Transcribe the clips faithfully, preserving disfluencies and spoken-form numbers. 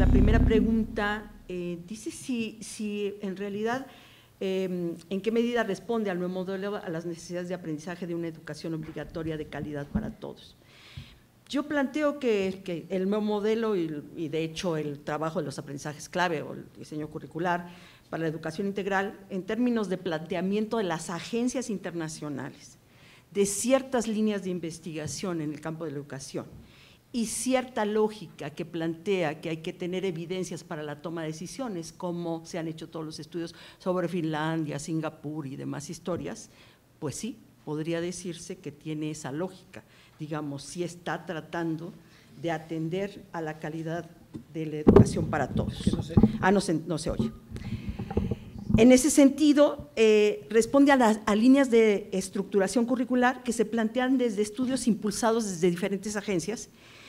la primera pregunta, eh, dice si, si en realidad eh, en qué medida responde al nuevo modelo a las necesidades de aprendizaje de una educación obligatoria de calidad para todos. Yo planteo que, que el nuevo modelo y, y de hecho el trabajo de los aprendizajes clave o el diseño curricular para la educación integral en términos de planteamiento de las agencias internacionales, de ciertas líneas de investigación en el campo de la educación y cierta lógica que plantea que hay que tener evidencias para la toma de decisiones, como se han hecho todos los estudios sobre Finlandia, Singapur y demás historias, pues sí, podría decirse que tiene esa lógica, digamos, sí está tratando de atender a la calidad de la educación para todos. No sé. Ah, no se, no se oye. En ese sentido, eh, responde a, las, a líneas de estructuración curricular que se plantean desde estudios impulsados desde diferentes agencias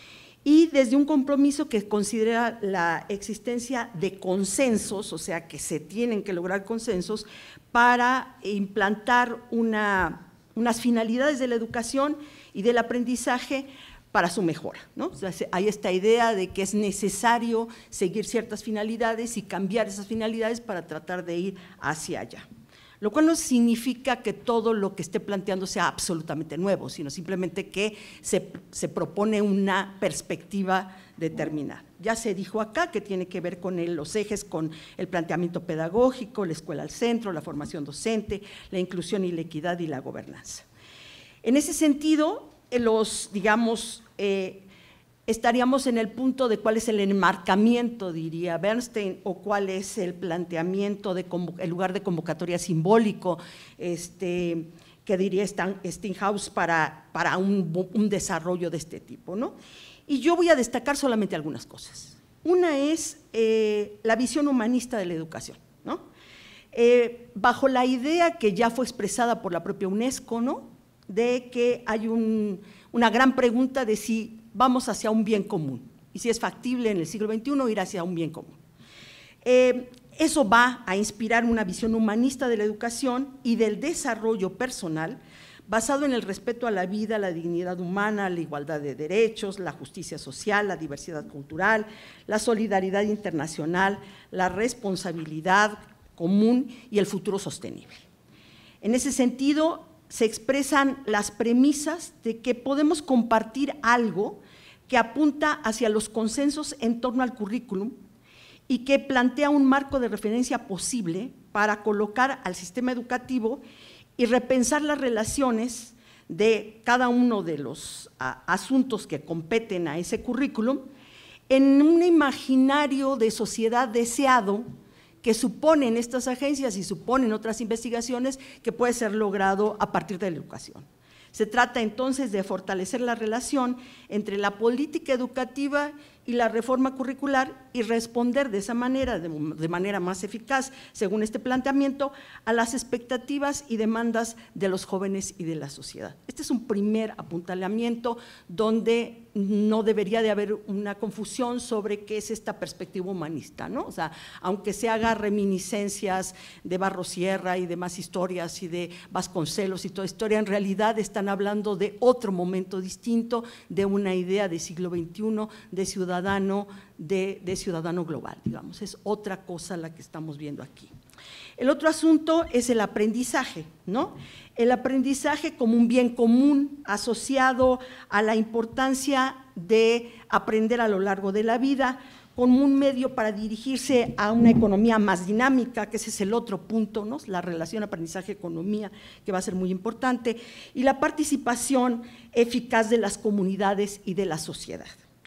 y desde un compromiso que considera la existencia de consensos, o sea, que se tienen que lograr consensos para implantar una, unas finalidades de la educación y del aprendizaje para su mejora, ¿no? O sea, hay esta idea de que es necesario seguir ciertas finalidades y cambiar esas finalidades para tratar de ir hacia allá. Lo cual no significa que todo lo que esté planteando sea absolutamente nuevo, sino simplemente que se, se propone una perspectiva determinada. Ya se dijo acá que tiene que ver con el, los ejes, con el planteamiento pedagógico, la escuela al centro, la formación docente, la inclusión y la equidad y la gobernanza. En ese sentido, los, digamos, eh, estaríamos en el punto de cuál es el enmarcamiento, diría Bernstein, o cuál es el planteamiento, de el lugar de convocatoria simbólico, este, que diría Steinhaus para, para un, un desarrollo de este tipo, ¿no? Y yo voy a destacar solamente algunas cosas. Una es eh, la visión humanista de la educación, ¿no? Eh, bajo la idea que ya fue expresada por la propia UNESCO, ¿no?, de que hay un, una gran pregunta de si vamos hacia un bien común y si es factible en el siglo veintiuno ir hacia un bien común. Eh, eso va a inspirar una visión humanista de la educación y del desarrollo personal basado en el respeto a la vida, la dignidad humana, la igualdad de derechos, la justicia social, la diversidad cultural, la solidaridad internacional, la responsabilidad común y el futuro sostenible. En ese sentido, se expresan las premisas de que podemos compartir algo que apunta hacia los consensos en torno al currículum y que plantea un marco de referencia posible para colocar al sistema educativo y repensar las relaciones de cada uno de los a, asuntos que competen a ese currículum en un imaginario de sociedad deseado que suponen estas agencias y suponen otras investigaciones que puede ser logrado a partir de la educación. Se trata entonces de fortalecer la relación entre la política educativa y la reforma curricular y responder de esa manera, de, de manera más eficaz, según este planteamiento, a las expectativas y demandas de los jóvenes y de la sociedad. Este es un primer apuntalamiento donde no debería de haber una confusión sobre qué es esta perspectiva humanista, ¿no? O sea, aunque se haga reminiscencias de Barros Sierra y demás historias y de Vasconcelos y toda historia, en realidad están hablando de otro momento distinto, de una idea de siglo veintiuno, de ciudadano, de, de ciudadano global, digamos, es otra cosa la que estamos viendo aquí. El otro asunto es el aprendizaje, ¿no? El aprendizaje como un bien común asociado a la importancia de aprender a lo largo de la vida, como un medio para dirigirse a una economía más dinámica, que ese es el otro punto, ¿no? La relación aprendizaje-economía, que va a ser muy importante, y la participación eficaz de las comunidades y de la sociedad.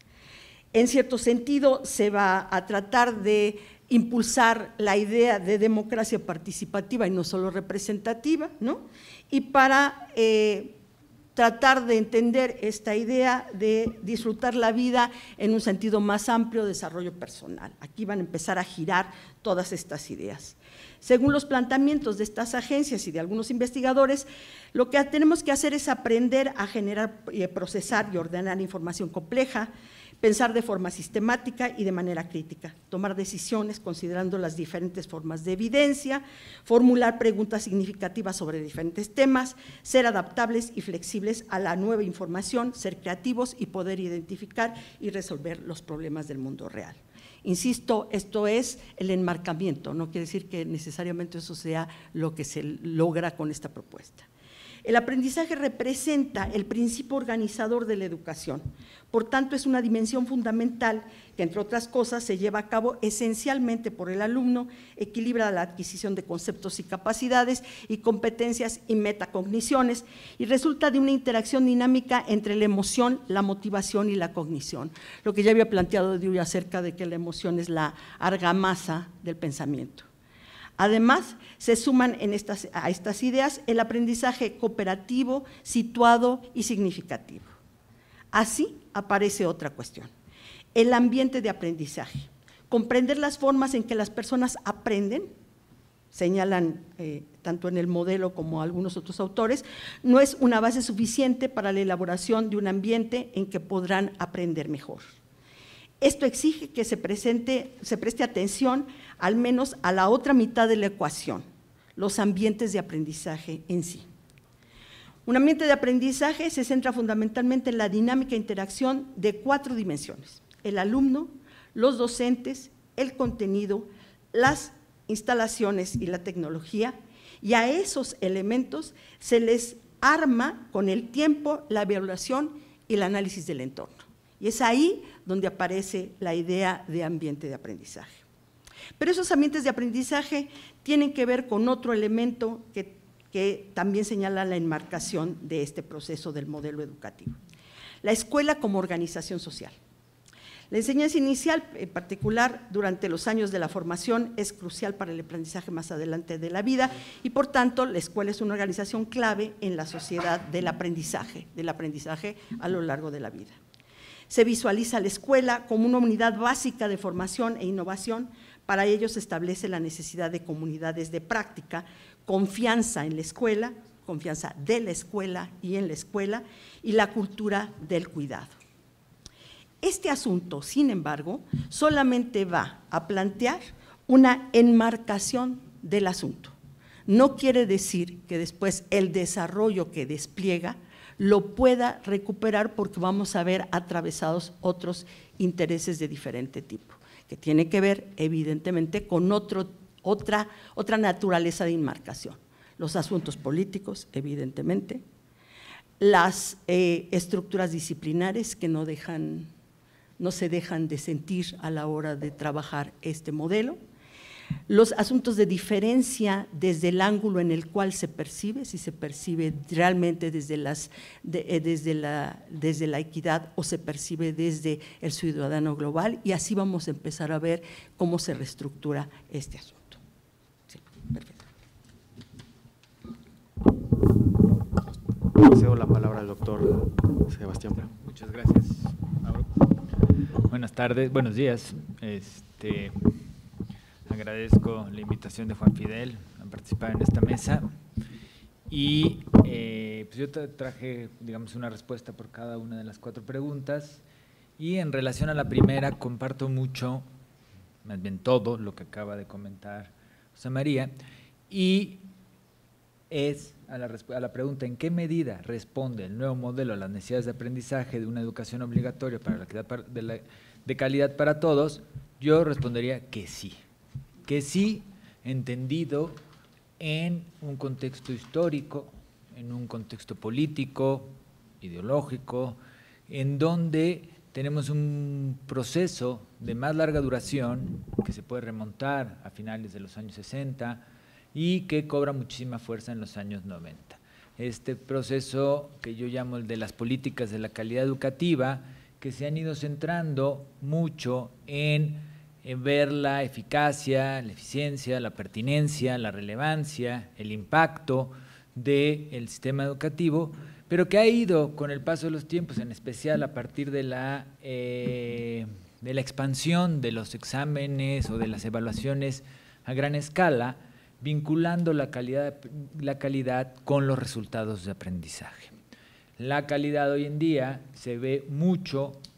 En cierto sentido, se va a tratar de impulsar la idea de democracia participativa y no solo representativa, ¿no? Y para eh, tratar de entender esta idea de disfrutar la vida en un sentido más amplio, desarrollo personal. Aquí van a empezar a girar todas estas ideas. Según los planteamientos de estas agencias y de algunos investigadores, lo que tenemos que hacer es aprender a generar, procesar y ordenar información compleja, Pensar de forma sistemática y de manera crítica, tomar decisiones considerando las diferentes formas de evidencia, formular preguntas significativas sobre diferentes temas, ser adaptables y flexibles a la nueva información, ser creativos y poder identificar y resolver los problemas del mundo real. Insisto, esto es el enmarcamiento, no quiere decir que necesariamente eso sea lo que se logra con esta propuesta. El aprendizaje representa el principio organizador de la educación, por tanto es una dimensión fundamental que, entre otras cosas, se lleva a cabo esencialmente por el alumno, equilibra la adquisición de conceptos y capacidades y competencias y metacogniciones y resulta de una interacción dinámica entre la emoción, la motivación y la cognición. Lo que ya había planteado Dewey acerca de que la emoción es la argamasa del pensamiento. Además, se suman en estas, a estas ideas el aprendizaje cooperativo, situado y significativo. Así aparece otra cuestión, el ambiente de aprendizaje. Comprender las formas en que las personas aprenden, señalan eh, tanto en el modelo como algunos otros autores, no es una base suficiente para la elaboración de un ambiente en que podrán aprender mejor. Esto exige que se, presente, se preste atención al menos a la otra mitad de la ecuación, los ambientes de aprendizaje en sí. Un ambiente de aprendizaje se centra fundamentalmente en la dinámica e interacción de cuatro dimensiones: el alumno, los docentes, el contenido, las instalaciones y la tecnología, y a esos elementos se les arma con el tiempo la evaluación y el análisis del entorno. Y es ahí donde aparece la idea de ambiente de aprendizaje. Pero esos ambientes de aprendizaje tienen que ver con otro elemento que, que también señala la enmarcación de este proceso del modelo educativo: la escuela como organización social. La enseñanza inicial, en particular durante los años de la formación, es crucial para el aprendizaje más adelante de la vida y, por tanto, la escuela es una organización clave en la sociedad del aprendizaje, del aprendizaje a lo largo de la vida. Se visualiza la escuela como una unidad básica de formación e innovación. Para ello se establece la necesidad de comunidades de práctica, confianza en la escuela, confianza de la escuela y en la escuela, y la cultura del cuidado. Este asunto, sin embargo, solamente va a plantear una enmarcación del asunto. No quiere decir que después el desarrollo que despliega lo pueda recuperar, porque vamos a ver atravesados otros intereses de diferente tipo, que tiene que ver evidentemente con otro, otra, otra naturaleza de enmarcación. Los asuntos políticos, evidentemente, las eh, estructuras disciplinares que no, dejan, no se dejan de sentir a la hora de trabajar este modelo, los asuntos de diferencia desde el ángulo en el cual se percibe, si se percibe realmente desde, las, de, eh, desde, la, desde la equidad o se percibe desde el ciudadano global, y así vamos a empezar a ver cómo se reestructura este asunto. Sí, perfecto. Cedo la palabra al doctor Sebastián Prado. Muchas gracias, Mauro. Buenas tardes, buenos días. Este… Agradezco la invitación de Juan Fidel a participar en esta mesa y eh, pues yo traje, digamos, una respuesta por cada una de las cuatro preguntas, y en relación a la primera comparto mucho, más bien todo lo que acaba de comentar José María, y es a la, a la pregunta ¿en qué medida responde el nuevo modelo a las necesidades de aprendizaje de una educación obligatoria para la calidad, de, la, de calidad para todos? Yo respondería que sí. que sí, entendido en un contexto histórico, en un contexto político, ideológico, en donde tenemos un proceso de más larga duración que se puede remontar a finales de los años sesenta y que cobra muchísima fuerza en los años noventa. Este proceso que yo llamo el de las políticas de la calidad educativa, que se han ido centrando mucho en en ver la eficacia, la eficiencia, la pertinencia, la relevancia, el impacto del sistema educativo, pero que ha ido con el paso de los tiempos, en especial a partir de la, eh, de la expansión de los exámenes o de las evaluaciones a gran escala, vinculando la calidad, la calidad con los resultados de aprendizaje. La calidad hoy en día se ve mucho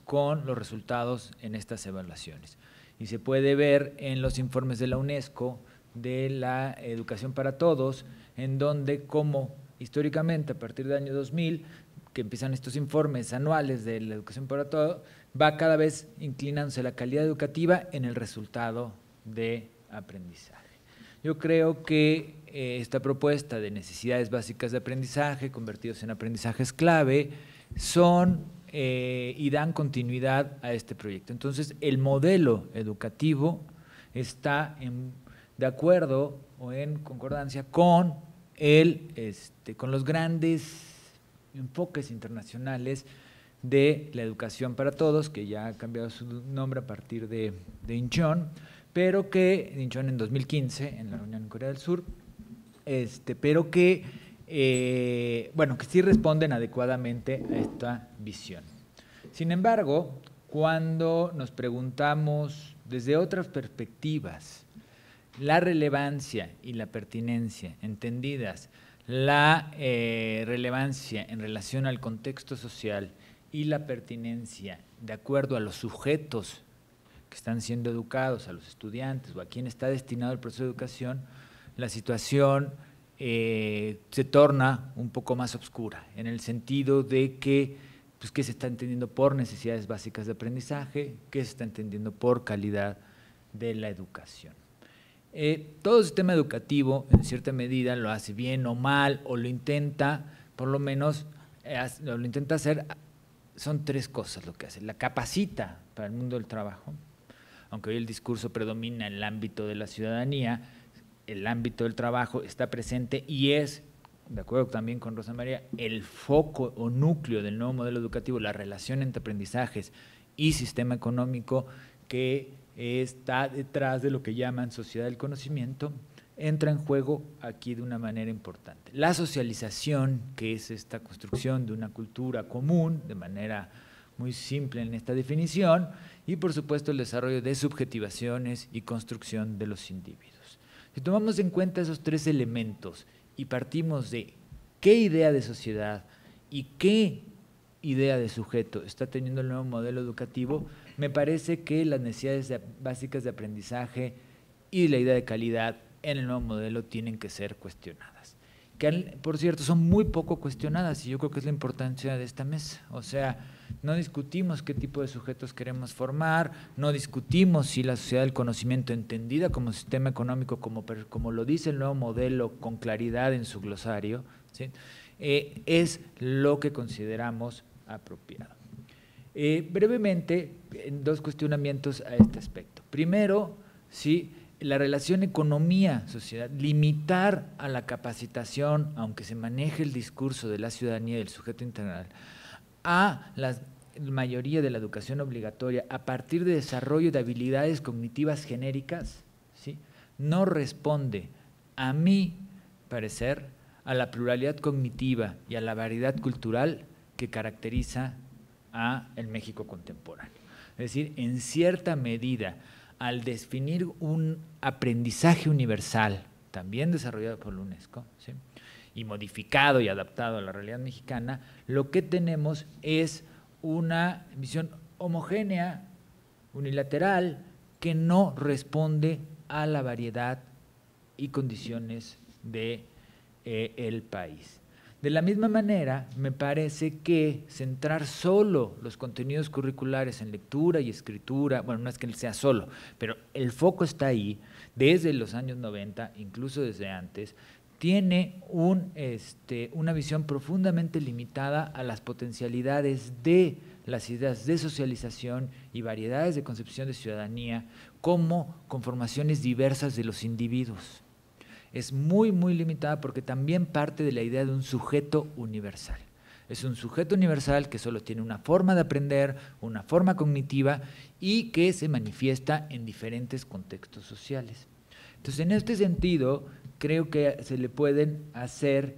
con los resultados en estas evaluaciones. Y se puede ver en los informes de la UNESCO de la educación para todos, en donde como históricamente a partir del año dos mil, que empiezan estos informes anuales de la educación para todos, va cada vez inclinándose la calidad educativa en el resultado de aprendizaje. Yo creo que eh, esta propuesta de necesidades básicas de aprendizaje convertidos en aprendizajes clave son eh, y dan continuidad a este proyecto. Entonces, el modelo educativo está en, de acuerdo o en concordancia con, el, este, con los grandes enfoques internacionales de la educación para todos, que ya ha cambiado su nombre a partir de, de Incheon, pero que, Incheon en dos mil quince, en la reunión en Corea del Sur, este, pero que, eh, bueno, que sí responden adecuadamente a esta visión. Sin embargo, cuando nos preguntamos desde otras perspectivas la relevancia y la pertinencia, entendidas la eh, relevancia en relación al contexto social y la pertinencia de acuerdo a los sujetos que están siendo educados, a los estudiantes o a quien está destinado el proceso de educación, la situación eh, se torna un poco más oscura, en el sentido de que, pues, ¿qué se está entendiendo por necesidades básicas de aprendizaje? ¿Qué se está entendiendo por calidad de la educación? Eh, todo sistema educativo, en cierta medida, lo hace bien o mal, o lo intenta, por lo menos, eh, lo intenta hacer, son tres cosas lo que hace. La capacita para el mundo del trabajo, aunque hoy el discurso predomina en el ámbito de la ciudadanía, el ámbito del trabajo está presente y es, de acuerdo también con Rosa María, el foco o núcleo del nuevo modelo educativo, la relación entre aprendizajes y sistema económico que está detrás de lo que llaman sociedad del conocimiento, entra en juego aquí de una manera importante. La socialización, que es esta construcción de una cultura común, de manera muy simple en esta definición, y por supuesto el desarrollo de subjetivaciones y construcción de los individuos. Si tomamos en cuenta esos tres elementos y partimos de qué idea de sociedad y qué idea de sujeto está teniendo el nuevo modelo educativo, me parece que las necesidades de, básicas de aprendizaje y la idea de calidad en el nuevo modelo tienen que ser cuestionadas. Que, por cierto, son muy poco cuestionadas y yo creo que es la importancia de esta mesa. O sea, no discutimos qué tipo de sujetos queremos formar, no discutimos si la sociedad del conocimiento entendida como sistema económico, como, como lo dice el nuevo modelo con claridad en su glosario, ¿sí? eh, es lo que consideramos apropiado. Eh, brevemente, en dos cuestionamientos a este aspecto. Primero, sí, la relación economía-sociedad, limitar a la capacitación, aunque se maneje el discurso de la ciudadanía y del sujeto integral, a la mayoría de la educación obligatoria a partir de desarrollo de habilidades cognitivas genéricas, ¿sí? No responde, a mi parecer, a la pluralidad cognitiva y a la variedad cultural que caracteriza a el México contemporáneo. Es decir, en cierta medida, al definir un aprendizaje universal, también desarrollado por la UNESCO, ¿sí? y modificado y adaptado a la realidad mexicana, lo que tenemos es una visión homogénea, unilateral, que no responde a la variedad y condiciones del de, país. De la misma manera, me parece que centrar solo los contenidos curriculares en lectura y escritura, bueno, no es que sea solo, pero el foco está ahí desde los años noventa, incluso desde antes, tiene un, este, una visión profundamente limitada a las potencialidades de las ideas de socialización y variedades de concepción de ciudadanía como conformaciones diversas de los individuos. Es muy, muy limitada porque también parte de la idea de un sujeto universal. Es un sujeto universal que solo tiene una forma de aprender, una forma cognitiva y que se manifiesta en diferentes contextos sociales. Entonces, en este sentido, creo que se le pueden hacer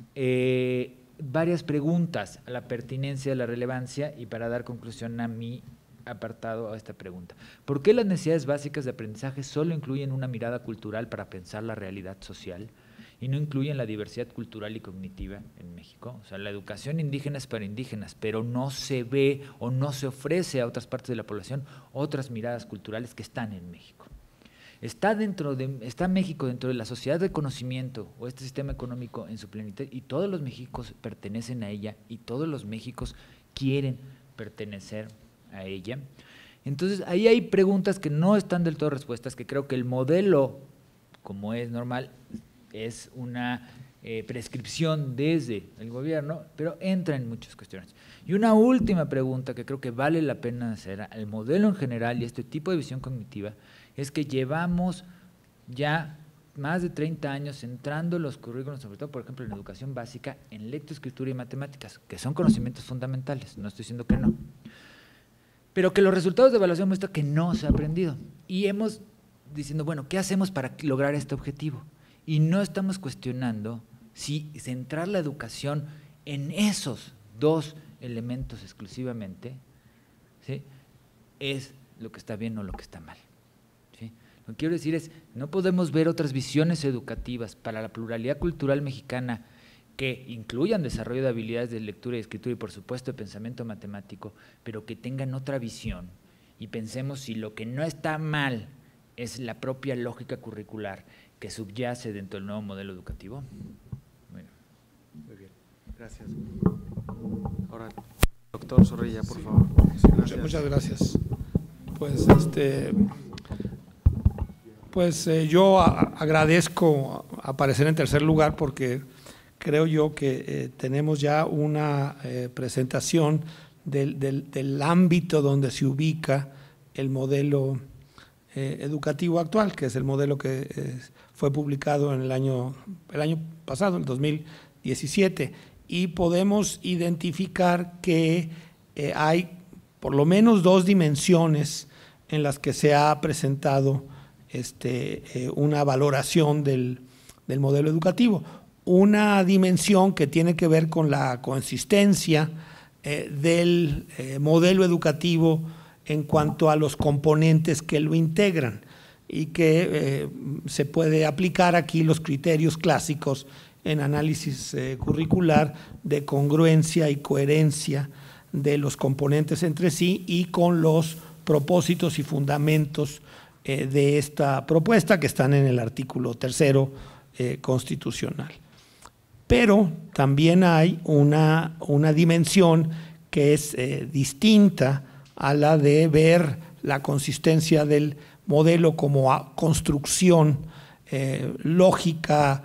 eh, varias preguntas a la pertinencia, a la relevancia y para dar conclusión a mi apartado a esta pregunta. ¿Por qué las necesidades básicas de aprendizaje solo incluyen una mirada cultural para pensar la realidad social? y no incluyen la diversidad cultural y cognitiva en México. O sea, la educación indígena es para indígenas, pero no se ve o no se ofrece a otras partes de la población otras miradas culturales que están en México. Está, dentro de, está México dentro de la sociedad de conocimiento o este sistema económico en su plenitud y todos los Méxicos pertenecen a ella y todos los Méxicos quieren pertenecer a ella. Entonces, ahí hay preguntas que no están del todo respuestas, que creo que el modelo, como es normal, es una eh, prescripción desde el gobierno, pero entra en muchas cuestiones. Y una última pregunta que creo que vale la pena hacer al modelo en general y este tipo de visión cognitiva es que llevamos ya más de treinta años centrando los currículos, sobre todo, por ejemplo, en educación básica, en lectoescritura y matemáticas, que son conocimientos fundamentales, no estoy diciendo que no, pero que los resultados de evaluación muestran que no se ha aprendido. Y hemos diciendo, bueno, ¿qué hacemos para lograr este objetivo? Y no estamos cuestionando si centrar la educación en esos dos elementos exclusivamente, ¿sí?, es lo que está bien o lo que está mal. ¿Sí? Lo que quiero decir es, no podemos ver otras visiones educativas para la pluralidad cultural mexicana que incluyan desarrollo de habilidades de lectura y escritura y por supuesto de pensamiento matemático, pero que tengan otra visión y pensemos si lo que no está mal es la propia lógica curricular que subyace dentro del nuevo modelo educativo. Bueno. Muy bien, gracias. Ahora, doctor Zorrilla, por sí. favor. Sí, gracias. Muchas gracias. Pues, este, pues eh, yo a, agradezco aparecer en tercer lugar porque creo yo que eh, tenemos ya una eh, presentación del, del, del ámbito donde se ubica el modelo eh, educativo actual, que es el modelo que eh, fue publicado en el año, el año pasado, el dos mil diecisiete, y podemos identificar que eh, hay por lo menos dos dimensiones en las que se ha presentado este, eh, una valoración del, del modelo educativo. Una dimensión que tiene que ver con la consistencia eh, del eh, modelo educativo en cuanto a los componentes que lo integran y que eh, se puede aplicar aquí los criterios clásicos en análisis eh, curricular de congruencia y coherencia de los componentes entre sí y con los propósitos y fundamentos eh, de esta propuesta que están en el artículo tercero eh, constitucional. Pero también hay una, una dimensión que es eh, distinta a la de ver la consistencia del modelo como construcción eh, lógica,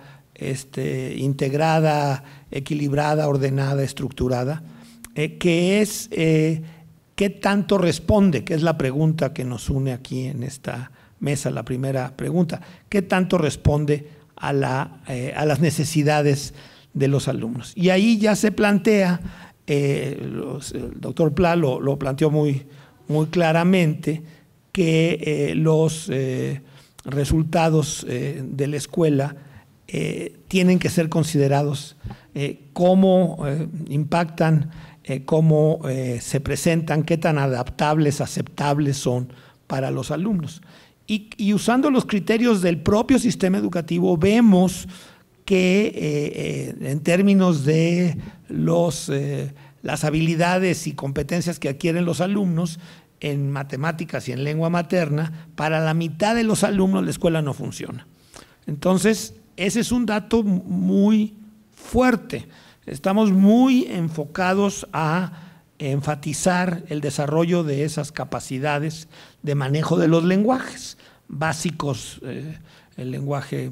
este, integrada, equilibrada, ordenada, estructurada, eh, que es eh, qué tanto responde, que es la pregunta que nos une aquí en esta mesa, la primera pregunta, qué tanto responde a, la, eh, a las necesidades de los alumnos. Y ahí ya se plantea, eh, los, el doctor Pla lo, lo planteó muy, muy claramente, que eh, los eh, resultados eh, de la escuela eh, tienen que ser considerados, eh, cómo eh, impactan, eh, cómo eh, se presentan, qué tan adaptables, aceptables son para los alumnos. Y, y usando los criterios del propio sistema educativo vemos que eh, eh, en términos de los, eh, las habilidades y competencias que adquieren los alumnos en matemáticas y en lengua materna, para la mitad de los alumnos la escuela no funciona. Entonces, ese es un dato muy fuerte. Estamos muy enfocados a enfatizar el desarrollo de esas capacidades de manejo de los lenguajes básicos, eh, el lenguaje,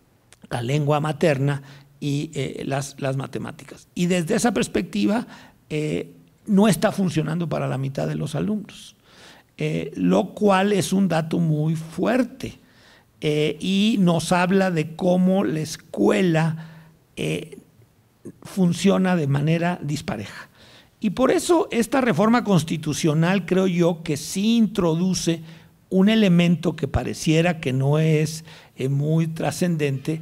la lengua materna y eh, las, las matemáticas. Y desde esa perspectiva eh, no está funcionando para la mitad de los alumnos, eh, lo cual es un dato muy fuerte eh, y nos habla de cómo la escuela eh, funciona de manera dispareja. Y por eso esta reforma constitucional creo yo que sí introduce un elemento que pareciera que no es eh, muy trascendente,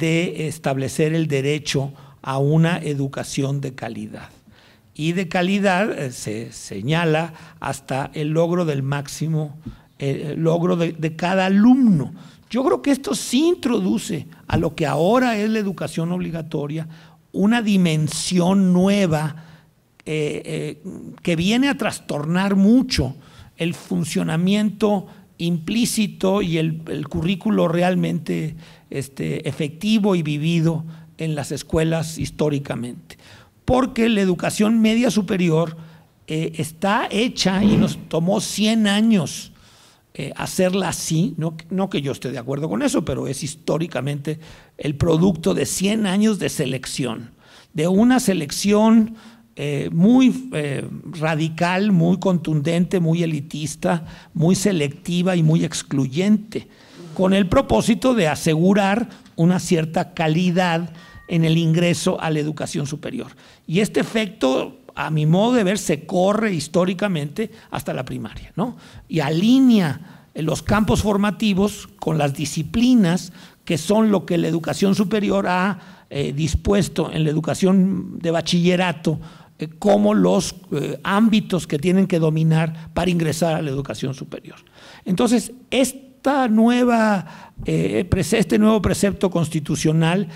de establecer el derecho a una educación de calidad. Y de calidad eh, se señala hasta el logro del máximo eh, logro de, de cada alumno. Yo creo que esto sí introduce a lo que ahora es la educación obligatoria una dimensión nueva eh, eh, que viene a trastornar mucho el funcionamiento implícito y el, el currículo realmente este, efectivo y vivido en las escuelas históricamente. Porque la educación media superior eh, está hecha y nos tomó cien años eh, hacerla así, no, no que yo esté de acuerdo con eso, pero es históricamente el producto de cien años de selección, de una selección Eh, muy eh, radical, muy contundente, muy elitista, muy selectiva y muy excluyente, con el propósito de asegurar una cierta calidad en el ingreso a la educación superior. Y este efecto, a mi modo de ver, se corre históricamente hasta la primaria, ¿no? Y alinea los campos formativos con las disciplinas que son lo que la educación superior ha eh, dispuesto en la educación de bachillerato como los eh, ámbitos que tienen que dominar para ingresar a la educación superior. Entonces, esta nueva, eh, este nuevo precepto constitucional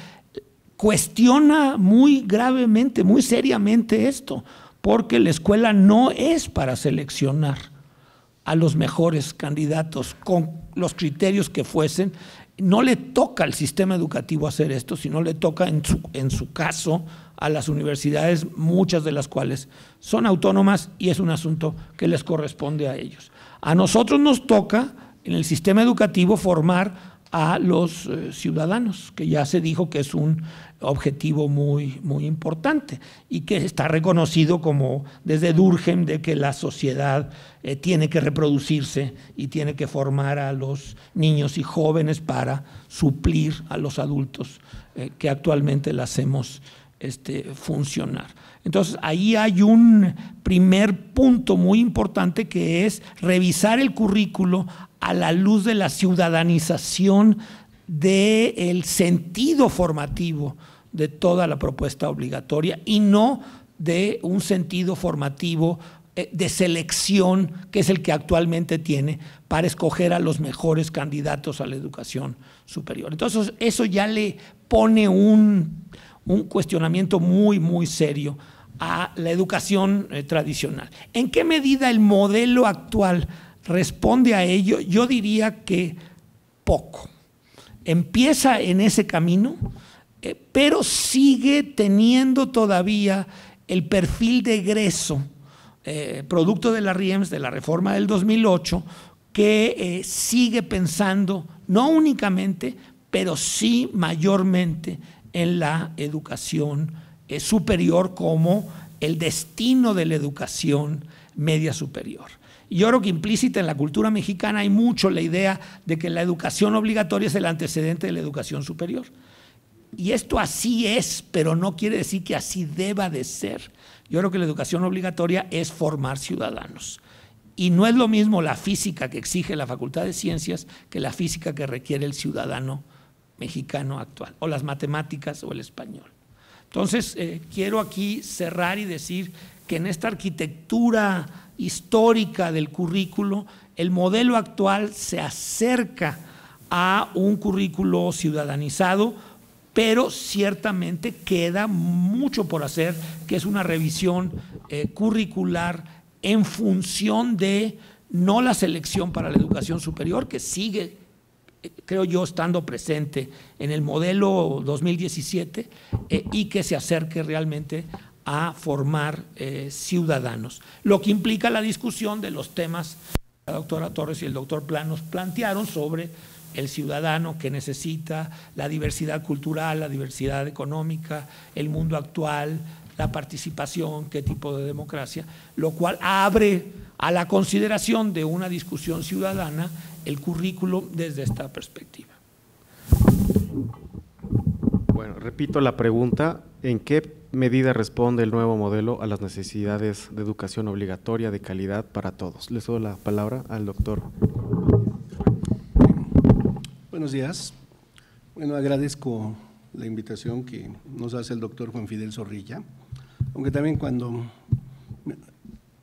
cuestiona muy gravemente, muy seriamente esto, porque la escuela no es para seleccionar a los mejores candidatos con los criterios que fuesen. No le toca al sistema educativo hacer esto, sino le toca en su, en su caso a las universidades, muchas de las cuales son autónomas y es un asunto que les corresponde a ellos. A nosotros nos toca en el sistema educativo formar a los eh, ciudadanos, que ya se dijo que es un objetivo muy, muy importante y que está reconocido como desde Durkheim de que la sociedad eh, tiene que reproducirse y tiene que formar a los niños y jóvenes para suplir a los adultos eh, que actualmente la hacemos este, funcionar. Entonces, ahí hay un primer punto muy importante que es revisar el currículo a la luz de la ciudadanización del sentido formativo de toda la propuesta obligatoria y no de un sentido formativo de selección que es el que actualmente tiene para escoger a los mejores candidatos a la educación superior. Entonces, eso ya le pone un, un cuestionamiento muy, muy serio a la educación eh, tradicional. ¿En qué medida el modelo actual responde a ello? Yo diría que poco. Empieza en ese camino, eh, pero sigue teniendo todavía el perfil de egreso, eh, producto de la R I E M S, de la reforma del dos mil ocho, que eh, sigue pensando, no únicamente, pero sí mayormente en la educación eh, superior como el destino de la educación media superior. Y yo creo que implícita en la cultura mexicana hay mucho la idea de que la educación obligatoria es el antecedente de la educación superior. Y esto así es, pero no quiere decir que así deba de ser. Yo creo que la educación obligatoria es formar ciudadanos. Y no es lo mismo la física que exige la Facultad de Ciencias que la física que requiere el ciudadano mexicano actual, o las matemáticas o el español. Entonces, eh, quiero aquí cerrar y decir que en esta arquitectura histórica del currículo, el modelo actual se acerca a un currículo ciudadanizado, pero ciertamente queda mucho por hacer, que es una revisión eh, curricular en función de no la selección para la educación superior, que sigue, creo yo, estando presente en el modelo dos mil diecisiete eh, y que se acerque realmente a formar eh, ciudadanos, lo que implica la discusión de los temas que la doctora Torres y el doctor Planos plantearon sobre el ciudadano que necesita, la diversidad cultural, la diversidad económica, el mundo actual, la participación, qué tipo de democracia, lo cual abre a la consideración de una discusión ciudadana el currículo desde esta perspectiva. Bueno, repito la pregunta, ¿en qué medida responde el nuevo modelo a las necesidades de educación obligatoria de calidad para todos? Le doy la palabra al doctor. Buenos días. Bueno, agradezco la invitación que nos hace el doctor Juan Fidel Zorrilla, aunque también cuando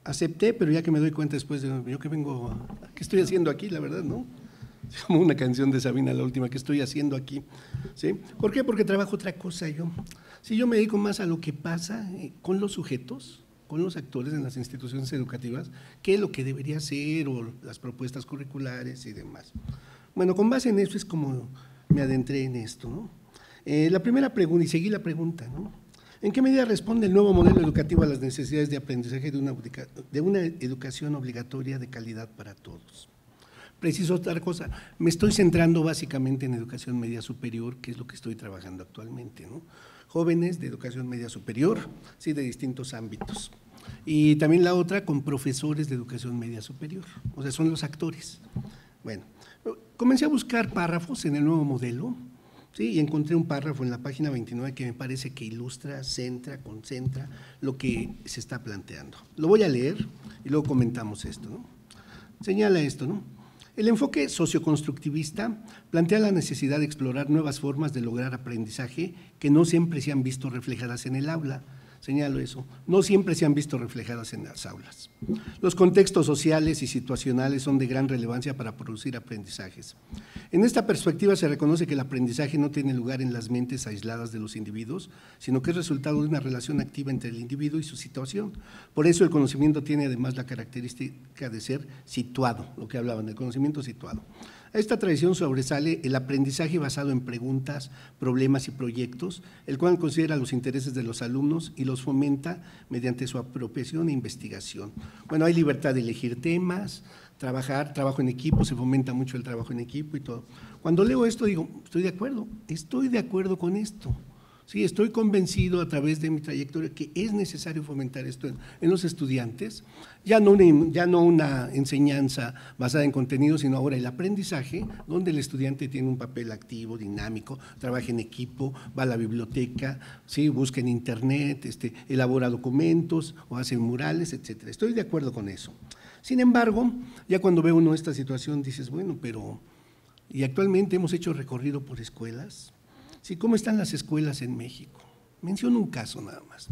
acepté, pero ya que me doy cuenta después de yo que vengo, a, ¿qué estoy haciendo aquí? La verdad, ¿no? Es como una canción de Sabina, la última, ¿qué estoy haciendo aquí? ¿Sí? ¿Por qué? Porque trabajo otra cosa yo. Si yo me dedico más a lo que pasa con los sujetos, con los actores en las instituciones educativas, qué es lo que debería ser, o las propuestas curriculares y demás. Bueno, con base en eso es como me adentré en esto, ¿no? Eh, la primera pregunta, y seguí la pregunta, ¿no? ¿En qué medida responde el nuevo modelo educativo a las necesidades de aprendizaje de una, de una educación obligatoria de calidad para todos? Preciso otra cosa, me estoy centrando básicamente en educación media superior, que es lo que estoy trabajando actualmente, ¿no? Jóvenes de educación media superior, sí, de distintos ámbitos. Y también la otra con profesores de educación media superior, o sea, son los actores. Bueno, comencé a buscar párrafos en el nuevo modelo, sí, y encontré un párrafo en la página veintinueve que me parece que ilustra, centra, concentra lo que se está planteando. Lo voy a leer y luego comentamos esto, ¿no? Señala esto, ¿no? El enfoque socioconstructivista plantea la necesidad de explorar nuevas formas de lograr aprendizaje que no siempre se han visto reflejadas en el aula. Señalo eso, no siempre se han visto reflejadas en las aulas. Los contextos sociales y situacionales son de gran relevancia para producir aprendizajes. En esta perspectiva se reconoce que el aprendizaje no tiene lugar en las mentes aisladas de los individuos, sino que es resultado de una relación activa entre el individuo y su situación. Por eso el conocimiento tiene además la característica de ser situado, lo que hablaban, del conocimiento situado. A esta tradición sobresale el aprendizaje basado en preguntas, problemas y proyectos, el cual considera los intereses de los alumnos y los fomenta mediante su apropiación e investigación. Bueno, hay libertad de elegir temas, trabajar, trabajo en equipo, se fomenta mucho el trabajo en equipo y todo. Cuando leo esto digo, estoy de acuerdo, estoy de acuerdo con esto. Sí, estoy convencido a través de mi trayectoria que es necesario fomentar esto en, en los estudiantes, ya no, una, ya no una enseñanza basada en contenido, sino ahora el aprendizaje, donde el estudiante tiene un papel activo, dinámico, trabaja en equipo, va a la biblioteca, ¿sí? Busca en internet, este, elabora documentos o hace murales, etcétera. Estoy de acuerdo con eso. Sin embargo, ya cuando ve uno esta situación dices, bueno, pero y actualmente hemos hecho recorrido por escuelas. Sí, ¿cómo están las escuelas en México? Menciono un caso nada más.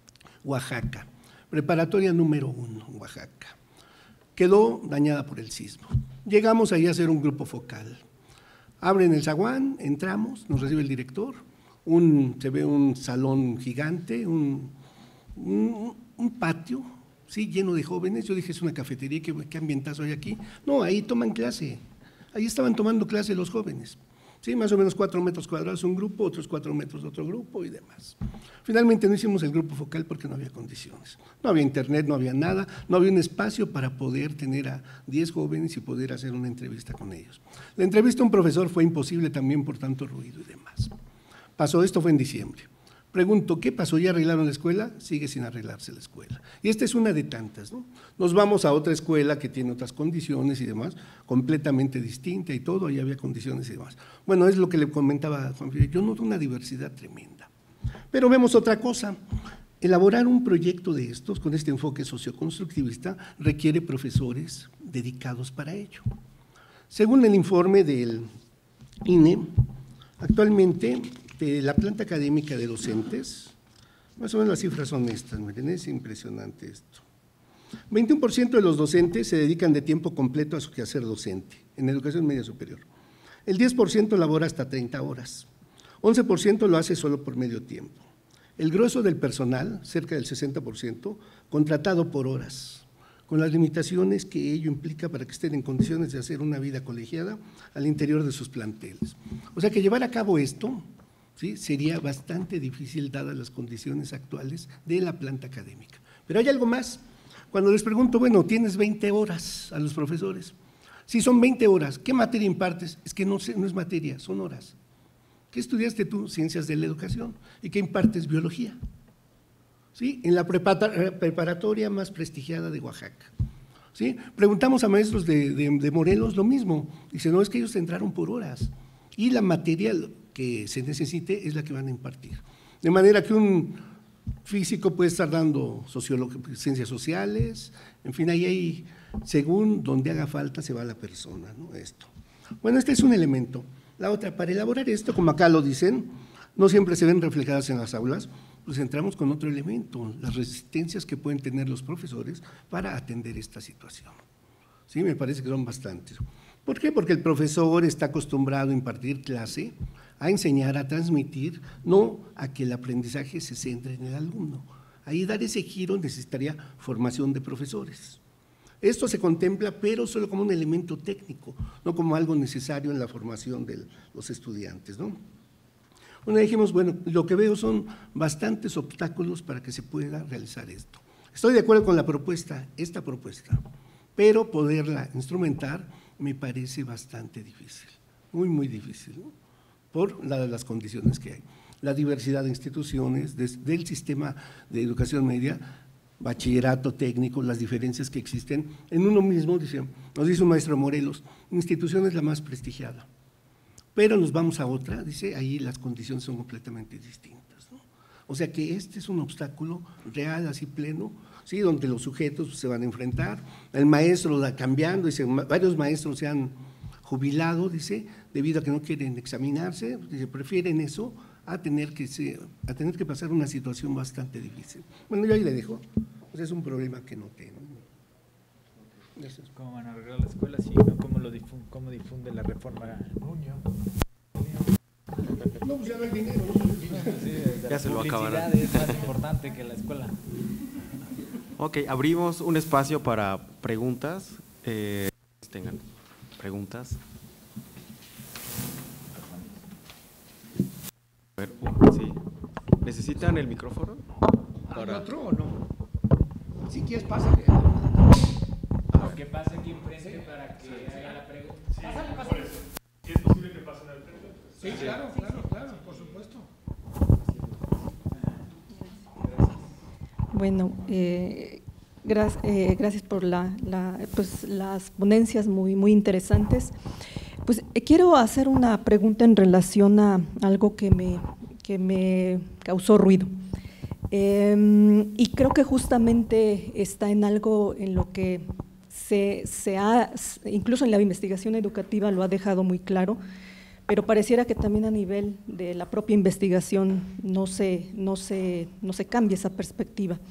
Oaxaca, preparatoria número uno, Oaxaca. Quedó dañada por el sismo. Llegamos ahí a hacer un grupo focal. Abren el zaguán, entramos, nos recibe el director, un, se ve un salón gigante, un, un, un patio, sí, lleno de jóvenes. Yo dije, es una cafetería, ¿qué, qué ambientazo hay aquí? No, ahí toman clase, ahí estaban tomando clase los jóvenes. Sí, más o menos cuatro metros cuadrados un grupo, otros cuatro metros otro grupo y demás. Finalmente no hicimos el grupo focal porque no había condiciones. No había internet, no había nada, no había un espacio para poder tener a diez jóvenes y poder hacer una entrevista con ellos. La entrevista a un profesor fue imposible también por tanto ruido y demás. Pasó, esto fue en diciembre. Pregunto, ¿qué pasó? ¿Ya arreglaron la escuela? Sigue sin arreglarse la escuela. Y esta es una de tantas, ¿no? Nos vamos a otra escuela que tiene otras condiciones y demás, completamente distinta y todo, ahí había condiciones y demás. Bueno, es lo que le comentaba a Juan Fidel, yo noto una diversidad tremenda. Pero vemos otra cosa, elaborar un proyecto de estos, con este enfoque socioconstructivista, requiere profesores dedicados para ello. Según el informe del I N E, actualmente, de la planta académica de docentes, más o menos las cifras son estas, miren, es impresionante esto. veintiuno por ciento de los docentes se dedican de tiempo completo a su quehacer docente, en educación media superior. El diez por ciento labora hasta treinta horas, once por ciento lo hace solo por medio tiempo. El grueso del personal, cerca del sesenta por ciento, contratado por horas, con las limitaciones que ello implica para que estén en condiciones de hacer una vida colegiada al interior de sus planteles. O sea que llevar a cabo esto, ¿sí?, sería bastante difícil dadas las condiciones actuales de la planta académica. Pero hay algo más. Cuando les pregunto, bueno, tienes veinte horas a los profesores. Si son veinte horas, ¿qué materia impartes? Es que no, sé, no es materia, son horas. ¿Qué estudiaste tú? Ciencias de la educación. ¿Y qué impartes? Biología. ¿Sí? En la preparatoria más prestigiada de Oaxaca. ¿Sí? Preguntamos a maestros de, de, de Morelos lo mismo. Dicen, no, es que ellos entraron por horas. Y la materia que se necesite es la que van a impartir. De manera que un físico puede estar dando ciencias sociales, en fin, ahí hay, según donde haga falta se va la persona, ¿no? Esto. Bueno, este es un elemento. La otra, para elaborar esto, como acá lo dicen, no siempre se ven reflejadas en las aulas, pues entramos con otro elemento, las resistencias que pueden tener los profesores para atender esta situación. Sí, me parece que son bastantes. ¿Por qué? Porque el profesor está acostumbrado a impartir clase, a enseñar, a transmitir, no a que el aprendizaje se centre en el alumno. Ahí dar ese giro necesitaría formación de profesores. Esto se contempla, pero solo como un elemento técnico, no como algo necesario en la formación de los estudiantes, ¿no? Bueno, dijimos, bueno, lo que veo son bastantes obstáculos para que se pueda realizar esto. Estoy de acuerdo con la propuesta, esta propuesta, pero poderla instrumentar me parece bastante difícil, muy, muy difícil, ¿no? Por la, las condiciones que hay. La diversidad de instituciones, de, del sistema de educación media, bachillerato técnico, las diferencias que existen en uno mismo, dice, nos dice un maestro Morelos, mi institución es la más prestigiada, pero nos vamos a otra, dice, ahí las condiciones son completamente distintas, ¿no? O sea que este es un obstáculo real, así pleno, ¿sí? Donde los sujetos se van a enfrentar, el maestro va cambiando, dice, varios maestros se han jubilado, dice, debido a que no quieren examinarse, dice, prefieren eso a tener que se, a tener que pasar una situación bastante difícil. Bueno, yo ahí le dejo, pues es un problema que no tengo. ¿Cómo van a arreglar la escuela? Sí, ¿no? ¿Cómo, lo difunde, ¿Cómo difunde la reforma Nuño? No, pues ya no hay dinero. Sí, ya se lo acabarán. Es más importante que la escuela. Ok, abrimos un espacio para preguntas. Eh, tengan preguntas. A ver, uh, sí. ¿Necesitan el micrófono? ¿Al otro o no? Si quieres, pásale. Que pase aquí enfrente para que haga la pregunta. Sí, por eso. ¿Sí es posible que pasen al frente? Sí, claro, claro, claro, por supuesto. Bueno, eh, gracias, eh, gracias por la, la, pues, las ponencias muy, muy interesantes. Pues eh, quiero hacer una pregunta en relación a algo que me, que me causó ruido. Eh, y creo que justamente está en algo en lo que se, se ha, incluso en la investigación educativa lo ha dejado muy claro, pero pareciera que también a nivel de la propia investigación no se, no se, no se cambia esa perspectiva.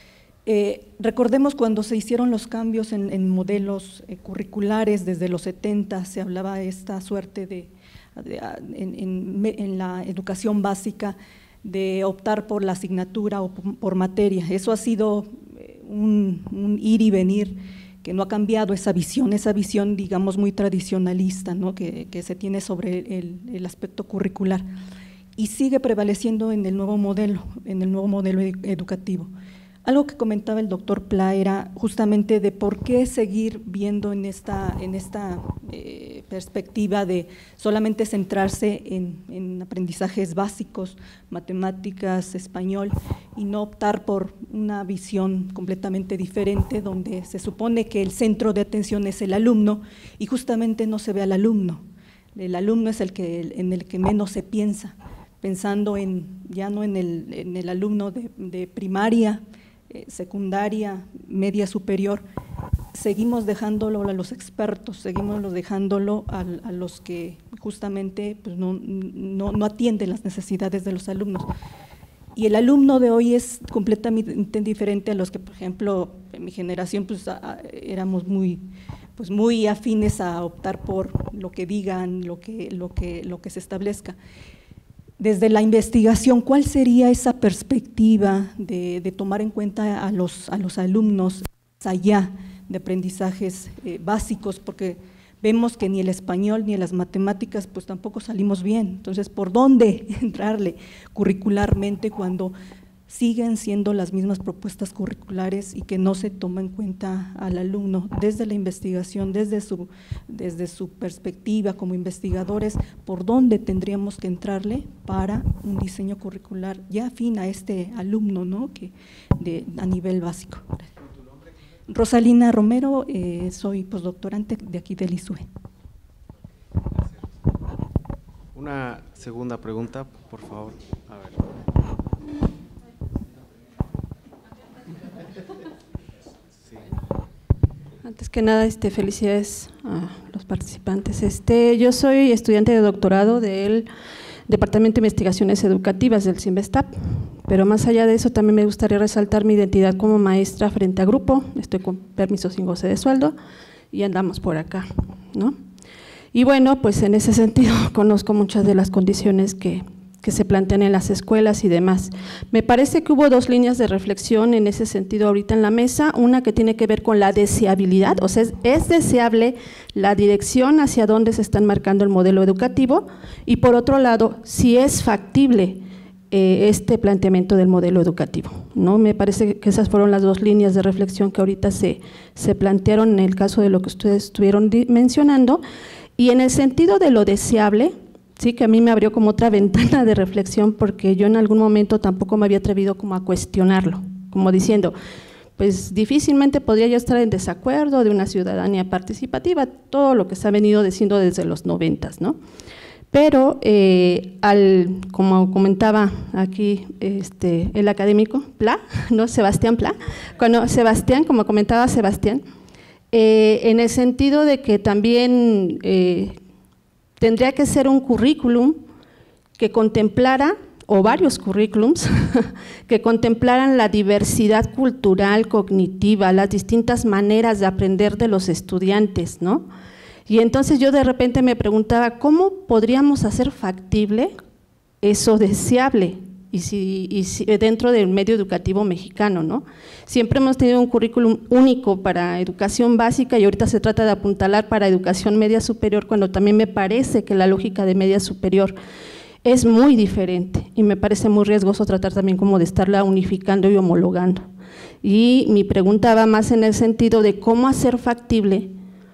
Eh, recordemos cuando se hicieron los cambios en, en modelos eh, curriculares desde los setenta, se hablaba de esta suerte de, de en, en, en la educación básica de optar por la asignatura o por, por materia. Eso ha sido un, un ir y venir que no ha cambiado esa visión, esa visión digamos muy tradicionalista, ¿no? que, que se tiene sobre el, el aspecto curricular y sigue prevaleciendo en el nuevo modelo, en el nuevo modelo educativo. Algo que comentaba el doctor Pla era justamente de por qué seguir viendo en esta, en esta eh, perspectiva de solamente centrarse en, en aprendizajes básicos, matemáticas, español, y no optar por una visión completamente diferente donde se supone que el centro de atención es el alumno y justamente no se ve al alumno. El alumno es el que, en el que menos se piensa, pensando en, ya no en el, en el alumno de, de primaria, secundaria, media superior, seguimos dejándolo a los expertos, seguimos dejándolo a, a los que justamente pues no, no, no atienden las necesidades de los alumnos. Y el alumno de hoy es completamente diferente a los que, por ejemplo, en mi generación pues a, éramos muy, pues muy afines a optar por lo que digan, lo que, lo que, lo que se establezca. Desde la investigación, ¿cuál sería esa perspectiva de, de tomar en cuenta a los, a los alumnos más allá de aprendizajes eh, básicos? Porque vemos que ni el español ni las matemáticas pues tampoco salimos bien. Entonces, ¿por dónde entrarle curricularmente cuando siguen siendo las mismas propuestas curriculares y que no se toma en cuenta al alumno desde la investigación, desde su, desde su perspectiva como investigadores, por dónde tendríamos que entrarle para un diseño curricular ya afín a este alumno, ¿no? que de, a nivel básico? Rosalina Romero, eh, soy postdoctorante de aquí del I S U E. Una segunda pregunta, por favor. A ver. Antes que nada, este, felicidades a los participantes. Este, yo soy estudiante de doctorado del Departamento de Investigaciones Educativas del CIMBESTAP, pero más allá de eso también me gustaría resaltar mi identidad como maestra frente a grupo, estoy con permiso sin goce de sueldo y andamos por acá, ¿no? Y bueno, pues en ese sentido conozco muchas de las condiciones que que se plantean en las escuelas y demás. Me parece que hubo dos líneas de reflexión en ese sentido ahorita en la mesa, una que tiene que ver con la deseabilidad, o sea, es, es deseable la dirección hacia dónde se está marcando el modelo educativo, y por otro lado, si es factible eh, este planteamiento del modelo educativo, ¿no? Me parece que esas fueron las dos líneas de reflexión que ahorita se, se plantearon en el caso de lo que ustedes estuvieron mencionando, y en el sentido de lo deseable, sí, que a mí me abrió como otra ventana de reflexión, porque yo en algún momento tampoco me había atrevido como a cuestionarlo, como diciendo, pues difícilmente podría yo estar en desacuerdo de una ciudadanía participativa, todo lo que se ha venido diciendo desde los noventas, ¿no? Pero, eh, al, como comentaba aquí este, el académico Pla, ¿no? Sebastián Pla, cuando Sebastián, como comentaba Sebastián, eh, en el sentido de que también eh, tendría que ser un currículum que contemplara, o varios currículums, que contemplaran la diversidad cultural, cognitiva, las distintas maneras de aprender de los estudiantes, ¿no? Y entonces yo de repente me preguntaba, ¿cómo podríamos hacer factible eso deseable? Y si, y si dentro del medio educativo mexicano, ¿no? Siempre hemos tenido un currículum único para educación básica y ahorita se trata de apuntalar para educación media superior, cuando también me parece que la lógica de media superior es muy diferente y me parece muy riesgoso tratar también como de estarla unificando y homologando. Y mi pregunta va más en el sentido de cómo hacer factible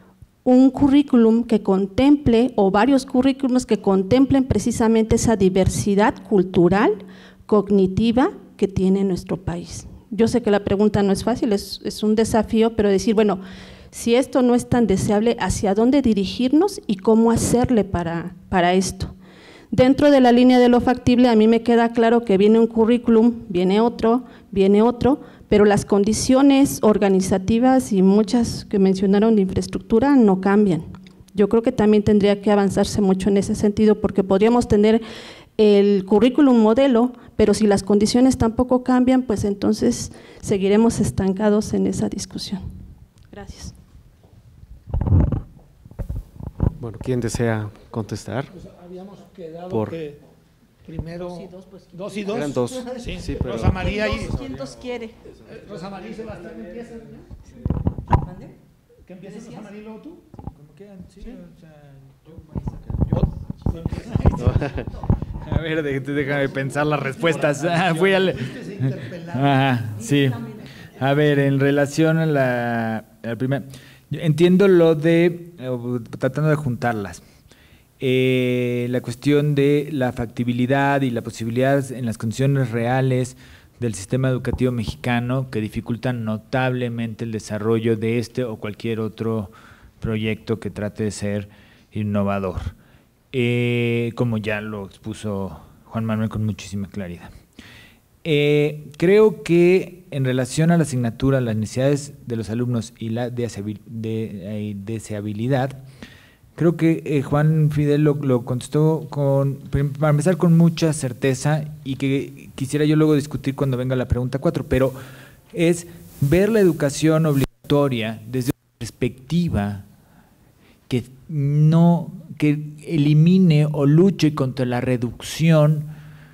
un currículum que contemple, o varios currículums que contemplen precisamente esa diversidad cultural, cognitiva que tiene nuestro país. Yo sé que la pregunta no es fácil, es, es un desafío, pero decir, bueno, si esto no es tan deseable, ¿hacia dónde dirigirnos y cómo hacerle para, para esto? Dentro de la línea de lo factible, a mí me queda claro que viene un currículum, viene otro, viene otro, pero las condiciones organizativas y muchas que mencionaron de infraestructura no cambian. Yo creo que también tendría que avanzarse mucho en ese sentido, porque podríamos tener el currículum modelo, pero si las condiciones tampoco cambian, pues entonces seguiremos estancados en esa discusión. Gracias. Bueno, ¿quién desea contestar? Pues habíamos quedado Por... que primero dos y dos, pues, dos, y dos. Eran dos. Sí, sí, pero... Rosa María y ¿Quién dos quiere? Eh, Rosa María y Sebastián empiezan, ¿no? ¿Mande? ¿Qué empiezas, Rosa María, y luego tú? Como quieran, sí, ¿Sí? o sea, yo, yo A ver, déjame pensar las respuestas. Ah, fui al... ah, sí. A ver, en relación a la, a la primera, entiendo lo de, tratando de juntarlas, eh, la cuestión de la factibilidad y la posibilidad en las condiciones reales del sistema educativo mexicano que dificultan notablemente el desarrollo de este o cualquier otro proyecto que trate de ser innovador, eh, como ya lo expuso Juan Manuel con muchísima claridad. Eh, creo que en relación a la asignatura, las necesidades de los alumnos y la deseabilidad, creo que eh, Juan Fidel lo, lo contestó con, para empezar, con mucha certeza, y que quisiera yo luego discutir cuando venga la pregunta cuatro, pero es ver la educación obligatoria desde una perspectiva que no, que elimine o luche contra la reducción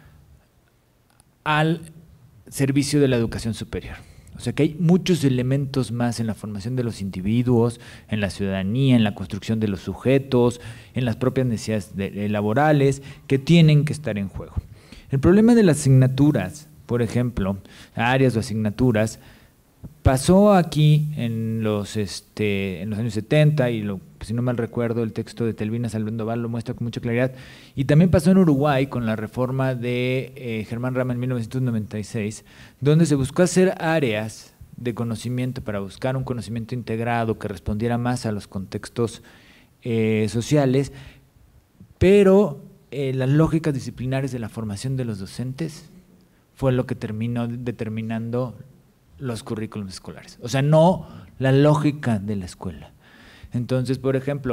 al servicio de la educación superior. O sea que hay muchos elementos más en la formación de los individuos, en la ciudadanía, en la construcción de los sujetos, en las propias necesidades de, de laborales, que tienen que estar en juego. El problema de las asignaturas, por ejemplo, áreas o asignaturas, pasó aquí en los, este, en los años setenta, y lo, si no mal recuerdo, el texto de Telvina Salvendoval lo muestra con mucha claridad, y también pasó en Uruguay con la reforma de eh, Germán Rama en mil novecientos noventa y seis, donde se buscó hacer áreas de conocimiento para buscar un conocimiento integrado que respondiera más a los contextos eh, sociales, pero eh, las lógicas disciplinares de la formación de los docentes fue lo que terminó determinando los currículums escolares, o sea, no la lógica de la escuela. Entonces, por ejemplo,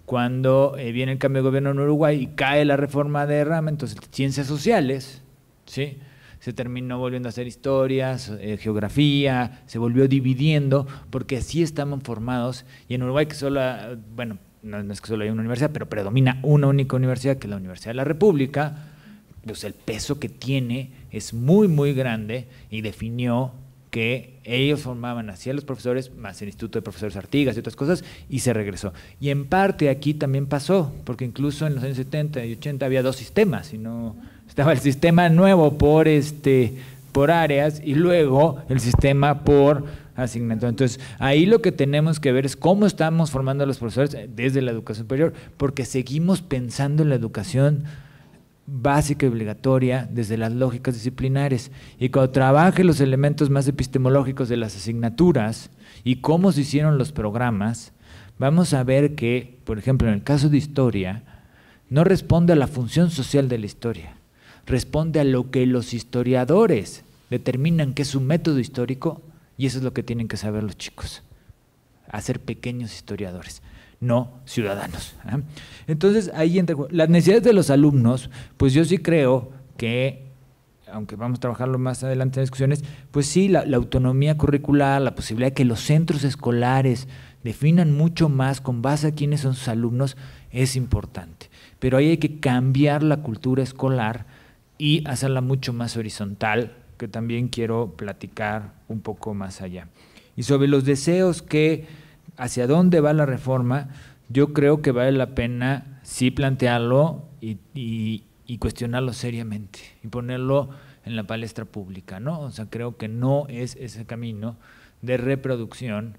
cuando eh, viene el cambio de gobierno en Uruguay y cae la reforma de Rama, entonces ciencias sociales, ¿sí?, se terminó volviendo a hacer historias, eh, geografía, se volvió dividiendo, porque así estamos formados, y en Uruguay que solo, bueno, no, no es que solo hay una universidad, pero predomina una única universidad, que es la Universidad de la República, pues el peso que tiene es muy, muy grande, y definió que ellos formaban así a los profesores, más el Instituto de Profesores Artigas y otras cosas, y se regresó. Y en parte aquí también pasó, porque incluso en los años setenta y ochenta había dos sistemas, y no, estaba el sistema nuevo por, este, por áreas, y luego el sistema por asignatura. Entonces, ahí lo que tenemos que ver es cómo estamos formando a los profesores desde la educación superior, porque seguimos pensando en la educación básica y obligatoria desde las lógicas disciplinares, y cuando trabaje los elementos más epistemológicos de las asignaturas y cómo se hicieron los programas, vamos a ver que, por ejemplo, en el caso de historia, no responde a la función social de la historia, responde a lo que los historiadores determinan que es un método histórico, y eso es lo que tienen que saber los chicos, hacer pequeños historiadores, no ciudadanos. ¿eh? Entonces, ahí entre las necesidades de los alumnos, pues yo sí creo que, aunque vamos a trabajarlo más adelante en discusiones, pues sí, la, la autonomía curricular, la posibilidad de que los centros escolares definan mucho más con base a quiénes son sus alumnos, es importante. Pero ahí hay que cambiar la cultura escolar y hacerla mucho más horizontal, que también quiero platicar un poco más allá. Y sobre los deseos que hacia dónde va la reforma, yo creo que vale la pena sí plantearlo y, y, y cuestionarlo seriamente y ponerlo en la palestra pública, ¿no? O sea, creo que no es ese camino de reproducción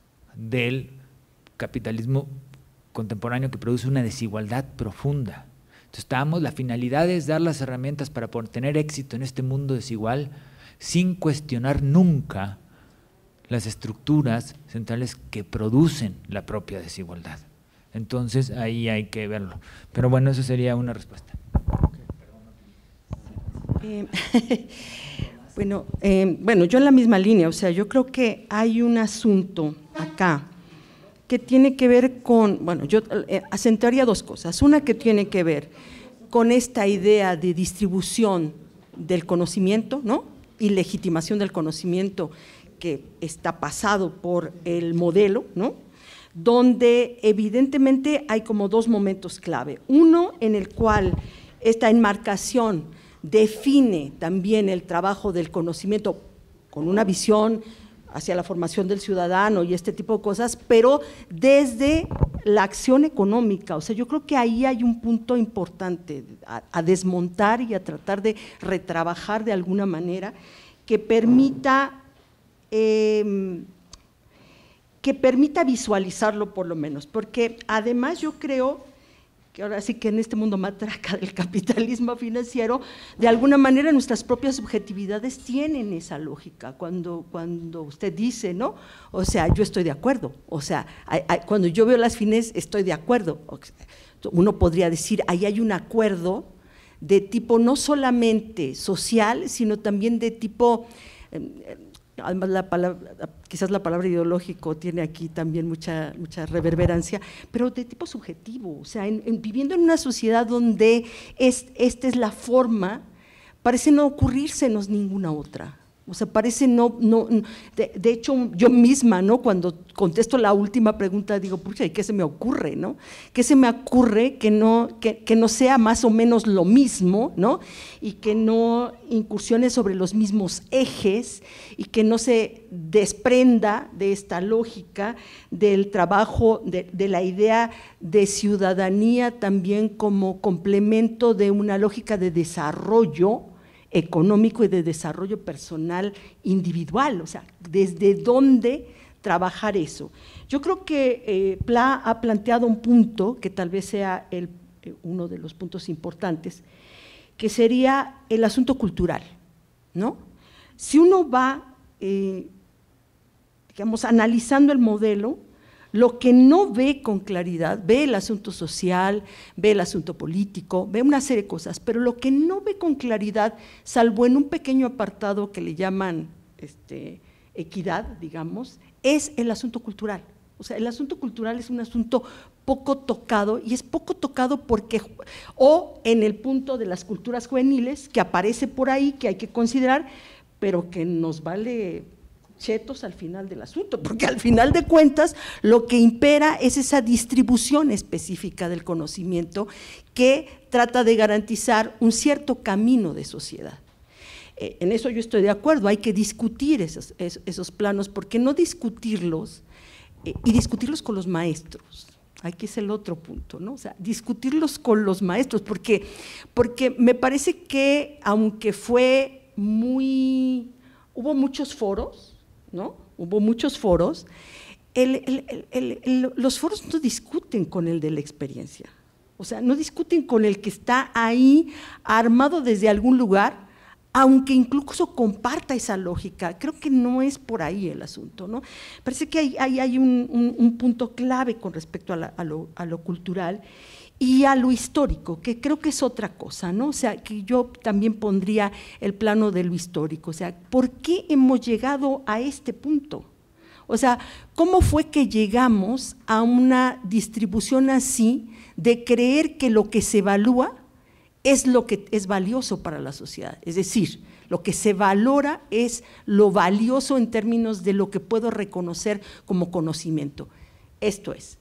del capitalismo contemporáneo que produce una desigualdad profunda. Entonces, estamos, la finalidad es dar las herramientas para poder tener éxito en este mundo desigual sin cuestionar nunca las estructuras centrales que producen la propia desigualdad. Entonces, ahí hay que verlo. Pero bueno, eso sería una respuesta. Eh, bueno, eh, bueno, yo en la misma línea, o sea, yo creo que hay un asunto acá que tiene que ver con, bueno, yo eh, acentuaría dos cosas. Una que tiene que ver con esta idea de distribución del conocimiento, ¿no?, y legitimación del conocimiento que está pasado por el modelo, ¿no?, donde evidentemente hay como dos momentos clave. Uno en el cual esta enmarcación define también el trabajo del conocimiento con una visión hacia la formación del ciudadano y este tipo de cosas, pero desde la acción económica. O sea, yo creo que ahí hay un punto importante a, a desmontar y a tratar de retrabajar de alguna manera que permita eh, que permita visualizarlo por lo menos, porque además yo creo que ahora sí que en este mundo matraca del capitalismo financiero, de alguna manera nuestras propias subjetividades tienen esa lógica, cuando, cuando usted dice, ¿no?, o sea, yo estoy de acuerdo, o sea, hay, hay, cuando yo veo las fines estoy de acuerdo, uno podría decir, ahí hay un acuerdo de tipo no solamente social, sino también de tipo… Eh, además la palabra, quizás la palabra ideológico tiene aquí también mucha, mucha reverberancia, pero de tipo subjetivo, o sea, en, en, viviendo en una sociedad donde es, esta es la forma, parece no ocurrírsenos ninguna otra. O sea, parece no, no de, de hecho yo misma, ¿no?, cuando contesto la última pregunta digo, pucha, ¿y qué se me ocurre, no? ¿Qué se me ocurre que no, que, que no sea más o menos lo mismo, ¿no?, y que no incursione sobre los mismos ejes y que no se desprenda de esta lógica del trabajo, de, de la idea de ciudadanía también como complemento de una lógica de desarrollo económico y de desarrollo personal individual, o sea, desde dónde trabajar eso. Yo creo que eh, Pla ha planteado un punto que tal vez sea el, eh, uno de los puntos importantes, que sería el asunto cultural, ¿no? Si uno va, eh, digamos, analizando el modelo, lo que no ve con claridad, ve el asunto social, ve el asunto político, ve una serie de cosas, pero lo que no ve con claridad, salvo en un pequeño apartado que le llaman este, equidad, digamos, es el asunto cultural. O O sea, el asunto cultural es un asunto poco tocado, y es poco tocado porque, o en el punto de las culturas juveniles, que aparece por ahí, que hay que considerar, pero que nos vale chetos al final del asunto, porque al final de cuentas lo que impera es esa distribución específica del conocimiento que trata de garantizar un cierto camino de sociedad. Eh, en eso yo estoy de acuerdo, hay que discutir esos, esos, esos planos, porque no discutirlos, eh, y discutirlos con los maestros. Aquí es el otro punto, ¿no? O sea, discutirlos con los maestros, porque, porque me parece que aunque fue muy, hubo muchos foros, ¿no? Hubo muchos foros, el, el, el, el, el, los foros no discuten con el de la experiencia, o sea, no discuten con el que está ahí armado desde algún lugar, aunque incluso comparta esa lógica. Creo que no es por ahí el asunto, ¿no? Parece que hay, hay, hay un, un, un punto clave con respecto a, la, a, lo, a lo cultural y a lo histórico, que creo que es otra cosa, ¿no? O sea, que yo también pondría el plano de lo histórico, o sea, ¿por qué hemos llegado a este punto? O sea, ¿cómo fue que llegamos a una distribución así de creer que lo que se evalúa es lo que es valioso para la sociedad? Es decir, lo que se valora es lo valioso en términos de lo que puedo reconocer como conocimiento. Esto es,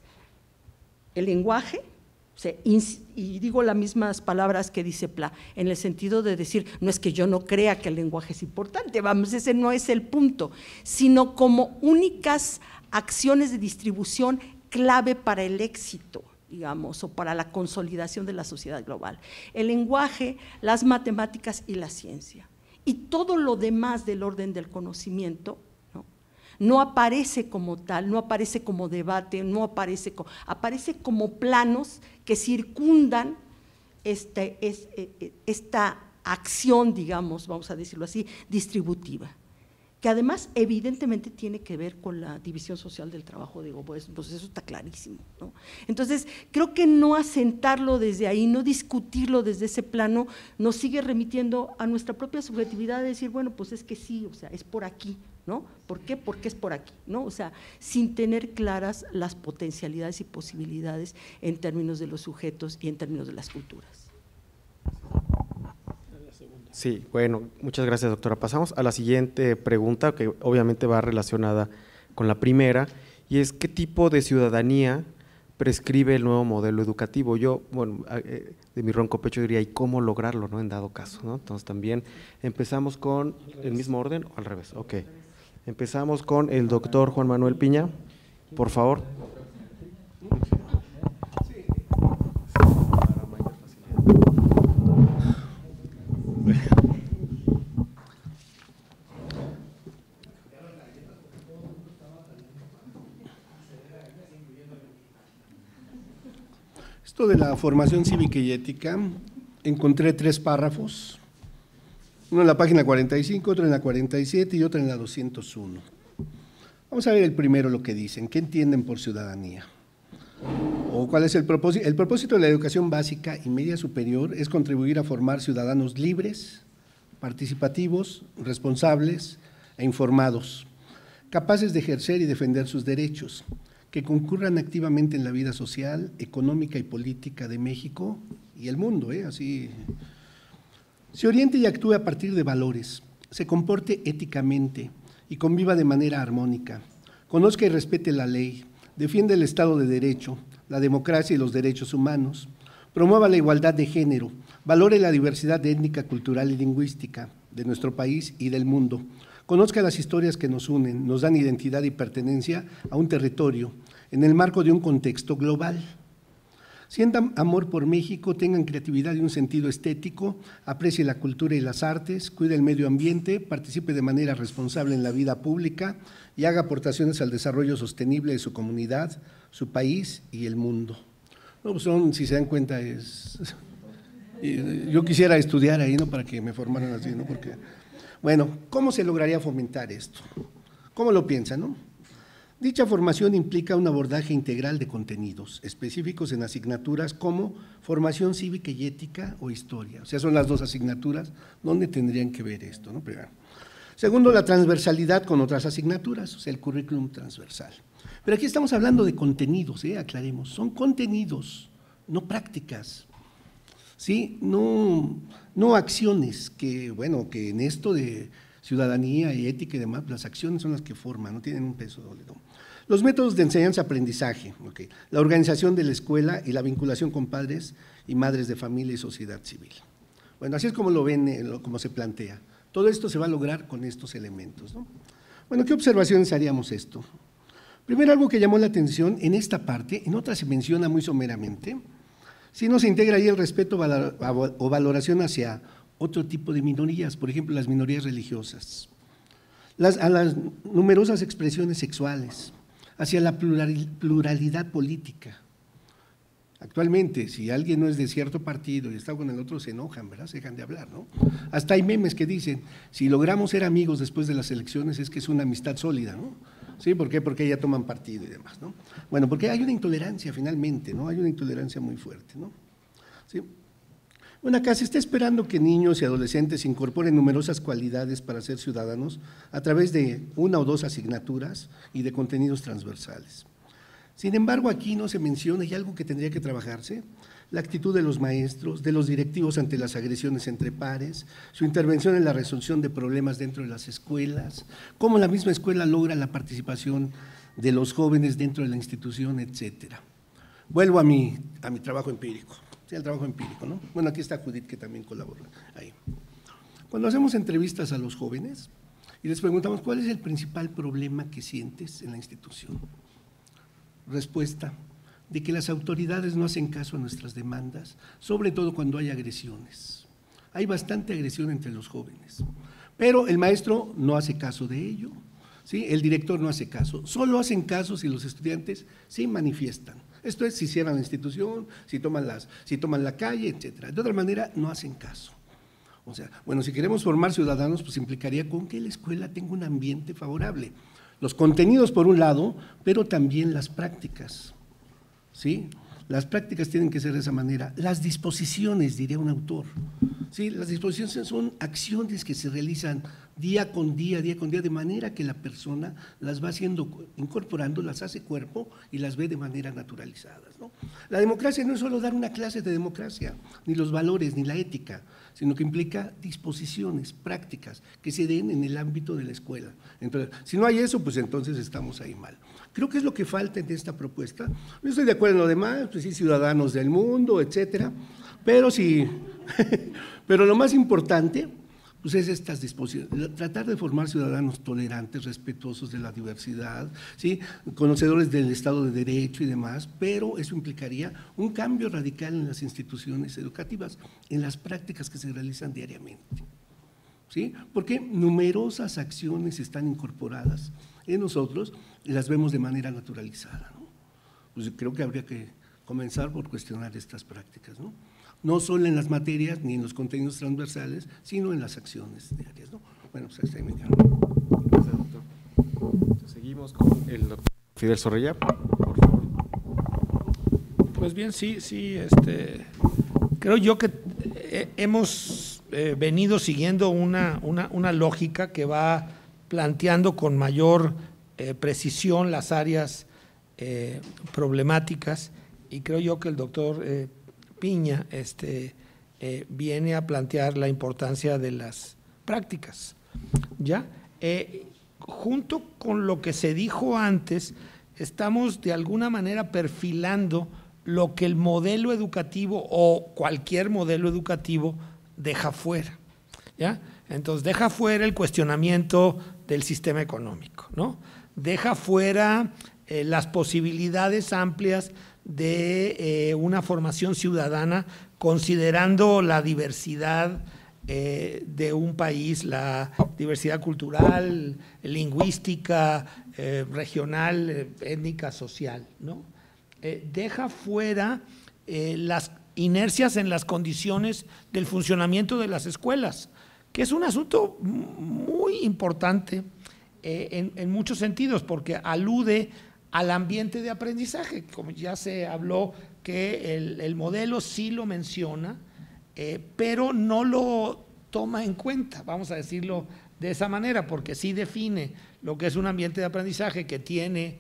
el lenguaje, o sea, y digo las mismas palabras que dice Pla, en el sentido de decir, no es que yo no crea que el lenguaje es importante, vamos, ese no es el punto, sino como únicas acciones de distribución clave para el éxito, digamos, o para la consolidación de la sociedad global. El lenguaje, las matemáticas y la ciencia. Y todo lo demás del orden del conocimiento, ¿no? No aparece como tal, no aparece como debate, no aparece como, aparece como planos que circundan este, es, esta acción, digamos, vamos a decirlo así, distributiva, que además evidentemente tiene que ver con la división social del trabajo, digo, pues, pues eso está clarísimo, ¿no? Entonces, creo que no asentarlo desde ahí, no discutirlo desde ese plano, nos sigue remitiendo a nuestra propia subjetividad de decir, bueno, pues es que sí, o sea, es por aquí, ¿no? ¿Por qué? Porque es por aquí, ¿no? O sea, sin tener claras las potencialidades y posibilidades en términos de los sujetos y en términos de las culturas. Sí, bueno, muchas gracias, doctora. Pasamos a la siguiente pregunta, que obviamente va relacionada con la primera, y es ¿qué tipo de ciudadanía prescribe el nuevo modelo educativo? Yo, bueno, de mi ronco pecho diría, ¿y cómo lograrlo, no? En dado caso, ¿no? Entonces también empezamos con el mismo orden, o al revés, ok. Empezamos con el doctor Juan Manuel Piña, por favor. Esto de la formación cívica y ética, encontré tres párrafos, uno en la página cuarenta y cinco, otro en la cuarenta y siete y otro en la doscientos uno. Vamos a ver el primero lo que dicen, ¿qué entienden por ciudadanía? ¿O cuál es el propósito? El propósito de la educación básica y media superior es contribuir a formar ciudadanos libres, participativos, responsables e informados, capaces de ejercer y defender sus derechos, que concurran activamente en la vida social, económica y política de México y el mundo, ¿eh? Así, se oriente y actúe a partir de valores, se comporte éticamente y conviva de manera armónica, conozca y respete la ley, defiende el Estado de Derecho, la democracia y los derechos humanos, promueva la igualdad de género, valore la diversidad étnica, cultural y lingüística de nuestro país y del mundo, conozca las historias que nos unen, nos dan identidad y pertenencia a un territorio en el marco de un contexto global. Sientan amor por México, tengan creatividad y un sentido estético, aprecie la cultura y las artes, cuide el medio ambiente, participe de manera responsable en la vida pública y haga aportaciones al desarrollo sostenible de su comunidad, su país y el mundo. No, pues son, si se dan cuenta, es… Yo quisiera estudiar ahí, ¿no? Para que me formaran así, ¿no? Porque… Bueno, ¿cómo se lograría fomentar esto? ¿Cómo lo piensan, no? Dicha formación implica un abordaje integral de contenidos específicos en asignaturas como formación cívica y ética o historia. O sea, son las dos asignaturas donde tendrían que ver esto, ¿no? Primero. Segundo, la transversalidad con otras asignaturas, o sea, el currículum transversal. Pero aquí estamos hablando de contenidos, ¿eh? Aclaremos, son contenidos, no prácticas, ¿sí? No, no acciones, que bueno, que en esto de ciudadanía y ética y demás, las acciones son las que forman, no tienen un peso sólido. Los métodos de enseñanza-aprendizaje, okay. La organización de la escuela y la vinculación con padres y madres de familia y sociedad civil. Bueno, así es como lo ven, como se plantea. Todo esto se va a lograr con estos elementos, ¿no? Bueno, ¿qué observaciones haríamos esto? Primero, algo que llamó la atención en esta parte, en otra se menciona muy someramente, si no se integra ahí el respeto o valoración hacia otro tipo de minorías, por ejemplo, las minorías religiosas, las, a las numerosas expresiones sexuales, hacia la pluralidad política. Actualmente, si alguien no es de cierto partido y está con el otro, se enojan, ¿verdad? Se dejan de hablar, ¿no? Hasta hay memes que dicen, si logramos ser amigos después de las elecciones es que es una amistad sólida, ¿no? ¿Sí? ¿Por qué? Porque ya toman partido y demás, ¿no? Bueno, porque hay una intolerancia finalmente, ¿no? Hay una intolerancia muy fuerte, ¿no? ¿Sí? Bueno, acá se está esperando que niños y adolescentes incorporen numerosas cualidades para ser ciudadanos a través de una o dos asignaturas y de contenidos transversales. Sin embargo, aquí no se menciona, y algo que tendría que trabajarse, la actitud de los maestros, de los directivos ante las agresiones entre pares, su intervención en la resolución de problemas dentro de las escuelas, cómo la misma escuela logra la participación de los jóvenes dentro de la institución, etcétera. Vuelvo a mi, a mi trabajo empírico. El trabajo empírico, ¿no? Bueno, aquí está Judith, que también colabora ahí. Cuando hacemos entrevistas a los jóvenes y les preguntamos, ¿cuál es el principal problema que sientes en la institución? Respuesta, de que las autoridades no hacen caso a nuestras demandas, sobre todo cuando hay agresiones. Hay bastante agresión entre los jóvenes, pero el maestro no hace caso de ello, ¿sí? El director no hace caso, solo hacen caso si los estudiantes sí manifiestan. Esto es, si cierran la institución, si toman, las, si toman la calle, etcétera. De otra manera, no hacen caso. O sea, bueno, si queremos formar ciudadanos, pues implicaría con que la escuela tenga un ambiente favorable. Los contenidos por un lado, pero también las prácticas, ¿sí? Las prácticas tienen que ser de esa manera. Las disposiciones, diría un autor, ¿sí? Las disposiciones son acciones que se realizan día con día, día con día, de manera que la persona las va haciendo, incorporando, las hace cuerpo y las ve de manera naturalizadas, ¿no? La democracia no es solo dar una clase de democracia, ni los valores, ni la ética, sino que implica disposiciones, prácticas que se den en el ámbito de la escuela. Entonces, si no hay eso, pues entonces estamos ahí mal. Creo que es lo que falta en esta propuesta. Yo estoy de acuerdo en lo demás, pues sí, ciudadanos del mundo, etcétera, pero sí, pero lo más importante pues es estas disposiciones, tratar de formar ciudadanos tolerantes, respetuosos de la diversidad, ¿sí? Conocedores del Estado de Derecho y demás, pero eso implicaría un cambio radical en las instituciones educativas, en las prácticas que se realizan diariamente, ¿sí? Porque numerosas acciones están incorporadas en nosotros y las vemos de manera naturalizada, ¿no? Pues creo que habría que comenzar por cuestionar estas prácticas, ¿no? No solo en las materias ni en los contenidos transversales, sino en las acciones diarias, ¿no? Bueno, pues ahí me quedo. Gracias, doctor. Entonces, seguimos con el doctor Fidel Zorrilla, por favor. Pues bien, sí, sí, este, creo yo que eh, hemos eh, venido siguiendo una, una, una lógica que va planteando con mayor eh, precisión las áreas eh, problemáticas, y creo yo que el doctor eh, Piña este, eh, viene a plantear la importancia de las prácticas, ¿ya? Eh, junto con lo que se dijo antes, estamos de alguna manera perfilando lo que el modelo educativo o cualquier modelo educativo deja fuera, ¿ya? Entonces, deja fuera el cuestionamiento del sistema económico, ¿no? Deja fuera eh, las posibilidades amplias de eh, una formación ciudadana considerando la diversidad eh, de un país, la diversidad cultural, lingüística, eh, regional, eh, étnica, social, ¿no? Eh, deja fuera eh, las inercias en las condiciones del funcionamiento de las escuelas, que es un asunto muy importante eh, en, en muchos sentidos, porque alude al ambiente de aprendizaje, como ya se habló que el, el modelo sí lo menciona, eh, pero no lo toma en cuenta, vamos a decirlo de esa manera, porque sí define lo que es un ambiente de aprendizaje que tiene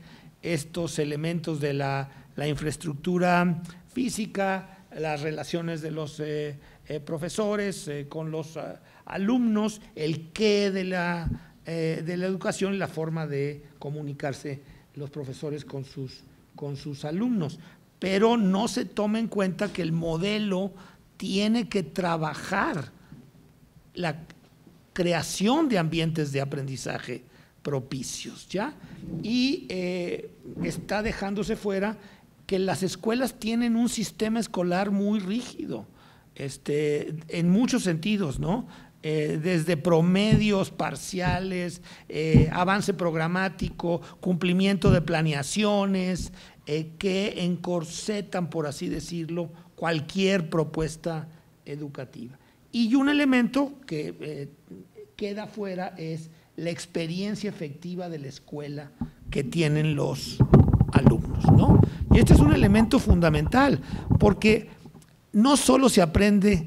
estos elementos de la, la infraestructura física, las relaciones de los eh, eh, profesores eh, con los uh, alumnos, el qué de la, eh, de la educación y la forma de comunicarse los profesores con sus, con sus alumnos. Pero no se toma en cuenta que el modelo tiene que trabajar la creación de ambientes de aprendizaje propicios, ¿ya? Y eh, está dejándose fuera que las escuelas tienen un sistema escolar muy rígido, este, en muchos sentidos, ¿no? Eh, desde promedios parciales, eh, avance programático, cumplimiento de planeaciones, eh, que encorsetan, por así decirlo, cualquier propuesta educativa. Y un elemento que eh, queda fuera es la experiencia efectiva de la escuela que tienen los alumnos, ¿no? Y este es un elemento fundamental, porque no solo se aprende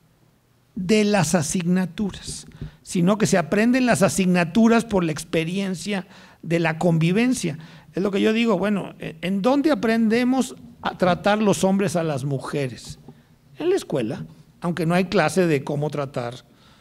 de las asignaturas, sino que se aprenden las asignaturas por la experiencia de la convivencia. Es lo que yo digo, bueno, ¿en dónde aprendemos a tratar los hombres a las mujeres? En la escuela, aunque no hay clase de cómo tratar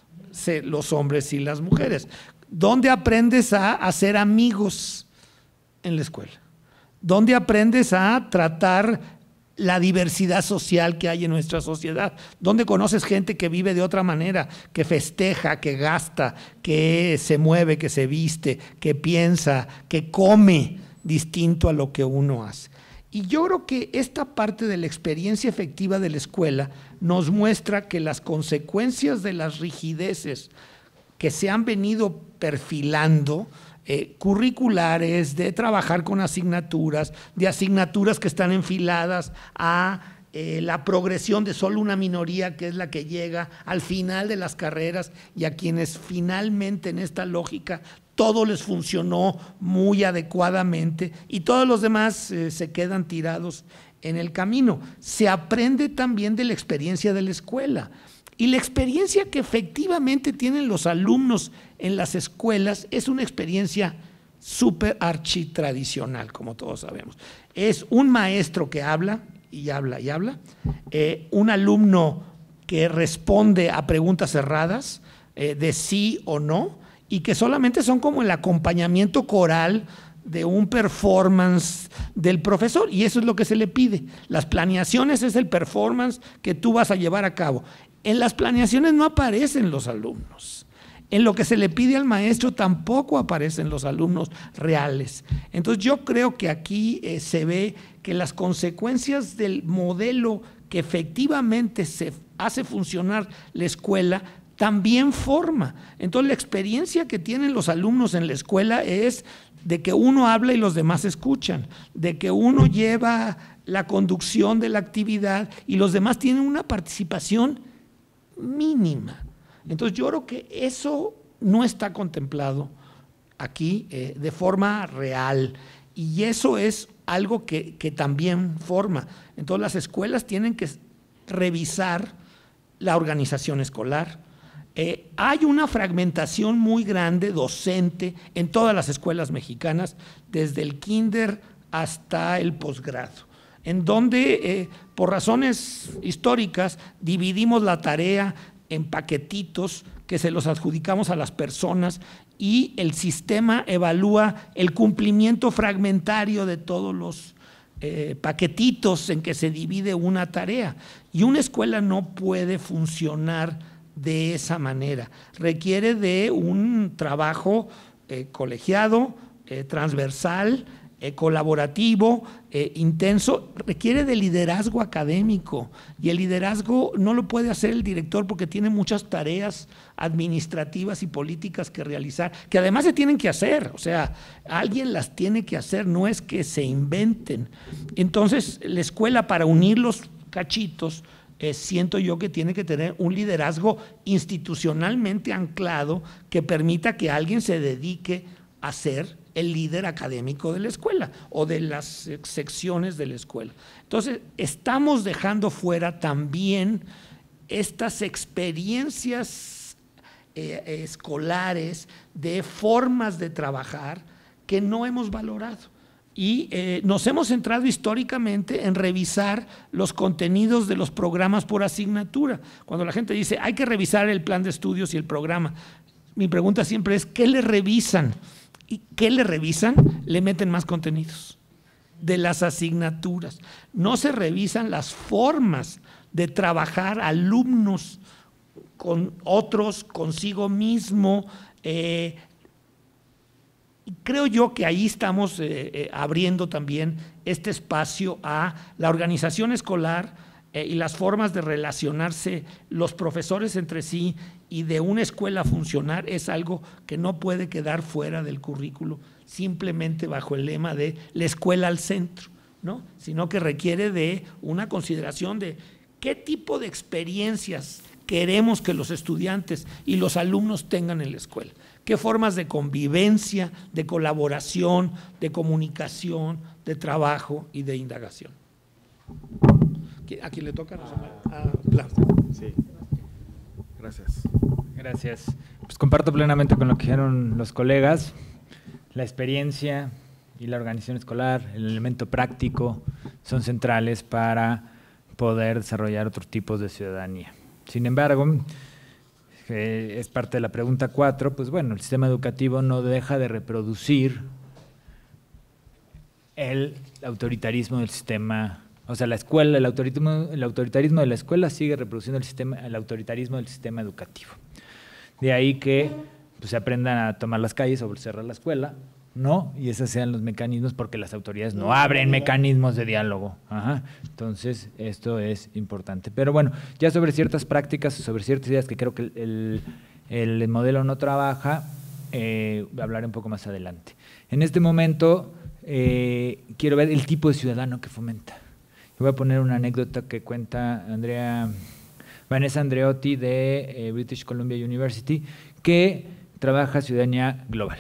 los hombres y las mujeres. ¿Dónde aprendes a hacer amigos? En la escuela. ¿Dónde aprendes a tratar la diversidad social que hay en nuestra sociedad? ¿Dónde conoces gente que vive de otra manera, que festeja, que gasta, que se mueve, que se viste, que piensa, que come distinto a lo que uno hace? Y yo creo que esta parte de la experiencia efectiva de la escuela nos muestra que las consecuencias de las rigideces que se han venido perfilando, eh, curriculares, de trabajar con asignaturas, de asignaturas que están enfiladas a eh, la progresión de solo una minoría, que es la que llega al final de las carreras, y a quienes finalmente en esta lógica todo les funcionó muy adecuadamente y todos los demás eh, se quedan tirados en el camino. Se aprende también de la experiencia de la escuela. Y la experiencia que efectivamente tienen los alumnos en las escuelas es una experiencia súper architradicional, como todos sabemos. Es un maestro que habla y habla y habla, eh, un alumno que responde a preguntas cerradas eh, de sí o no, y que solamente son como el acompañamiento coral de un performance del profesor, y eso es lo que se le pide. Las planeaciones es el performance que tú vas a llevar a cabo. En las planeaciones no aparecen los alumnos. En lo que se le pide al maestro tampoco aparecen los alumnos reales. Entonces yo creo que aquí eh, se ve que las consecuencias del modelo que efectivamente se hace funcionar la escuela también forma. Entonces la experiencia que tienen los alumnos en la escuela es de que uno habla y los demás escuchan, de que uno lleva la conducción de la actividad y los demás tienen una participación mínima. Entonces yo creo que eso no está contemplado aquí eh, de forma real, y eso es algo que, que también forma. Entonces las escuelas tienen que revisar la organización escolar. Eh, hay una fragmentación muy grande docente en todas las escuelas mexicanas, desde el kinder hasta el posgrado, en donde eh, por razones históricas dividimos la tarea en paquetitos que se los adjudicamos a las personas, y el sistema evalúa el cumplimiento fragmentario de todos los eh, paquetitos en que se divide una tarea. Y una escuela no puede funcionar de esa manera. Requiere de un trabajo eh, colegiado, eh, transversal, eh, colaborativo, eh, intenso, requiere de liderazgo académico, y el liderazgo no lo puede hacer el director porque tiene muchas tareas administrativas y políticas que realizar, que además se tienen que hacer, o sea, alguien las tiene que hacer, no es que se inventen. Entonces, la escuela, para unir los cachitos, Eh, siento yo que tiene que tener un liderazgo institucionalmente anclado que permita que alguien se dedique a ser el líder académico de la escuela o de las secciones de la escuela. Entonces, estamos dejando fuera también estas experiencias eh, escolares de formas de trabajar que no hemos valorado. Y eh, nos hemos centrado históricamente en revisar los contenidos de los programas por asignatura. Cuando la gente dice, hay que revisar el plan de estudios y el programa, mi pregunta siempre es, ¿qué le revisan? ¿Y qué le revisan? Le meten más contenidos de las asignaturas. No se revisan las formas de trabajar alumnos con otros, consigo mismo. Eh, creo yo que ahí estamos eh, eh, abriendo también este espacio a la organización escolar eh, y las formas de relacionarse los profesores entre sí y de una escuela funcionar es algo que no puede quedar fuera del currículo, simplemente bajo el lema de la escuela al centro, ¿no? Sino que requiere de una consideración de qué tipo de experiencias queremos que los estudiantes y los alumnos tengan en la escuela, qué formas de convivencia, de colaboración, de comunicación, de trabajo y de indagación. ¿A quién le toca? A Blas. Sí. Gracias. Gracias. Pues comparto plenamente con lo que dijeron los colegas. La experiencia y la organización escolar, el elemento práctico, son centrales para poder desarrollar otros tipos de ciudadanía. Sin embargo, eh, es parte de la pregunta cuatro, pues bueno, el sistema educativo no deja de reproducir el autoritarismo del sistema. O sea, la escuela, el autoritarismo, el autoritarismo de la escuela sigue reproduciendo el, sistema, el autoritarismo del sistema educativo. De ahí que pues, se aprendan a tomar las calles o cerrar la escuela, ¿no? Y esos sean los mecanismos, porque las autoridades no abren mecanismos de diálogo. Ajá. Entonces, esto es importante. Pero bueno, ya sobre ciertas prácticas, sobre ciertas ideas que creo que el, el, el modelo no trabaja, eh, hablaré un poco más adelante. En este momento, eh, quiero ver el tipo de ciudadano que fomenta. Voy a poner una anécdota que cuenta Andrea, Vanessa Andreotti de eh, British Columbia University, que trabaja ciudadanía global.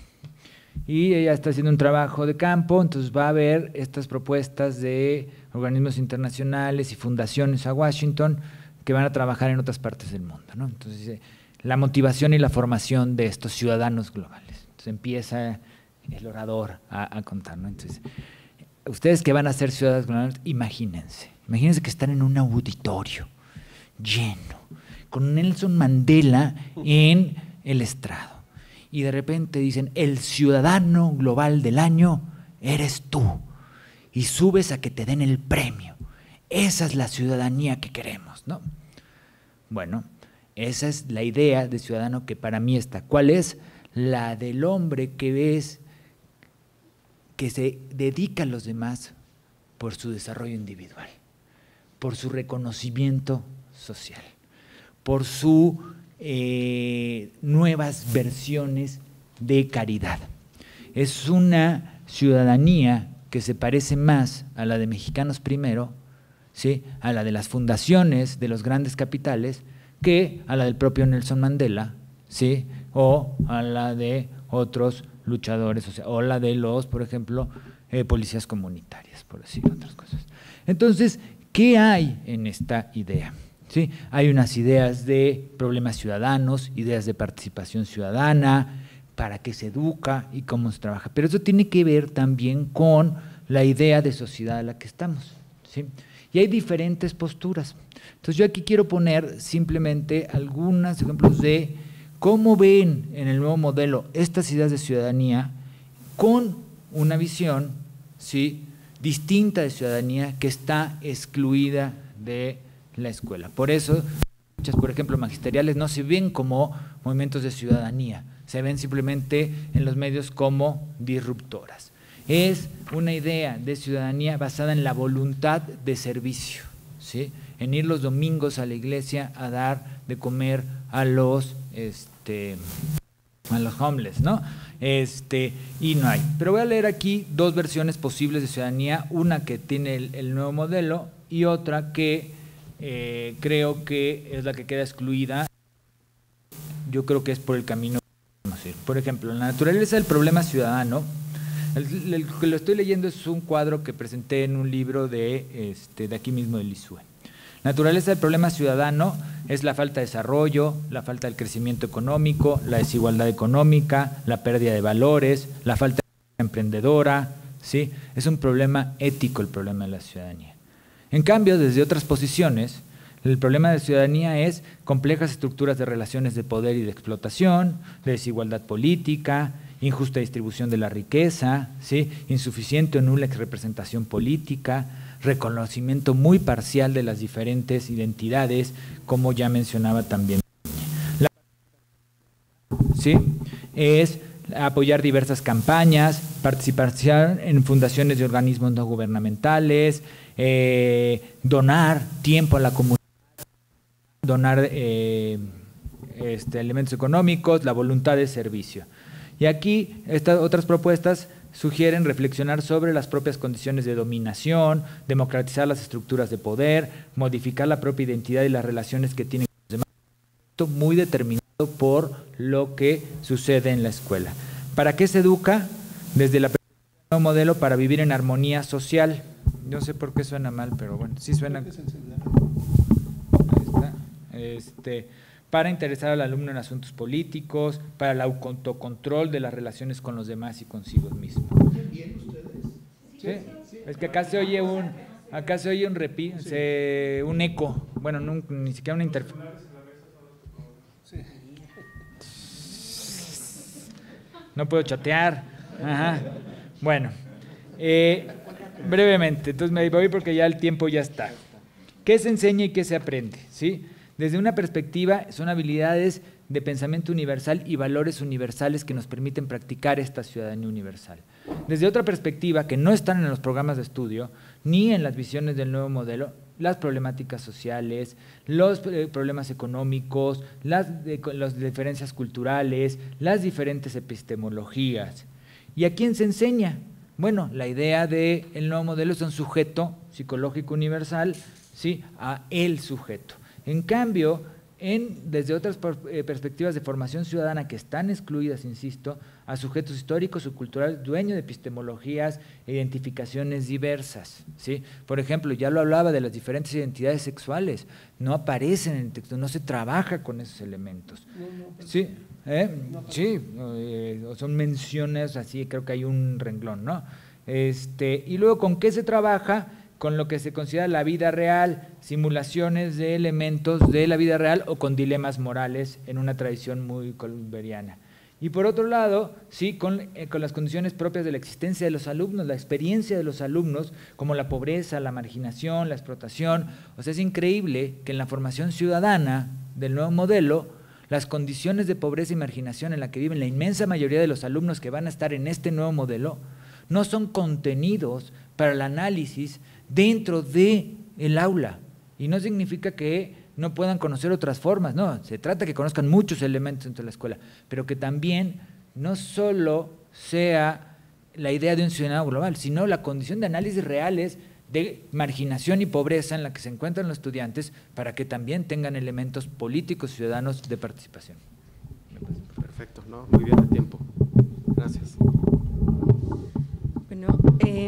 Y ella está haciendo un trabajo de campo, entonces va a ver estas propuestas de organismos internacionales y fundaciones a Washington que van a trabajar en otras partes del mundo, ¿no? Entonces dice, la motivación y la formación de estos ciudadanos globales. Entonces empieza el orador a, a contar, ¿no? Entonces, ustedes que van a ser ciudadanos globales, imagínense, imagínense que están en un auditorio lleno, con Nelson Mandela en el estrado. Y de repente dicen, el ciudadano global del año eres tú. Y subes a que te den el premio. Esa es la ciudadanía que queremos, ¿no? Bueno, esa es la idea de ciudadano que para mí está. ¿Cuál es? La del hombre que ves que se dedica a los demás por su desarrollo individual, por su reconocimiento social, por su Eh, nuevas versiones de caridad. Es una ciudadanía que se parece más a la de Mexicanos Primero, ¿sí?, a la de las fundaciones de los grandes capitales, que a la del propio Nelson Mandela, ¿sí?, o a la de otros luchadores, o sea, o la de los, por ejemplo, eh, policías comunitarias, por decir otras cosas. Entonces, ¿qué hay en esta idea? ¿Sí? Hay unas ideas de problemas ciudadanos, ideas de participación ciudadana, para qué se educa y cómo se trabaja. Pero eso tiene que ver también con la idea de sociedad a la que estamos, ¿sí? Y hay diferentes posturas. Entonces yo aquí quiero poner simplemente algunos ejemplos de cómo ven en el nuevo modelo estas ideas de ciudadanía con una visión, ¿sí?, distinta de ciudadanía que está excluida de la escuela. Por eso, muchas, por ejemplo, magisteriales no se ven como movimientos de ciudadanía, se ven simplemente en los medios como disruptoras. Es una idea de ciudadanía basada en la voluntad de servicio, ¿sí?, en ir los domingos a la iglesia a dar de comer a los, este, a los homeless, ¿no? Este, y no hay. Pero voy a leer aquí dos versiones posibles de ciudadanía, una que tiene el, el nuevo modelo y otra que Eh, creo que es la que queda excluida. Yo creo que es por el camino. Por ejemplo, la naturaleza del problema ciudadano, el, el que lo estoy leyendo es un cuadro que presenté en un libro de, este, de aquí mismo del I S U E. La naturaleza del problema ciudadano es la falta de desarrollo, la falta del crecimiento económico, la desigualdad económica, la pérdida de valores, la falta de emprendedora, ¿sí? Es un problema ético el problema de la ciudadanía. En cambio, desde otras posiciones, el problema de ciudadanía es complejas estructuras de relaciones de poder y de explotación, de desigualdad política, injusta distribución de la riqueza, ¿sí? Insuficiente o nula representación política, reconocimiento muy parcial de las diferentes identidades, como ya mencionaba también. La, ¿sí? Es apoyar diversas campañas, participación en fundaciones y organismos no gubernamentales, eh, donar tiempo a la comunidad, donar eh, este, elementos económicos, la voluntad de servicio. Y aquí estas otras propuestas sugieren reflexionar sobre las propias condiciones de dominación, democratizar las estructuras de poder, modificar la propia identidad y las relaciones que tienen con los demás. Esto muy determinado por lo que sucede en la escuela. ¿Para qué se educa? Desde la perspectiva del nuevo modelo para vivir en armonía social. No sé por qué suena mal, pero bueno, sí suena. Ahí está. Este, para interesar al alumno en asuntos políticos, para el autocontrol de las relaciones con los demás y consigo mismo. ¿Bien ustedes? ¿Sí? Es que acá se oye un, acá se oye un repi, sí. se, un eco, bueno, no, ni siquiera una interferencia. No puedo chatear. Ajá. Bueno, eh, brevemente, entonces me voy porque ya el tiempo ya está. ¿Qué se enseña y qué se aprende? ¿Sí? Desde una perspectiva, son habilidades de pensamiento universal y valores universales que nos permiten practicar esta ciudadanía universal. Desde otra perspectiva, que no están en los programas de estudio, ni en las visiones del nuevo modelo, las problemáticas sociales, los eh, problemas económicos, las, de, las diferencias culturales, las diferentes epistemologías. ¿Y a quién se enseña? Bueno, la idea del nuevo modelo es un sujeto psicológico universal, ¿sí? A el sujeto. En cambio, en, desde otras perspectivas de formación ciudadana que están excluidas, insisto, a sujetos históricos o culturales dueños de epistemologías e identificaciones diversas, ¿sí? Por ejemplo, ya lo hablaba de las diferentes identidades sexuales, no aparecen en el texto, no se trabaja con esos elementos. No, no, ¿sí? ¿Eh? No, sí, eh, son menciones así, creo que hay un renglón, ¿no? Este, y luego, ¿con qué se trabaja? Con lo que se considera la vida real, simulaciones de elementos de la vida real o con dilemas morales en una tradición muy columberiana. Y por otro lado, sí, con, eh, con las condiciones propias de la existencia de los alumnos, la experiencia de los alumnos, como la pobreza, la marginación, la explotación. O sea, es increíble que en la formación ciudadana del nuevo modelo, las condiciones de pobreza y marginación en la que viven la inmensa mayoría de los alumnos que van a estar en este nuevo modelo, no son contenidos para el análisis dentro de el aula, y no significa que no puedan conocer otras formas, no, se trata de que conozcan muchos elementos dentro de la escuela, pero que también no solo sea la idea de un ciudadano global, sino la condición de análisis reales de marginación y pobreza en la que se encuentran los estudiantes para que también tengan elementos políticos ciudadanos de participación. Perfecto, ¿no? Muy bien el tiempo. Gracias. Bueno, eh,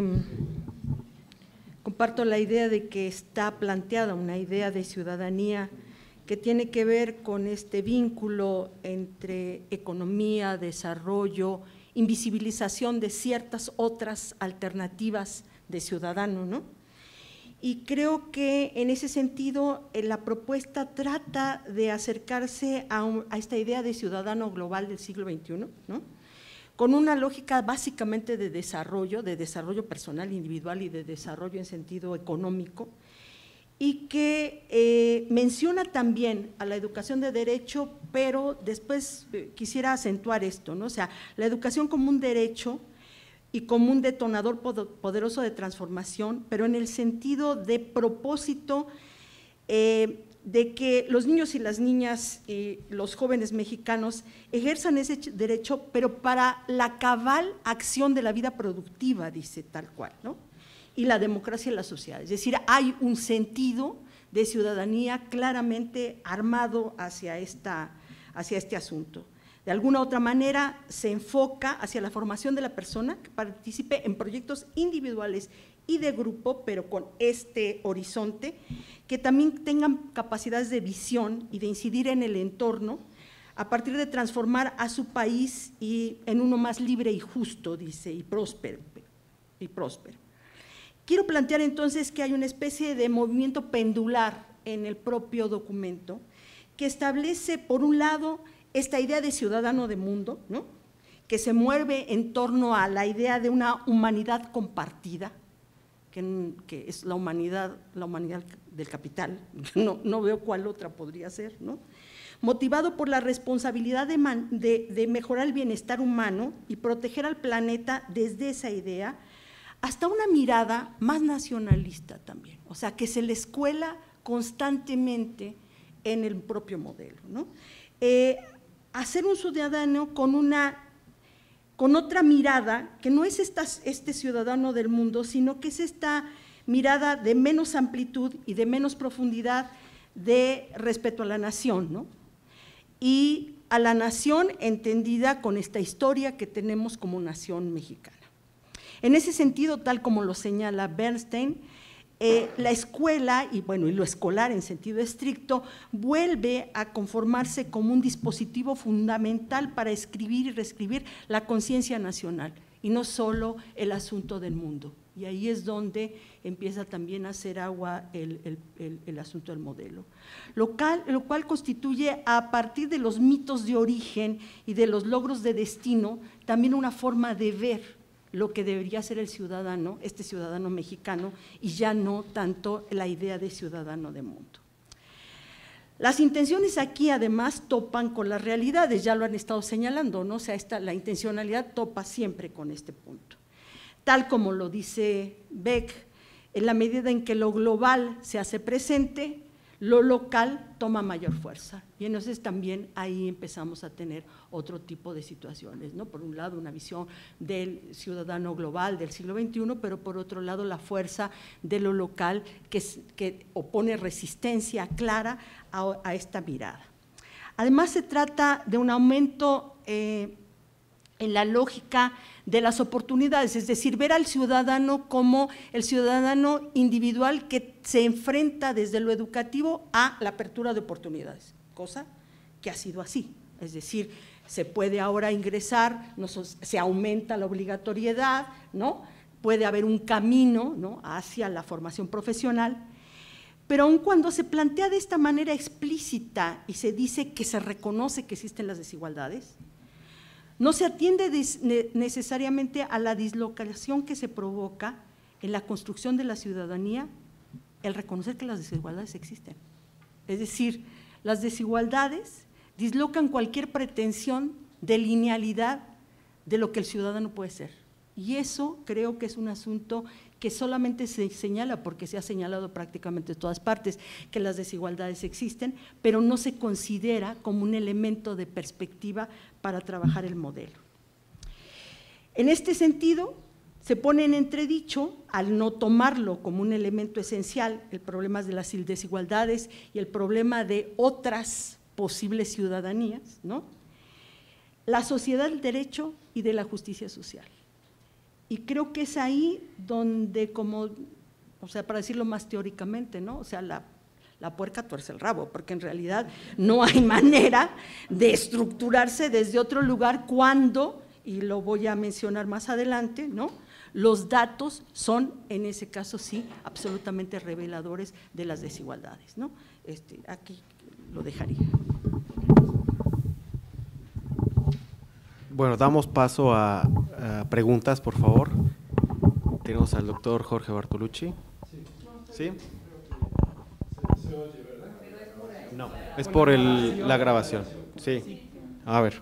comparto la idea de que está planteada una idea de ciudadanía que tiene que ver con este vínculo entre economía, desarrollo, invisibilización de ciertas otras alternativas de ciudadano, ¿no? Y creo que en ese sentido eh, la propuesta trata de acercarse a, un, a esta idea de ciudadano global del siglo veintiuno, ¿no? Con una lógica básicamente de desarrollo, de desarrollo personal, individual y de desarrollo en sentido económico, y que eh, menciona también a la educación de derecho, pero después eh, quisiera acentuar esto, ¿no? O sea, la educación como un derecho y como un detonador poderoso de transformación, pero en el sentido de propósito eh, de que los niños y las niñas y los jóvenes mexicanos ejerzan ese derecho, pero para la cabal acción de la vida productiva, dice tal cual, ¿no? Y la democracia en la sociedad. Es decir, hay un sentido de ciudadanía claramente armado hacia, esta, hacia este asunto. De alguna u otra manera se enfoca hacia la formación de la persona que participe en proyectos individuales y de grupo, pero con este horizonte, que también tengan capacidades de visión y de incidir en el entorno a partir de transformar a su país y en uno más libre y justo, dice, y próspero. y próspera. Quiero plantear entonces que hay una especie de movimiento pendular en el propio documento que establece, por un lado, esta idea de ciudadano de mundo, ¿no?, que se mueve en torno a la idea de una humanidad compartida, que, que es la humanidad, la humanidad del capital, no, no veo cuál otra podría ser, ¿no?, motivado por la responsabilidad de, man, de, de mejorar el bienestar humano y proteger al planeta desde esa idea, hasta una mirada más nacionalista también, o sea, que se le escuela constantemente en el propio modelo, ¿no? Eh, hacer un ciudadano con una, con otra mirada, que no es esta, este ciudadano del mundo, sino que es esta mirada de menos amplitud y de menos profundidad de respeto a la nación, ¿no? Y a la nación entendida con esta historia que tenemos como nación mexicana. En ese sentido, tal como lo señala Bernstein, eh, la escuela, y bueno, y lo escolar en sentido estricto, vuelve a conformarse como un dispositivo fundamental para escribir y reescribir la conciencia nacional, y no solo el asunto del mundo. Y ahí es donde empieza también a hacer agua el, el, el, el asunto del modelo, lo cual, lo cual constituye, a partir de los mitos de origen y de los logros de destino, también una forma de ver lo que debería ser el ciudadano, este ciudadano mexicano, y ya no tanto la idea de ciudadano de mundo. Las intenciones aquí además topan con las realidades, ya lo han estado señalando, ¿no? O sea, esta, la intencionalidad topa siempre con este punto. Tal como lo dice Beck, en la medida en que lo global se hace presente, lo local toma mayor fuerza. Y entonces también ahí empezamos a tener otro tipo de situaciones, ¿no? Por un lado, una visión del ciudadano global del siglo veintiuno, pero por otro lado, la fuerza de lo local que, que opone resistencia clara a, a esta mirada. Además, se trata de un aumento eh, en la lógica de las oportunidades, es decir, ver al ciudadano como el ciudadano individual que se enfrenta desde lo educativo a la apertura de oportunidades, cosa que ha sido así, es decir, se puede ahora ingresar, no, se aumenta la obligatoriedad, ¿no? Puede haber un camino, ¿no?, hacia la formación profesional, pero aun cuando se plantea de esta manera explícita y se dice que se reconoce que existen las desigualdades, no se atiende necesariamente a la dislocación que se provoca en la construcción de la ciudadanía el reconocer que las desigualdades existen. Es decir, las desigualdades dislocan cualquier pretensión de linealidad de lo que el ciudadano puede ser. Y eso creo que es un asunto que solamente se señala, porque se ha señalado prácticamente en todas partes que las desigualdades existen, pero no se considera como un elemento de perspectiva para trabajar el modelo. En este sentido, se pone en entredicho, al no tomarlo como un elemento esencial, el problema de las desigualdades y el problema de otras posibles ciudadanías, ¿no?, la sociedad del derecho y de la justicia social. Y creo que es ahí donde, como, o sea, para decirlo más teóricamente, ¿no?, o sea, la, la puerca tuerce el rabo, porque en realidad no hay manera de estructurarse desde otro lugar cuando, y lo voy a mencionar más adelante, ¿no?, los datos son, en ese caso sí, absolutamente reveladores de las desigualdades, ¿no? Este, aquí lo dejaría. Bueno, damos paso a, a preguntas, por favor. Tenemos al doctor Jorge Bartolucci. ¿Sí? No, es por el, la grabación. Sí. A ver.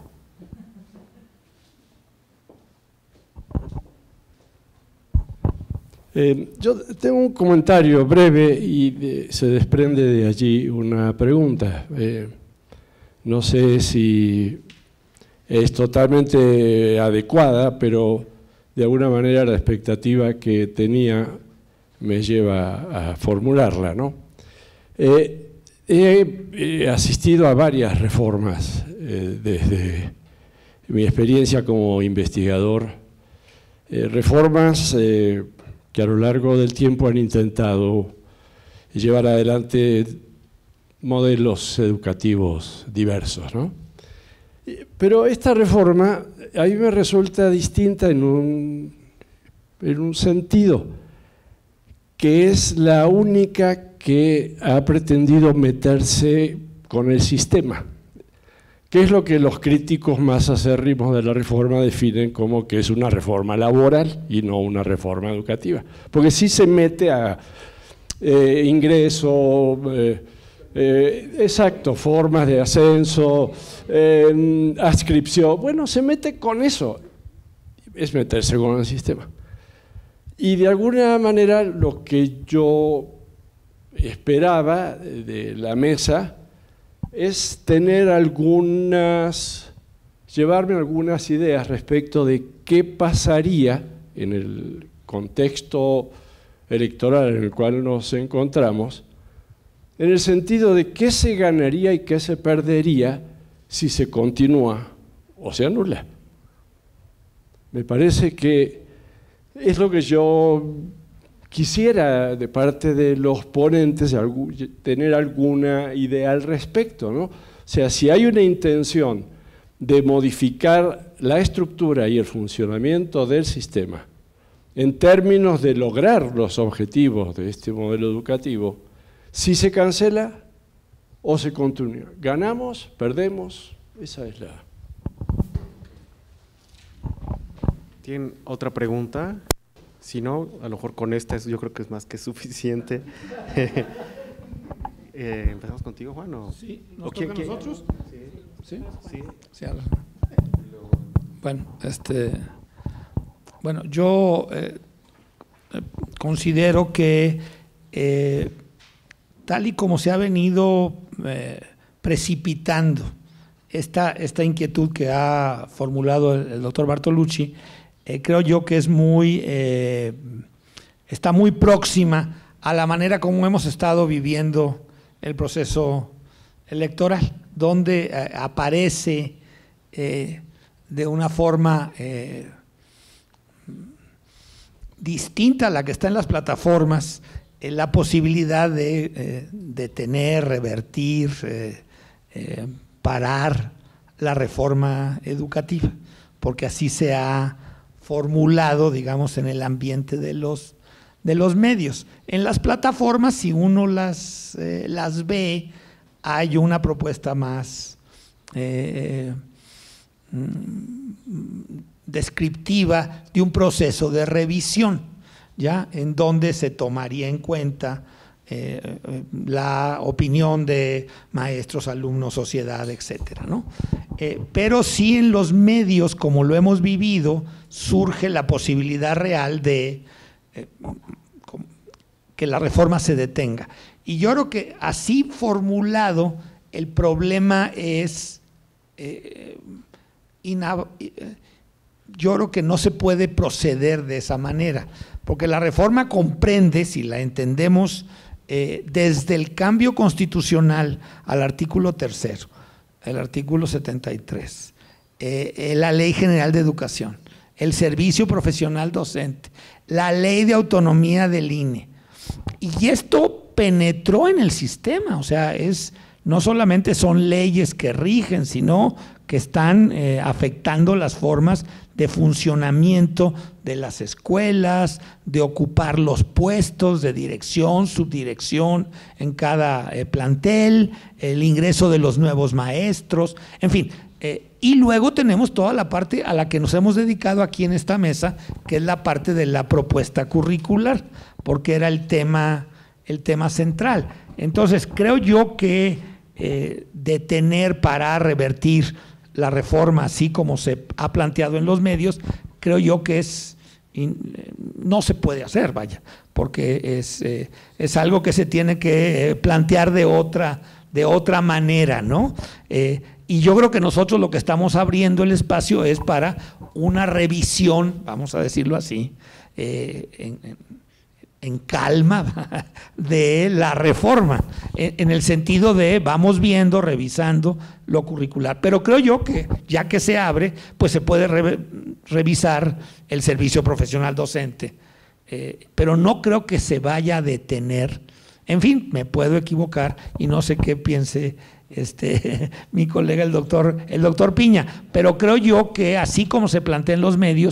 Eh, yo tengo un comentario breve y de, se desprende de allí una pregunta. Eh, no sé si es totalmente adecuada, pero de alguna manera la expectativa que tenía me lleva a formularla, ¿no? Eh, he, he asistido a varias reformas eh, desde mi experiencia como investigador, eh, reformas eh, que a lo largo del tiempo han intentado llevar adelante modelos educativos diversos, ¿no? Pero esta reforma a mí me resulta distinta en un en un sentido, que es la única que ha pretendido meterse con el sistema, que es lo que los críticos más acérrimos de la reforma definen como que es una reforma laboral y no una reforma educativa, porque sí se mete a eh, ingreso, eh, eh, exacto, formas de ascenso, eh, adscripción, bueno, se mete con eso, es meterse con el sistema. Y de alguna manera lo que yo esperaba de la mesa es tener algunas, llevarme algunas ideas respecto de qué pasaría en el contexto electoral en el cual nos encontramos, en el sentido de qué se ganaría y qué se perdería si se continúa o se anula. Me parece que es lo que yo quisiera de parte de los ponentes tener alguna idea al respecto, ¿no? O sea, si hay una intención de modificar la estructura y el funcionamiento del sistema en términos de lograr los objetivos de este modelo educativo, si se cancela o se continúa. ¿Ganamos? ¿Perdemos? Esa es la… ¿Tienen otra pregunta? Si no, a lo mejor con esta yo creo que es más que suficiente. eh, ¿Empezamos contigo, Juan? ¿O? Sí, ¿nos ¿o quién, toca a nosotros? Sí. ¿Sí? Sí. Sí. Bueno, este, bueno, yo eh, considero que eh, tal y como se ha venido eh, precipitando esta, esta inquietud que ha formulado el, el doctor Bartolucci, Eh, creo yo que es muy, eh, está muy próxima a la manera como hemos estado viviendo el proceso electoral, donde eh, aparece eh, de una forma eh, distinta a la que está en las plataformas, eh, la posibilidad de eh, detener, revertir, eh, eh, parar la reforma educativa, porque así se ha formulado, digamos, en el ambiente de los, de los medios. En las plataformas, si uno las, eh, las ve, hay una propuesta más eh, descriptiva de un proceso de revisión, ¿ya? En donde se tomaría en cuenta eh, la opinión de maestros, alumnos, sociedad, etcétera, ¿no? Eh, pero sí en los medios, como lo hemos vivido, surge la posibilidad real de eh, que la reforma se detenga. Y yo creo que así formulado, el problema es, eh, yo creo que no se puede proceder de esa manera, porque la reforma comprende, si la entendemos eh, desde el cambio constitucional al artículo tercero, el artículo setenta y tres, eh, la Ley General de Educación, el servicio profesional docente, la ley de autonomía del I N E. Y esto penetró en el sistema, o sea, es, no solamente son leyes que rigen, sino que están eh, afectando las formas de funcionamiento de las escuelas, de ocupar los puestos de dirección, subdirección en cada eh, plantel, el ingreso de los nuevos maestros, en fin. Eh, y luego tenemos toda la parte a la que nos hemos dedicado aquí en esta mesa, que es la parte de la propuesta curricular, porque era el tema, el tema central. Entonces, creo yo que eh, detener, parar, revertir la reforma, así como se ha planteado en los medios, creo yo que es no se puede hacer, vaya, porque es, eh, es algo que se tiene que eh, plantear de otra, de otra manera, ¿no? Eh, y yo creo que nosotros lo que estamos abriendo el espacio es para una revisión, vamos a decirlo así, eh, en, en, en calma de la reforma, en, en el sentido de vamos viendo, revisando lo curricular. Pero creo yo que ya que se abre, pues se puede re, revisar el servicio profesional docente, eh, pero no creo que se vaya a detener. En fin, me puedo equivocar y no sé qué piense este, mi colega el doctor, el doctor Piña, pero creo yo que así como se plantea en los medios,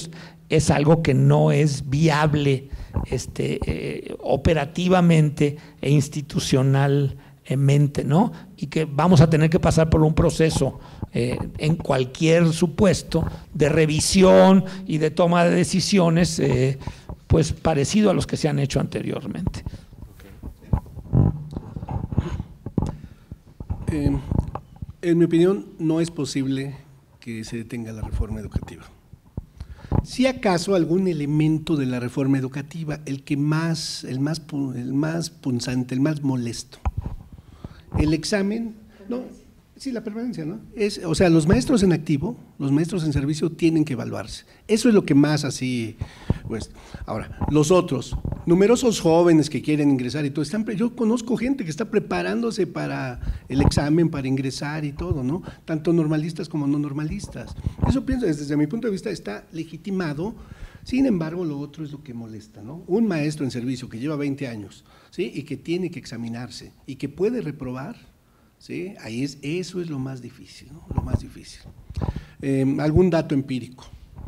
es algo que no es viable este, eh, operativamente e institucionalmente, ¿no? Y que vamos a tener que pasar por un proceso eh, en cualquier supuesto de revisión y de toma de decisiones eh, pues parecido a los que se han hecho anteriormente. Eh, en mi opinión, no es posible que se detenga la reforma educativa. Si acaso algún elemento de la reforma educativa, el que más, el más, el más punzante, el más molesto, el examen, no, sí, la permanencia, ¿no? Es, o sea, los maestros en activo, los maestros en servicio tienen que evaluarse. Eso es lo que más así, pues, ahora, los otros, numerosos jóvenes que quieren ingresar y todo, están, yo conozco gente que está preparándose para el examen, para ingresar y todo, ¿no? Tanto normalistas como no normalistas. Eso pienso, desde mi punto de vista está legitimado, sin embargo, lo otro es lo que molesta, ¿no? Un maestro en servicio que lleva veinte años, ¿sí? Y que tiene que examinarse y que puede reprobar, ¿sí? Ahí es, eso es lo más difícil, ¿no? Lo más difícil. Eh, algún dato empírico.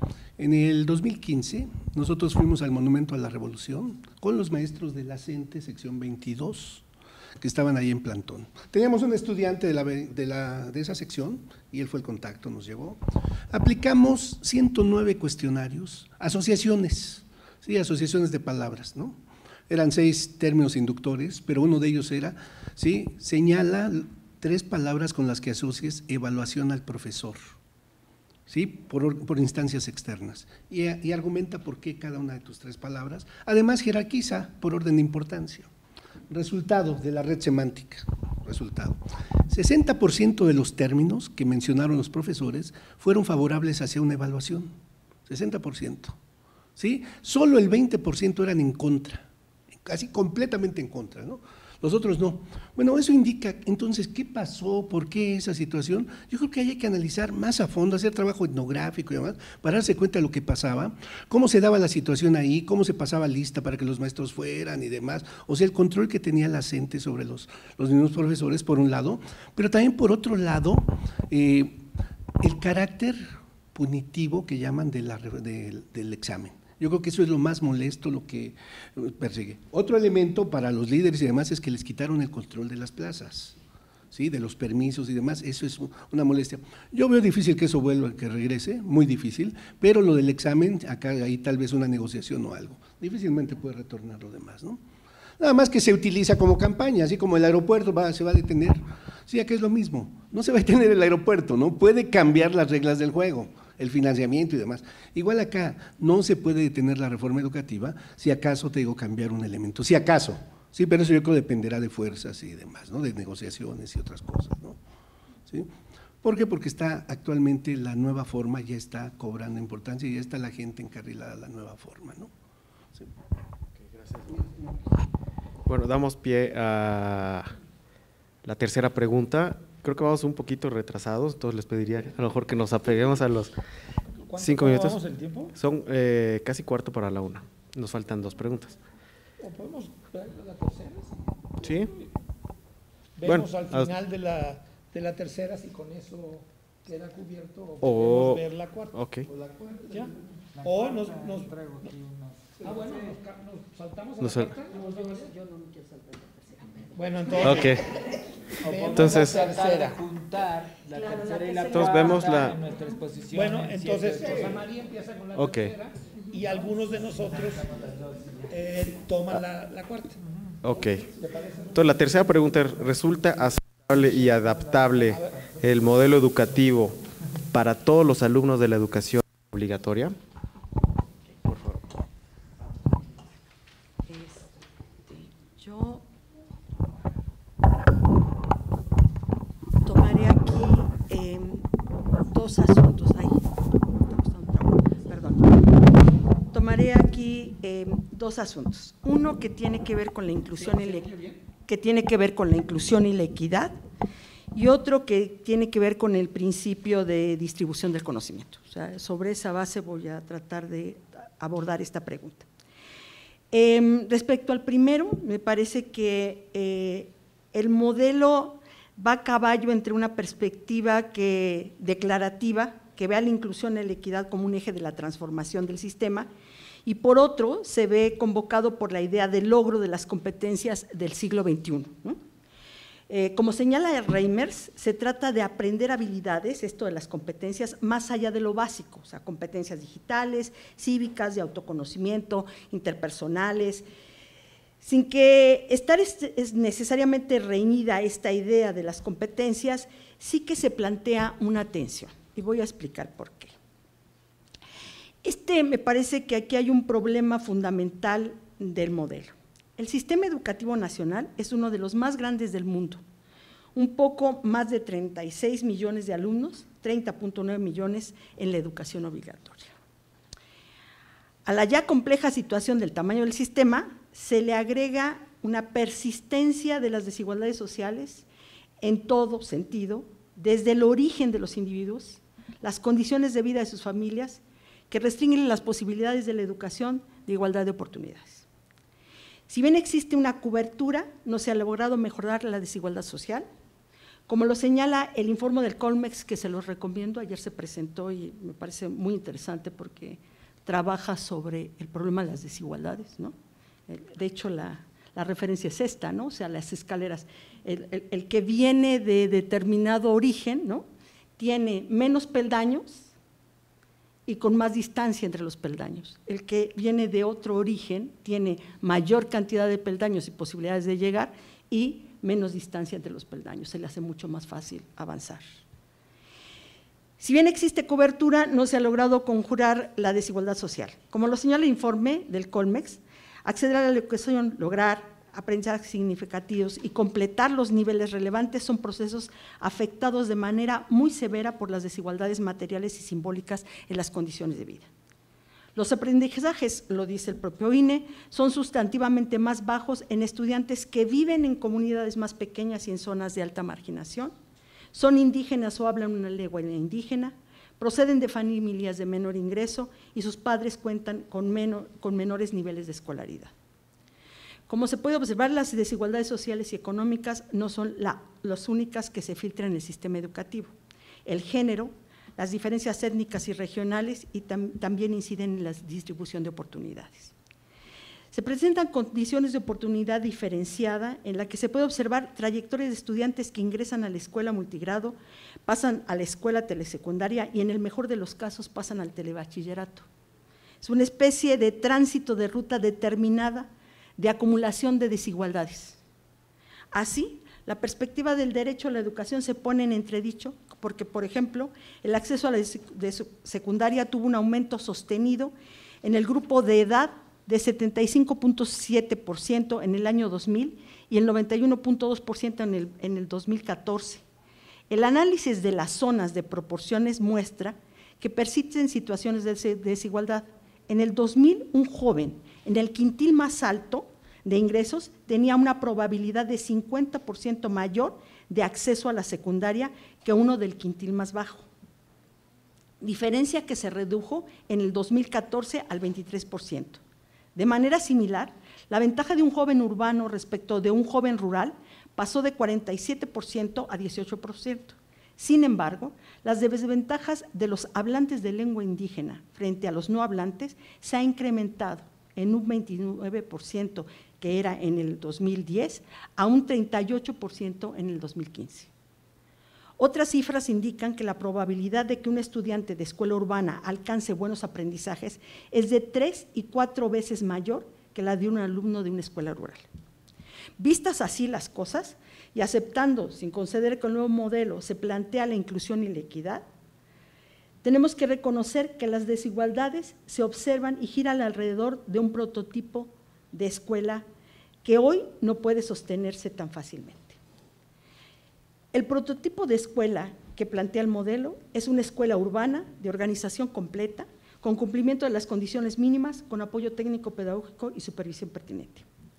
En el dos mil quince, nosotros fuimos al Monumento a la Revolución con los maestros de la CENTE, sección veintidós, que estaban ahí en plantón. Teníamos un estudiante de, la, de, la, de esa sección, y él fue el contacto, nos llevó. Aplicamos ciento nueve cuestionarios, asociaciones, ¿sí? Asociaciones de palabras, ¿no? Eran seis términos inductores, pero uno de ellos era, ¿sí? Señala tres palabras con las que asocies evaluación al profesor, ¿sí? Por, por instancias externas, y, y argumenta por qué cada una de tus tres palabras, además jerarquiza por orden de importancia. Resultado de la red semántica, resultado. sesenta por ciento de los términos que mencionaron los profesores fueron favorables hacia una evaluación, sesenta por ciento, ¿sí? Solo el veinte por ciento eran en contra, casi completamente en contra, ¿no? Los otros no. Bueno, eso indica, entonces, ¿qué pasó? ¿Por qué esa situación? Yo creo que hay que analizar más a fondo, hacer trabajo etnográfico y demás, para darse cuenta de lo que pasaba, cómo se daba la situación ahí, cómo se pasaba lista para que los maestros fueran y demás. O sea, el control que tenía la CENTE sobre los, los mismos profesores, por un lado, pero también por otro lado, eh, el carácter punitivo que llaman de la, de, del examen. Yo creo que eso es lo más molesto, lo que persigue. Otro elemento para los líderes y demás es que les quitaron el control de las plazas, ¿sí? De los permisos y demás, eso es una molestia. Yo veo difícil que eso vuelva, que regrese, muy difícil, pero lo del examen, acá hay tal vez una negociación o algo, difícilmente puede retornar lo demás, ¿no? Nada más que se utiliza como campaña, así como el aeropuerto va, se va a detener, sí, acá es lo mismo, no se va a detener el aeropuerto, ¿no? Puede cambiar las reglas del juego, el financiamiento y demás. Igual acá no se puede detener la reforma educativa si acaso, te digo, cambiar un elemento, si acaso, sí, pero eso yo creo dependerá de fuerzas y demás, ¿no? De negociaciones y otras cosas, ¿no? ¿Sí? ¿Por qué? Porque está actualmente la nueva forma, ya está cobrando importancia y ya está la gente encarrilada a la nueva forma, ¿no? Sí. Okay, gracias. Bueno, damos pie a la tercera pregunta. Creo que vamos un poquito retrasados, entonces les pediría a lo mejor que nos apeguemos a los cinco minutos. ¿Vamos el tiempo? Son eh, casi cuarto para la una. Nos faltan dos preguntas. ¿O podemos ver la tercera? Sí. Vemos Bueno, al final de la, de la tercera si con eso queda cubierto o o, podemos ver la cuarta. Ok. O, la cuarta, ¿ya? O nos, nos, nos, ah, bueno, nos, nos saltamos a Nos la sal- cuarta. Yo no me quiero saltar la tercera. Bueno, entonces… Ok. Entonces, La tercera. Juntar la Claro, la tercera y la tercera. Entonces cuarta vemos la- en nuestra exposición. Bueno, en entonces siete, ocho. Rosa María empieza con la Ok. tercera y algunos de nosotros eh, toman la, la cuarta. ok. Entonces, la tercera pregunta es, ¿resulta aceptable y adaptable el modelo educativo para todos los alumnos de la educación obligatoria? Por favor. Este, yo tomaré aquí eh, dos asuntos. Ay, perdón. Tomaré aquí eh, dos asuntos. Uno que tiene que ver con la inclusión y la, que tiene que ver con la inclusión y la equidad, y otro que tiene que ver con el principio de distribución del conocimiento. O sea, sobre esa base voy a tratar de abordar esta pregunta. Eh, respecto al primero, me parece que eh, el modelo va a caballo entre una perspectiva que, declarativa que ve a la inclusión y la equidad como un eje de la transformación del sistema, y por otro, se ve convocado por la idea de logro de las competencias del siglo veintiuno, ¿no? Eh, como señala Reimers, se trata de aprender habilidades, esto de las competencias, más allá de lo básico, o sea, competencias digitales, cívicas, de autoconocimiento, interpersonales, sin que estar es, es necesariamente reñida esta idea de las competencias, sí que se plantea una tensión, y voy a explicar por qué. Este me parece que aquí hay un problema fundamental del modelo. El sistema educativo nacional es uno de los más grandes del mundo, un poco más de treinta y seis millones de alumnos, treinta punto nueve millones en la educación obligatoria. A la ya compleja situación del tamaño del sistema, se le agrega una persistencia de las desigualdades sociales en todo sentido, desde el origen de los individuos, las condiciones de vida de sus familias, que restringen las posibilidades de la educación de igualdad de oportunidades. Si bien existe una cobertura, no se ha logrado mejorar la desigualdad social, como lo señala el informe del Colmex, que se los recomiendo, ayer se presentó y me parece muy interesante porque trabaja sobre el problema de las desigualdades, ¿no? De hecho, la, la referencia es esta, ¿no? O sea, las escaleras, el, el, el que viene de determinado origen, ¿no? Tiene menos peldaños y con más distancia entre los peldaños. El que viene de otro origen tiene mayor cantidad de peldaños y posibilidades de llegar y menos distancia entre los peldaños, se le hace mucho más fácil avanzar. Si bien existe cobertura, no se ha logrado conjurar la desigualdad social. Como lo señala el informe del Colmex, acceder a la educación, lograr aprendizajes significativos y completar los niveles relevantes son procesos afectados de manera muy severa por las desigualdades materiales y simbólicas en las condiciones de vida. Los aprendizajes, lo dice el propio I N E, son sustantivamente más bajos en estudiantes que viven en comunidades más pequeñas y en zonas de alta marginación, son indígenas o hablan una lengua indígena, proceden de familias de menor ingreso y sus padres cuentan con, menor, con menores niveles de escolaridad. Como se puede observar, las desigualdades sociales y económicas no son la, las únicas que se filtran en el sistema educativo. El género, las diferencias étnicas y regionales y tam, también inciden en la distribución de oportunidades. Se presentan condiciones de oportunidad diferenciada en la que se puede observar trayectorias de estudiantes que ingresan a la escuela multigrado, pasan a la escuela telesecundaria y en el mejor de los casos pasan al telebachillerato. Es una especie de tránsito de ruta determinada de acumulación de desigualdades. Así, la perspectiva del derecho a la educación se pone en entredicho porque, por ejemplo, el acceso a la secundaria tuvo un aumento sostenido en el grupo de edad de setenta y cinco punto siete por ciento en el año dos mil y el noventa y uno punto dos por ciento en el, en el dos mil catorce. El análisis de las zonas de proporciones muestra que persisten situaciones de desigualdad. En el dos mil, un joven en el quintil más alto de ingresos tenía una probabilidad de cincuenta por ciento mayor de acceso a la secundaria que uno del quintil más bajo. Diferencia que se redujo en el dos mil catorce al veintitrés por ciento. De manera similar, la ventaja de un joven urbano respecto de un joven rural pasó de cuarenta y siete por ciento a dieciocho por ciento. Sin embargo, las desventajas de los hablantes de lengua indígena frente a los no hablantes se ha incrementado en un veintinueve por ciento que era en el dos mil diez a un treinta y ocho por ciento en el dos mil quince. Otras cifras indican que la probabilidad de que un estudiante de escuela urbana alcance buenos aprendizajes es de tres y cuatro veces mayor que la de un alumno de una escuela rural. Vistas así las cosas y aceptando, sin conceder que el nuevo modelo se plantea la inclusión y la equidad, tenemos que reconocer que las desigualdades se observan y giran alrededor de un prototipo de escuela que hoy no puede sostenerse tan fácilmente. El prototipo de escuela que plantea el modelo es una escuela urbana de organización completa, con cumplimiento de las condiciones mínimas, con apoyo técnico pedagógico y supervisión pertinente.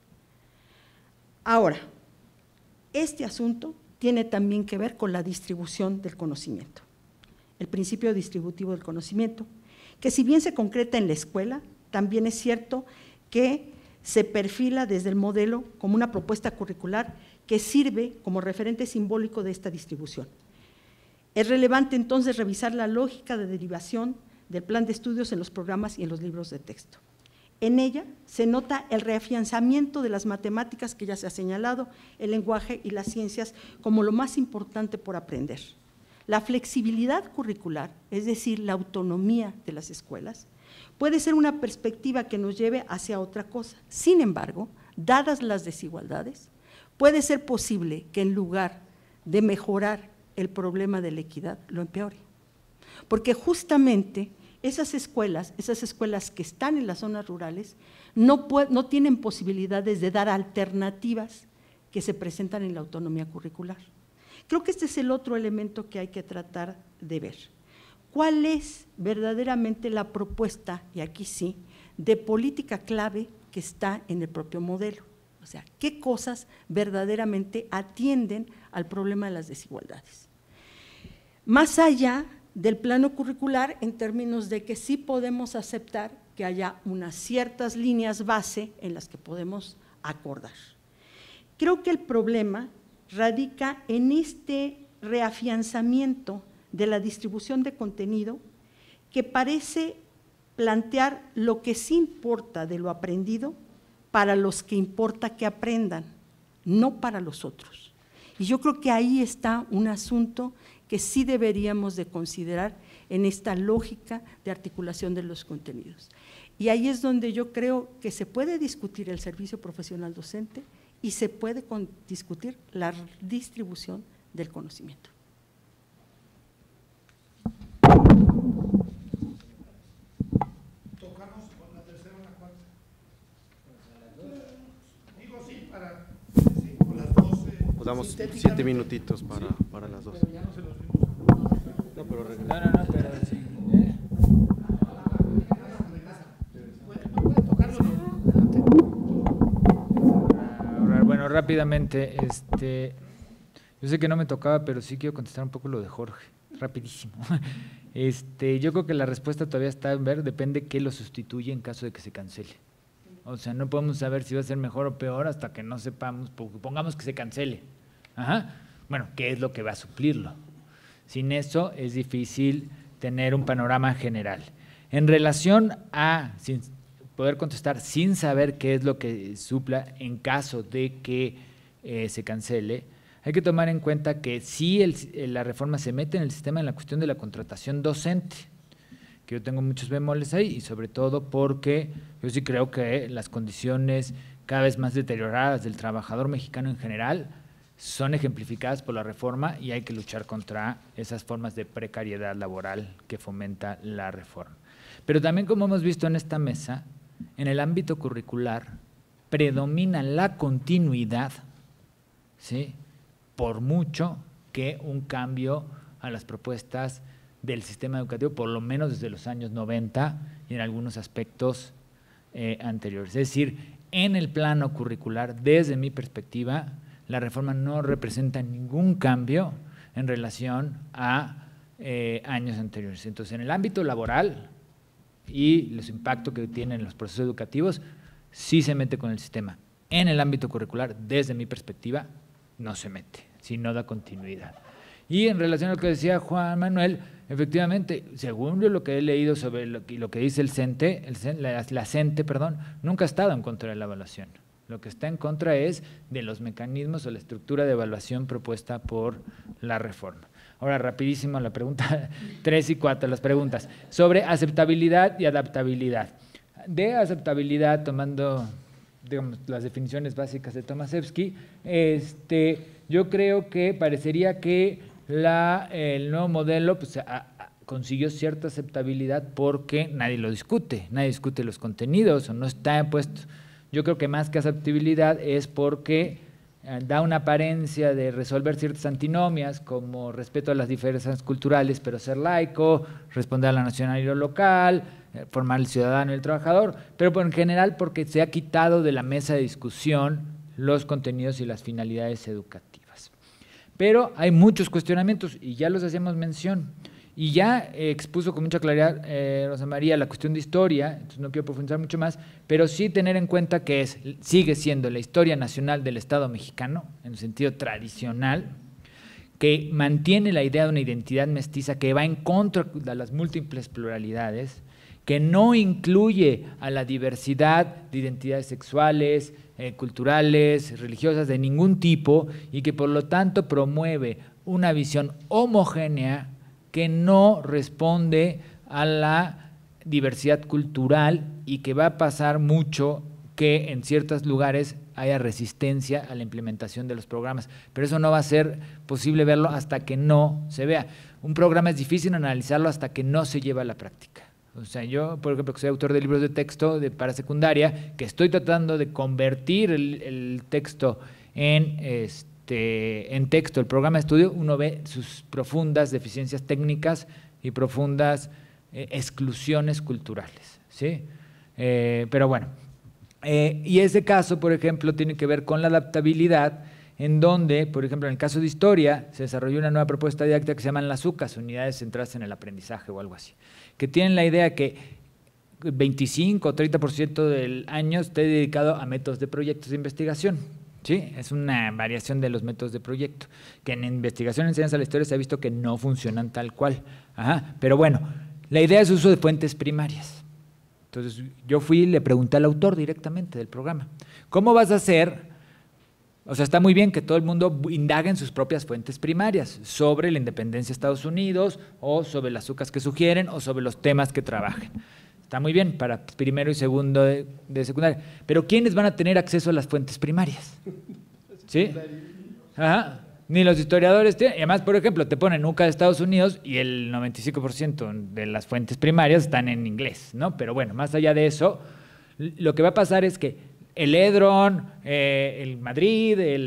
Ahora, este asunto tiene también que ver con la distribución del conocimiento, el principio distributivo del conocimiento, que si bien se concreta en la escuela, también es cierto que se perfila desde el modelo como una propuesta curricular que sirve como referente simbólico de esta distribución. Es relevante entonces revisar la lógica de derivación del plan de estudios en los programas y en los libros de texto. En ella se nota el reafianzamiento de las matemáticas que ya se ha señalado, el lenguaje y las ciencias como lo más importante por aprender. La flexibilidad curricular, es decir, la autonomía de las escuelas, puede ser una perspectiva que nos lleve hacia otra cosa. Sin embargo, dadas las desigualdades, puede ser posible que en lugar de mejorar el problema de la equidad, lo empeore. Porque justamente esas escuelas, esas escuelas que están en las zonas rurales, no, puede, no tienen posibilidades de dar alternativas que se presentan en la autonomía curricular. Creo que este es el otro elemento que hay que tratar de ver. ¿Cuál es verdaderamente la propuesta, y aquí sí, de política clave que está en el propio modelo? O sea, ¿qué cosas verdaderamente atienden al problema de las desigualdades? Más allá del plano curricular, en términos de que sí podemos aceptar que haya unas ciertas líneas base en las que podemos acordar. Creo que el problema radica en este reafianzamiento de la distribución de contenido que parece plantear lo que sí importa de lo aprendido para los que importa que aprendan, no para los otros. Y yo creo que ahí está un asunto que sí deberíamos de considerar en esta lógica de articulación de los contenidos. Y ahí es donde yo creo que se puede discutir el servicio profesional docente y se puede discutir la distribución del conocimiento. Tocamos con la tercera o la cuarta. Digo sí, para sí, con las dos. Eh, pues damos siete minutitos para, sí, para las dos. Pero ya no se los vimos. No, pero no, no, no, pero sí. ¿Eh? Bueno, rápidamente, este, yo sé que no me tocaba, pero sí quiero contestar un poco lo de Jorge, rapidísimo. Este, yo creo que la respuesta todavía está en ver, depende qué lo sustituye en caso de que se cancele. O sea, no podemos saber si va a ser mejor o peor hasta que no sepamos, pongamos que se cancele. Ajá. Bueno, ¿qué es lo que va a suplirlo? Sin eso es difícil tener un panorama general. En relación a sin poder contestar sin saber qué es lo que supla en caso de que eh, se cancele, hay que tomar en cuenta que sí el, la reforma se mete en el sistema en la cuestión de la contratación docente, que yo tengo muchos bemoles ahí, y sobre todo porque yo sí creo que las condiciones cada vez más deterioradas del trabajador mexicano en general son ejemplificadas por la reforma y hay que luchar contra esas formas de precariedad laboral que fomenta la reforma. Pero también, como hemos visto en esta mesa, en el ámbito curricular predomina la continuidad, ¿sí?, por mucho que un cambio a las propuestas del sistema educativo, por lo menos desde los años noventa y en algunos aspectos eh, anteriores. Es decir, en el plano curricular, desde mi perspectiva, la reforma no representa ningún cambio en relación a eh, años anteriores. Entonces, en el ámbito laboral y los impactos que tienen los procesos educativos, sí se mete con el sistema. En el ámbito curricular, desde mi perspectiva, no se mete, sino da continuidad. Y en relación a lo que decía Juan Manuel, efectivamente, según yo lo que he leído sobre lo que, lo que dice el CENTE, el CENTE la, la CENTE, perdón, nunca ha estado en contra de la evaluación. Lo que está en contra es de los mecanismos o la estructura de evaluación propuesta por la reforma. Ahora, rapidísimo, la pregunta tres y cuatro, las preguntas sobre aceptabilidad y adaptabilidad. De aceptabilidad, tomando, digamos, las definiciones básicas de Tomaszewski, este, yo creo que parecería que la, el nuevo modelo pues, a, a, consiguió cierta aceptabilidad porque nadie lo discute, nadie discute los contenidos o no está puesto. Yo creo que más que aceptabilidad es porque eh, da una apariencia de resolver ciertas antinomias como respeto a las diferencias culturales, pero ser laico, responder a la nacional y lo local, eh, formar el ciudadano y el trabajador, pero en general porque se ha quitado de la mesa de discusión los contenidos y las finalidades educativas. Pero hay muchos cuestionamientos y ya los hacíamos mención. Y ya eh, expuso con mucha claridad eh, Rosa María la cuestión de historia, entonces no quiero profundizar mucho más, pero sí tener en cuenta que es, sigue siendo la historia nacional del Estado mexicano, en el sentido tradicional, que mantiene la idea de una identidad mestiza que va en contra de las múltiples pluralidades, que no incluye a la diversidad de identidades sexuales, eh, culturales, religiosas, de ningún tipo, y que por lo tanto promueve una visión homogénea que no responde a la diversidad cultural y que va a pasar mucho que en ciertos lugares haya resistencia a la implementación de los programas, pero eso no va a ser posible verlo hasta que no se vea. Un programa es difícil analizarlo hasta que no se lleva a la práctica. O sea, yo, por ejemplo, que soy autor de libros de texto de, para secundaria, que estoy tratando de convertir el, el texto en, este, en texto, el programa de estudio, uno ve sus profundas deficiencias técnicas y profundas eh, exclusiones culturales, ¿sí? Eh, pero bueno, eh, y ese caso, por ejemplo, tiene que ver con la adaptabilidad, en donde, por ejemplo, en el caso de historia, se desarrolló una nueva propuesta didáctica que se llaman las U C A S, unidades centradas en el aprendizaje o algo así, que tienen la idea que veinticinco o treinta por ciento del año esté dedicado a métodos de proyectos de investigación. ¿Sí? Es una variación de los métodos de proyecto, que en investigación y enseñanza de la historia se ha visto que no funcionan tal cual. Ajá. Pero bueno, la idea es uso de fuentes primarias. Entonces, yo fui y le pregunté al autor directamente del programa, ¿cómo vas a hacer? O sea, está muy bien que todo el mundo indague en sus propias fuentes primarias sobre la independencia de Estados Unidos o sobre las U C A S que sugieren o sobre los temas que trabajen. Está muy bien para primero y segundo de, de secundaria. Pero ¿quiénes van a tener acceso a las fuentes primarias? ¿Sí? Ajá. Ni los historiadores tienen. Y además, por ejemplo, te ponen U C A de Estados Unidos y el noventa y cinco por ciento de las fuentes primarias están en inglés, ¿no? Pero bueno, más allá de eso, lo que va a pasar es que el EDRON, eh, el Madrid, el,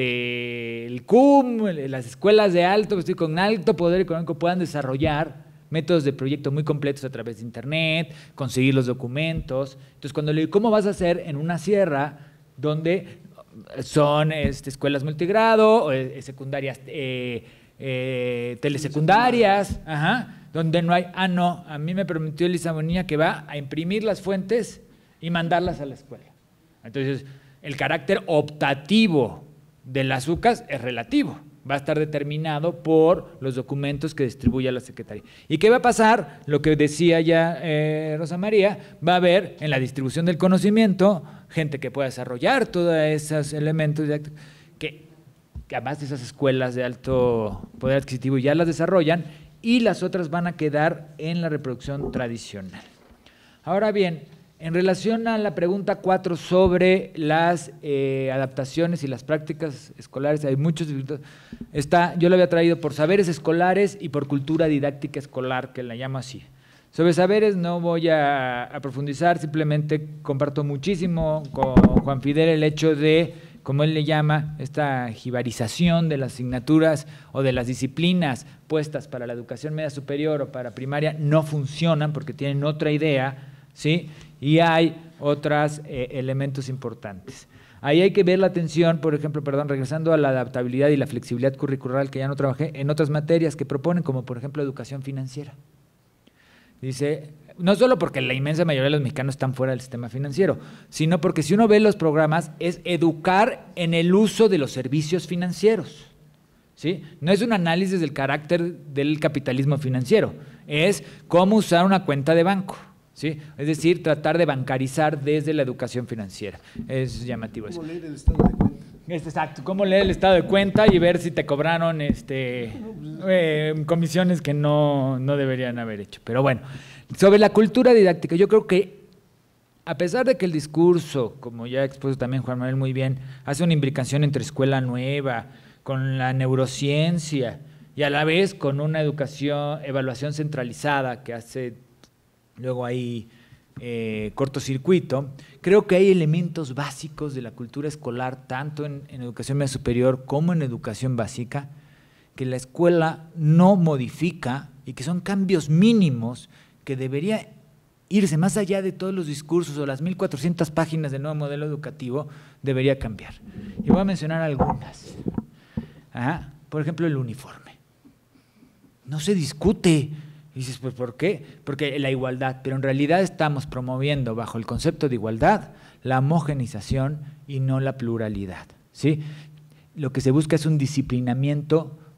este, el C U M, el, las escuelas de alto, pues, con alto poder económico puedan desarrollar métodos de proyecto muy completos a través de internet, conseguir los documentos. Entonces, cuando le digo, ¿cómo vas a hacer en una sierra donde son este, escuelas multigrado, o, eh, secundarias, eh, eh, telesecundarias, ajá, donde no hay, ah, no, a mí me prometió Elisa Bonilla que va a imprimir las fuentes y mandarlas a la escuela? Entonces, el carácter optativo de las U C A S es relativo, va a estar determinado por los documentos que distribuye la Secretaría. ¿Y qué va a pasar? Lo que decía ya eh, Rosa María, va a haber en la distribución del conocimiento gente que pueda desarrollar todos esos elementos que, que además de esas escuelas de alto poder adquisitivo ya las desarrollan y las otras van a quedar en la reproducción tradicional. Ahora bien, en relación a la pregunta cuatro sobre las eh, adaptaciones y las prácticas escolares, hay muchos, está, yo lo había traído por saberes escolares y por cultura didáctica escolar, que la llamo así. Sobre saberes no voy a, a profundizar, simplemente comparto muchísimo con Juan Fidel el hecho de, como él le llama, esta jibarización de las asignaturas o de las disciplinas puestas para la educación media superior o para primaria no funcionan porque tienen otra idea, ¿sí? Y hay otros eh, elementos importantes. Ahí hay que ver la atención, por ejemplo, perdón, regresando a la adaptabilidad y la flexibilidad curricular, que ya no trabajé, en otras materias que proponen, como por ejemplo educación financiera. Dice, no solo porque la inmensa mayoría de los mexicanos están fuera del sistema financiero, sino porque si uno ve los programas, es educar en el uso de los servicios financieros, ¿sí? No es un análisis del carácter del capitalismo financiero, es cómo usar una cuenta de banco. ¿Sí? Es decir, tratar de bancarizar desde la educación financiera. Es llamativo eso. ¿Cómo leer el estado de cuenta? Exacto, cómo leer el estado de cuenta y ver si te cobraron este, eh, comisiones que no, no deberían haber hecho. Pero bueno, sobre la cultura didáctica, yo creo que a pesar de que el discurso, como ya expuso también Juan Manuel muy bien, hace una imbricación entre escuela nueva, con la neurociencia y a la vez con una educación, evaluación centralizada que hace luego hay eh, cortocircuito, creo que hay elementos básicos de la cultura escolar, tanto en, en educación media superior como en educación básica, que la escuela no modifica y que son cambios mínimos que debería irse más allá de todos los discursos o las mil cuatrocientas páginas del nuevo modelo educativo, debería cambiar. Y voy a mencionar algunas. Ajá. Por ejemplo, el uniforme. No se discute. Y dices, pues ¿por qué? Porque la igualdad, pero en realidad estamos promoviendo bajo el concepto de igualdad la homogenización y no la pluralidad, ¿sí? Lo que se busca es un disciplinamiento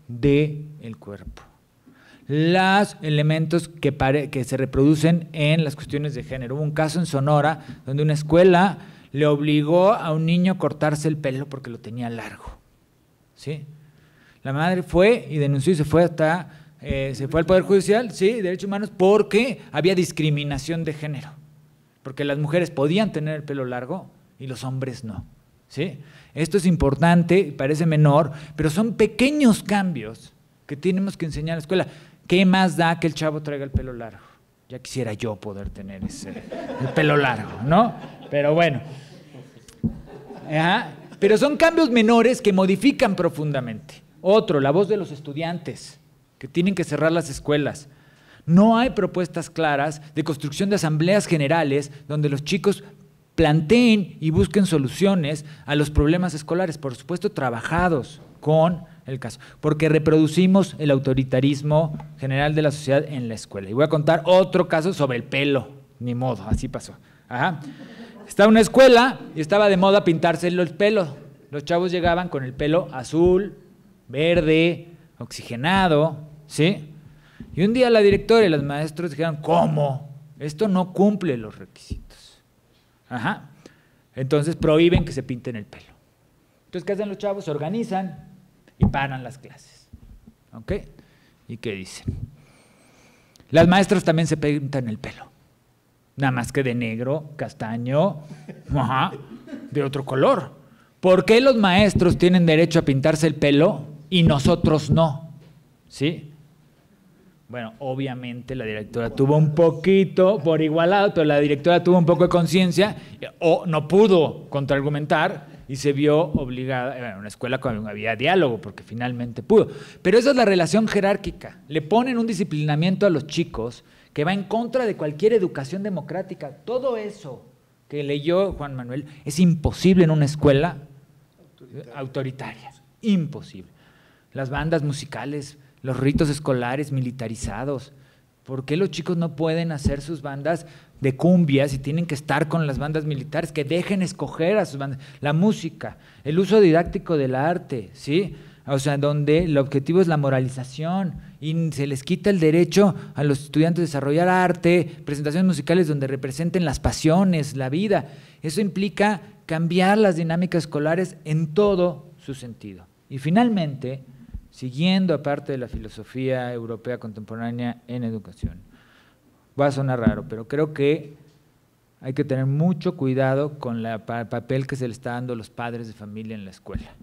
del cuerpo. Los elementos que, pare, que se reproducen en las cuestiones de género. Hubo un caso en Sonora donde una escuela le obligó a un niño a cortarse el pelo porque lo tenía largo, ¿sí? La madre fue y denunció y se fue hasta, eh, se fue al Poder Judicial, sí, Derechos Humanos, porque había discriminación de género, porque las mujeres podían tener el pelo largo y los hombres no, ¿sí? Esto es importante, parece menor, pero son pequeños cambios que tenemos que enseñar a la escuela. ¿Qué más da que el chavo traiga el pelo largo? Ya quisiera yo poder tener ese el pelo largo, ¿no? Pero bueno. Ajá. Pero son cambios menores que modifican profundamente. Otro, la voz de los estudiantes, que tienen que cerrar las escuelas. No hay propuestas claras de construcción de asambleas generales donde los chicos planteen y busquen soluciones a los problemas escolares, por supuesto trabajados con el caso, porque reproducimos el autoritarismo general de la sociedad en la escuela. Y voy a contar otro caso sobre el pelo, ni modo, así pasó. Ajá. Estaba una escuela y estaba de moda pintarse el pelo. Los chavos llegaban con el pelo azul, verde, oxigenado, ¿sí? Y un día la directora y los maestros dijeron, ¿cómo? Esto no cumple los requisitos. Ajá. Entonces prohíben que se pinten el pelo. Entonces, ¿qué hacen los chavos? Se organizan y paran las clases. ¿Ok? ¿Y qué dicen? Las maestras también se pintan el pelo. Nada más que de negro, castaño, ajá, de otro color. ¿Por qué los maestros tienen derecho a pintarse el pelo y nosotros no? ¿Sí? Bueno, obviamente la directora tuvo un poquito por igualado, pero la directora tuvo un poco de conciencia o no pudo contraargumentar y se vio obligada, en una escuela cuando había diálogo, porque finalmente pudo. Pero esa es la relación jerárquica. Le ponen un disciplinamiento a los chicos que va en contra de cualquier educación democrática. Todo eso que leyó Juan Manuel es imposible en una escuela autoritaria. autoritaria. Imposible. Las bandas musicales, los ritos escolares militarizados. ¿Por qué los chicos no pueden hacer sus bandas de cumbias y tienen que estar con las bandas militares? Que dejen escoger a sus bandas. La música, el uso didáctico del arte, ¿sí? O sea, donde el objetivo es la moralización y se les quita el derecho a los estudiantes de desarrollar arte, presentaciones musicales donde representen las pasiones, la vida. Eso implica cambiar las dinámicas escolares en todo su sentido. Y finalmente, siguiendo aparte de la filosofía europea contemporánea en educación, va a sonar raro, pero creo que hay que tener mucho cuidado con el papel que se le está dando a los padres de familia en la escuela.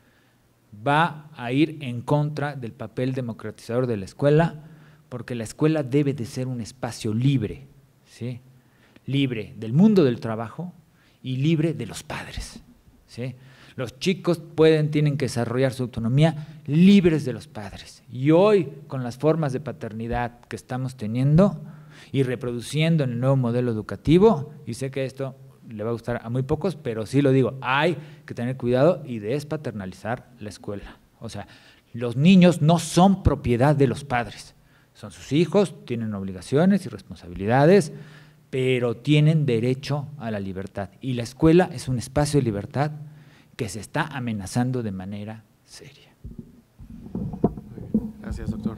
Va a ir en contra del papel democratizador de la escuela, porque la escuela debe de ser un espacio libre, ¿sí? Libre del mundo del trabajo y libre de los padres, ¿sí? Los chicos pueden, tienen que desarrollar su autonomía libres de los padres. Y hoy, con las formas de paternidad que estamos teniendo y reproduciendo en el nuevo modelo educativo, y sé que esto le va a gustar a muy pocos, pero sí lo digo, hay que tener cuidado y despaternalizar la escuela. O sea, los niños no son propiedad de los padres, son sus hijos, tienen obligaciones y responsabilidades, pero tienen derecho a la libertad. Y la escuela es un espacio de libertad que se está amenazando de manera seria. Gracias, doctor.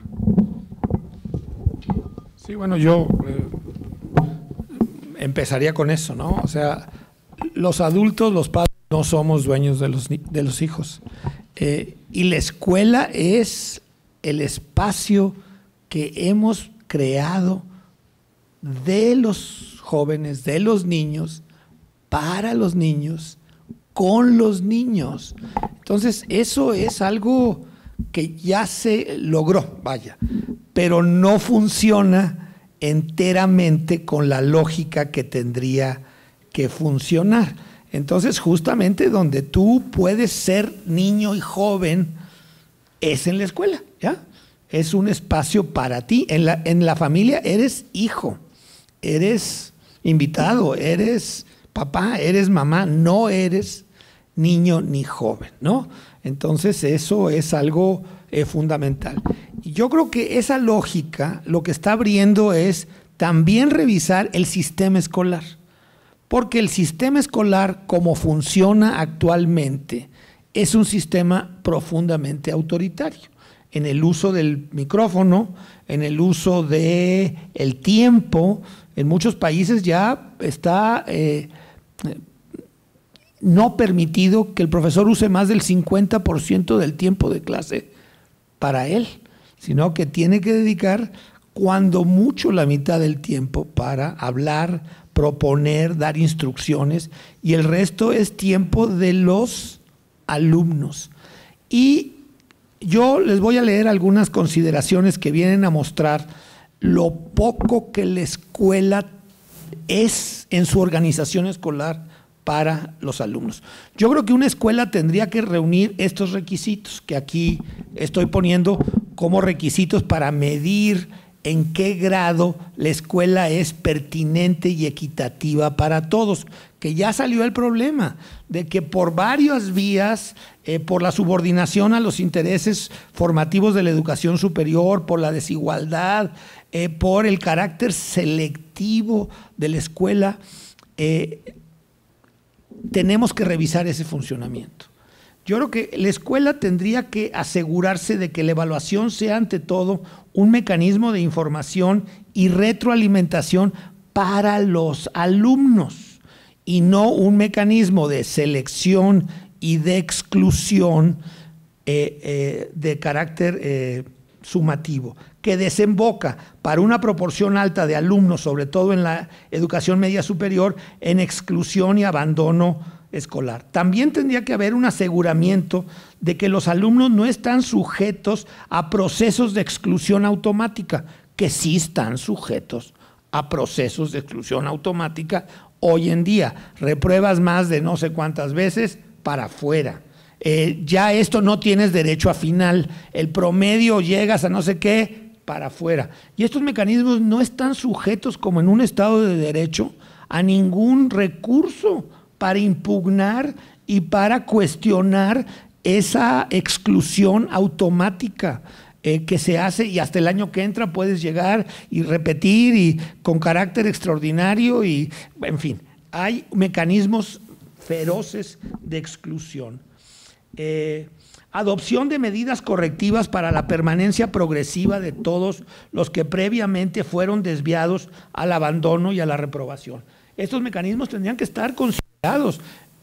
Sí, bueno, yo eh, empezaría con eso, ¿no? O sea, los adultos, los padres, no somos dueños de los, de los hijos. Eh, y la escuela es el espacio que hemos creado de los jóvenes, de los niños, para los niños, con los niños. Entonces, eso es algo que ya se logró, vaya, pero no funciona enteramente con la lógica que tendría que funcionar. Entonces, justamente donde tú puedes ser niño y joven es en la escuela, ¿ya? Es un espacio para ti. En la, en la familia eres hijo, eres invitado, eres papá, eres mamá, no eres niño ni joven, ¿no? Entonces eso es algo eh, fundamental. Y yo creo que esa lógica lo que está abriendo es también revisar el sistema escolar, porque el sistema escolar como funciona actualmente es un sistema profundamente autoritario. en el uso del micrófono, en el uso del el tiempo. En muchos países ya está eh, no permitido que el profesor use más del cincuenta por ciento del tiempo de clase para él, sino que tiene que dedicar cuando mucho la mitad del tiempo para hablar, proponer, dar instrucciones, y el resto es tiempo de los alumnos. Y yo les voy a leer algunas consideraciones que vienen a mostrar lo poco que la escuela es en su organización escolar para los alumnos. Yo creo que una escuela tendría que reunir estos requisitos que aquí estoy poniendo como requisitos para medir en qué grado la escuela es pertinente y equitativa para todos, que ya salió el problema de que por varias vías, eh, por la subordinación a los intereses formativos de la educación superior, por la desigualdad, eh, por el carácter selectivo de la escuela, eh, tenemos que revisar ese funcionamiento. Yo creo que la escuela tendría que asegurarse de que la evaluación sea ante todo un mecanismo de información y retroalimentación para los alumnos y no un mecanismo de selección y de exclusión eh, eh, de carácter eh, sumativo, que desemboca para una proporción alta de alumnos, sobre todo en la educación media superior, en exclusión y abandono escolar. También tendría que haber un aseguramiento de que los alumnos no están sujetos a procesos de exclusión automática, que sí están sujetos a procesos de exclusión automática hoy en día. Repruebas más de no sé cuántas veces para afuera. Eh, ya esto no tienes derecho a final, el promedio llegas a no sé qué para afuera. Y estos mecanismos no están sujetos, como en un Estado de Derecho, a ningún recurso para impugnar y para cuestionar esa exclusión automática eh, que se hace, y hasta el año que entra puedes llegar y repetir y con carácter extraordinario, y en fin, hay mecanismos feroces de exclusión. Eh, adopción de medidas correctivas para la permanencia progresiva de todos los que previamente fueron desviados al abandono y a la reprobación. Estos mecanismos tendrían que estar considerados.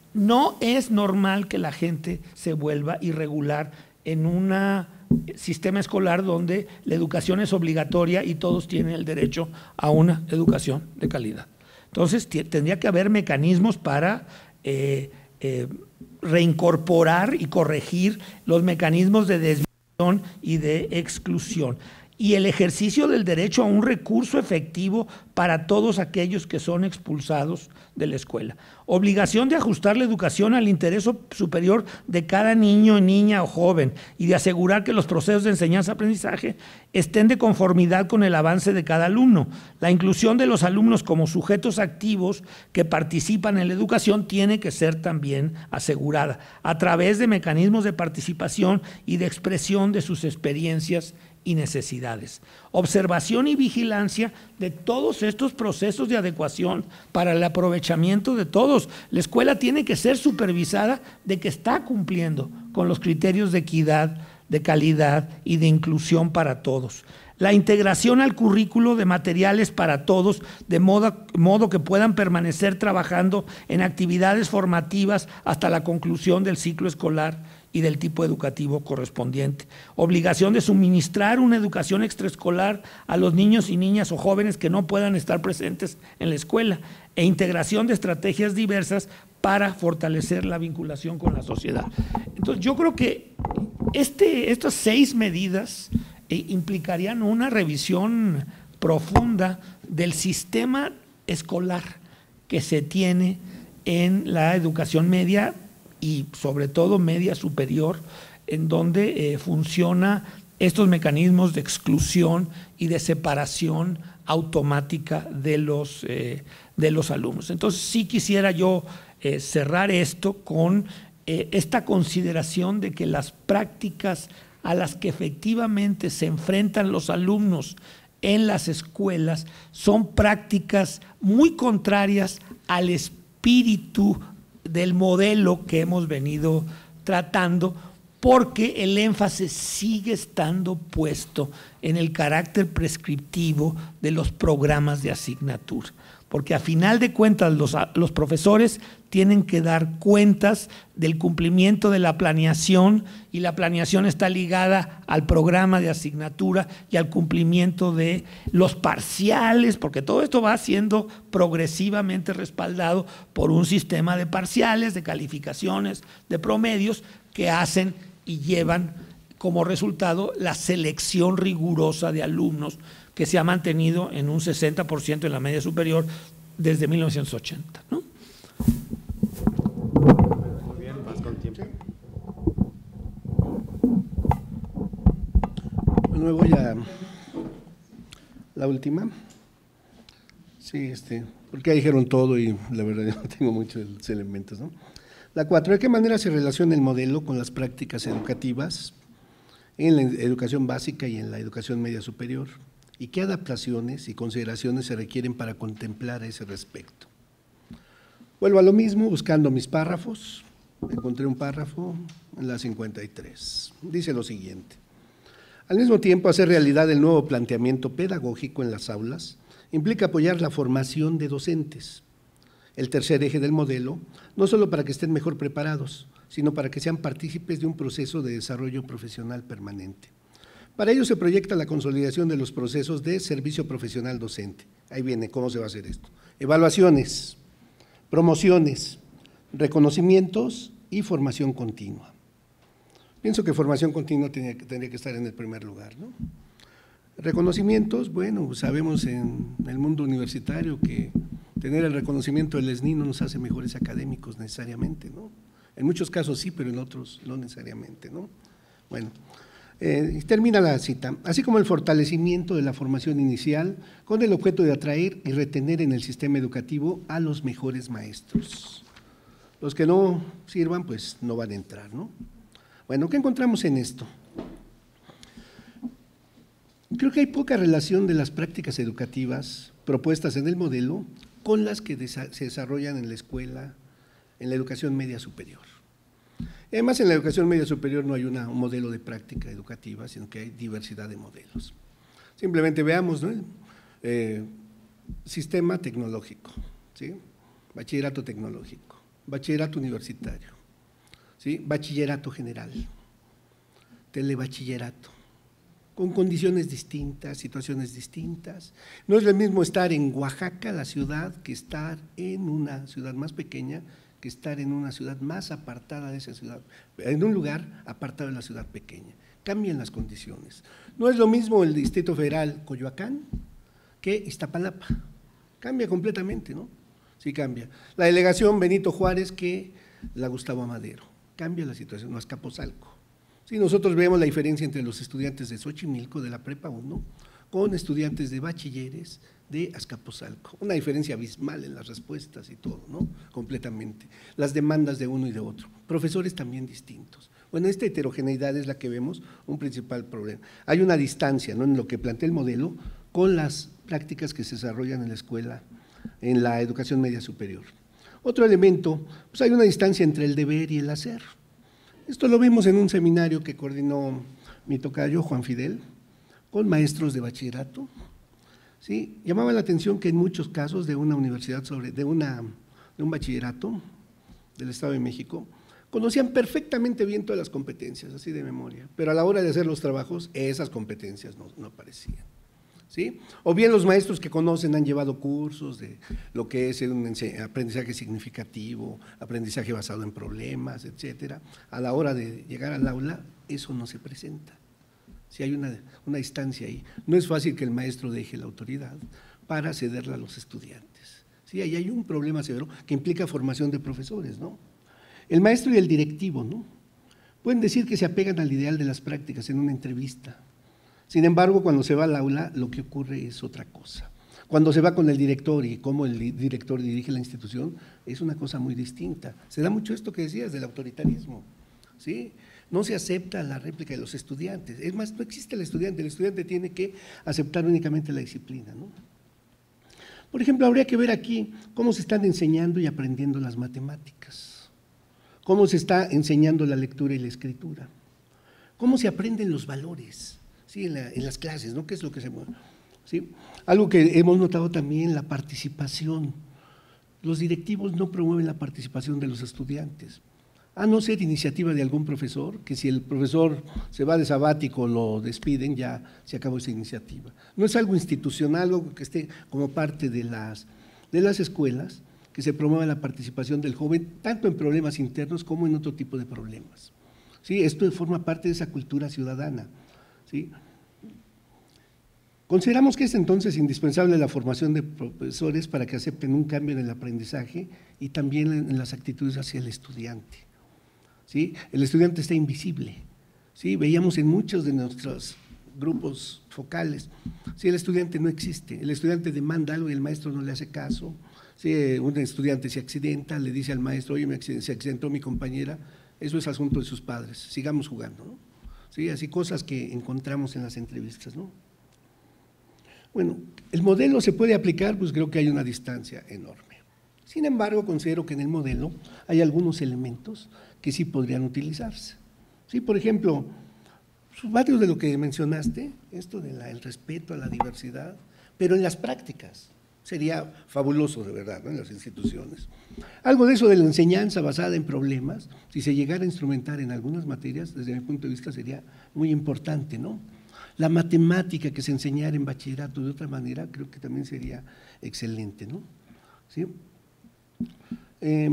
No es normal que la gente se vuelva irregular en un sistema escolar donde la educación es obligatoria y todos tienen el derecho a una educación de calidad. Entonces, tendría que haber mecanismos para eh, eh, reincorporar y corregir los mecanismos de desviación y de exclusión, y el ejercicio del derecho a un recurso efectivo para todos aquellos que son expulsados de la escuela. Obligación de ajustar la educación al interés superior de cada niño, niña o joven, y de asegurar que los procesos de enseñanza-aprendizaje estén de conformidad con el avance de cada alumno. La inclusión de los alumnos como sujetos activos que participan en la educación tiene que ser también asegurada a través de mecanismos de participación y de expresión de sus experiencias y necesidades. Observación y vigilancia de todos estos procesos de adecuación para el aprovechamiento de todos. La escuela tiene que ser supervisada de que está cumpliendo con los criterios de equidad, de calidad y de inclusión para todos. La integración al currículo de materiales para todos, de modo, modo que puedan permanecer trabajando en actividades formativas hasta la conclusión del ciclo escolar y del tipo educativo correspondiente. Obligación de suministrar una educación extraescolar a los niños y niñas o jóvenes que no puedan estar presentes en la escuela, e integración de estrategias diversas para fortalecer la vinculación con la sociedad. Entonces, yo creo que este, estas seis medidas eh, implicarían una revisión profunda del sistema escolar que se tiene en la educación media y sobre todo media superior, en donde eh, funciona estos mecanismos de exclusión y de separación automática de los, eh, de los alumnos. Entonces, sí quisiera yo eh, cerrar esto con eh, esta consideración de que las prácticas a las que efectivamente se enfrentan los alumnos en las escuelas son prácticas muy contrarias al espíritu del modelo que hemos venido tratando, porque el énfasis sigue estando puesto en el carácter prescriptivo de los programas de asignatura, porque a final de cuentas los, los profesores tienen que dar cuentas del cumplimiento de la planeación, y la planeación está ligada al programa de asignatura y al cumplimiento de los parciales, porque todo esto va siendo progresivamente respaldado por un sistema de parciales, de calificaciones, de promedios que hacen y llevan como resultado la selección rigurosa de alumnos, que se ha mantenido en un sesenta por ciento en la media superior desde mil novecientos ochenta, ¿no? Muy bien, vas con tiempo. Bueno, voy a la última. Sí, este, porque ya dijeron todo y la verdad yo no tengo muchos elementos, ¿no? La cuatro, ¿de qué manera se relaciona el modelo con las prácticas educativas en la educación básica y en la educación media superior? ¿Y qué adaptaciones y consideraciones se requieren para contemplar a ese respecto? Vuelvo a lo mismo, buscando mis párrafos. Encontré un párrafo en la cincuenta y tres. Dice lo siguiente: al mismo tiempo, hacer realidad el nuevo planteamiento pedagógico en las aulas implica apoyar la formación de docentes, el tercer eje del modelo, no solo para que estén mejor preparados, sino para que sean partícipes de un proceso de desarrollo profesional permanente. Para ello se proyecta la consolidación de los procesos de servicio profesional docente. Ahí viene cómo se va a hacer esto. Evaluaciones, promociones, reconocimientos y formación continua. Pienso que formación continua tendría, tendría que estar en el primer lugar, ¿no? Reconocimientos, bueno, sabemos en el mundo universitario que tener el reconocimiento del E S N I no nos hace mejores académicos necesariamente, ¿no? En muchos casos sí, pero en otros no necesariamente, ¿no? Bueno, eh, termina la cita. Así como el fortalecimiento de la formación inicial con el objeto de atraer y retener en el sistema educativo a los mejores maestros. Los que no sirvan, pues no van a entrar, ¿no? Bueno, ¿qué encontramos en esto? Creo que hay poca relación de las prácticas educativas propuestas en el modelo con las que se desarrollan en la escuela, en la educación media superior. Además, en la educación media superior no hay una, un modelo de práctica educativa, sino que hay diversidad de modelos. Simplemente veamos, ¿no? Eh, sistema tecnológico, ¿sí? Bachillerato tecnológico, bachillerato universitario, ¿sí? Bachillerato general, telebachillerato, con condiciones distintas, situaciones distintas. No es lo mismo estar en Oaxaca, la ciudad, que estar en una ciudad más pequeña, que estar en una ciudad más apartada de esa ciudad, en un lugar apartado de la ciudad pequeña. Cambian las condiciones. No es lo mismo el Distrito Federal Coyoacán que Iztapalapa. Cambia completamente, ¿no? Sí cambia. La delegación Benito Juárez que la Gustavo Amadero. Cambia la situación, no Azcapotzalco. Sí, nosotros vemos la diferencia entre los estudiantes de Xochimilco, de la Prepa uno, con estudiantes de bachilleres de Azcapotzalco. Una diferencia abismal en las respuestas y todo, ¿no? Completamente. Las demandas de uno y de otro. Profesores también distintos. Bueno, esta heterogeneidad es la que vemos un principal problema. Hay una distancia, ¿no?, en lo que plantea el modelo con las prácticas que se desarrollan en la escuela, en la educación media superior. Otro elemento, pues hay una distancia entre el deber y el hacer. Esto lo vimos en un seminario que coordinó mi tocayo, Juan Fidel, con maestros de bachillerato. Sí, llamaba la atención que en muchos casos de una universidad, sobre, de, una, de un bachillerato del Estado de México, conocían perfectamente bien todas las competencias, así de memoria, pero a la hora de hacer los trabajos, esas competencias no, no aparecían. ¿Sí? O bien los maestros que conocen han llevado cursos de lo que es un aprendizaje significativo, aprendizaje basado en problemas, etcétera. A la hora de llegar al aula, eso no se presenta. Si hay una, una distancia ahí. No es fácil que el maestro deje la autoridad para cederla a los estudiantes. Sí, ahí hay un problema severo que implica formación de profesores, ¿no? El maestro y el directivo, ¿no?, pueden decir que se apegan al ideal de las prácticas en una entrevista. Sin embargo, cuando se va al aula, lo que ocurre es otra cosa. Cuando se va con el director y cómo el director dirige la institución, es una cosa muy distinta. Se da mucho esto que decías del autoritarismo, ¿sí? No se acepta la réplica de los estudiantes. Es más, no existe el estudiante, el estudiante tiene que aceptar únicamente la disciplina, ¿no? Por ejemplo, habría que ver aquí cómo se están enseñando y aprendiendo las matemáticas, cómo se está enseñando la lectura y la escritura. ¿Cómo se aprenden los valores? ¿Sí? En, la, en las clases, ¿no? ¿Qué es lo que se mueve? ¿Sí? Algo que hemos notado también, la participación. Los directivos no promueven la participación de los estudiantes, a no ser iniciativa de algún profesor, que si el profesor se va de sabático o lo despiden, ya se acabó esa iniciativa. No es algo institucional, algo que esté como parte de las, de las escuelas, que se promueva la participación del joven, tanto en problemas internos como en otro tipo de problemas. ¿Sí? Esto forma parte de esa cultura ciudadana. ¿Sí? Consideramos que es entonces indispensable la formación de profesores para que acepten un cambio en el aprendizaje y también en las actitudes hacia el estudiante. ¿Sí? El estudiante está invisible. ¿Sí? Veíamos en muchos de nuestros grupos focales, ¿sí? El estudiante no existe, el estudiante demanda algo y el maestro no le hace caso. ¿Sí? Un estudiante se accidenta, le dice al maestro, oye, me se accidentó mi compañera, eso es asunto de sus padres, sigamos jugando, ¿no? ¿Sí? Así cosas que encontramos en las entrevistas, ¿no? Bueno, el modelo se puede aplicar, pues creo que hay una distancia enorme. Sin embargo, considero que en el modelo hay algunos elementos que sí podrían utilizarse. ¿Sí? Por ejemplo, varios de lo que mencionaste, esto del respeto a la diversidad, pero en las prácticas sería fabuloso de verdad, ¿no? En las instituciones. Algo de eso de la enseñanza basada en problemas, si se llegara a instrumentar en algunas materias, desde mi punto de vista sería muy importante, ¿no? La matemática que se enseñara en bachillerato de otra manera, creo que también sería excelente, ¿no? ¿Sí? Eh,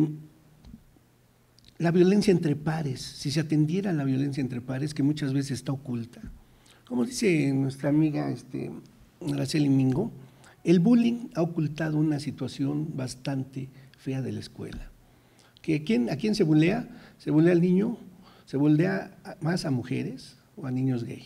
la violencia entre pares, si se atendiera a la violencia entre pares, que muchas veces está oculta. Como dice nuestra amiga este, Araceli Mingo, el bullying ha ocultado una situación bastante fea de la escuela. ¿Que quién, ¿A quién se bulea? Se bulea al niño, se bulea más a mujeres o a niños gay,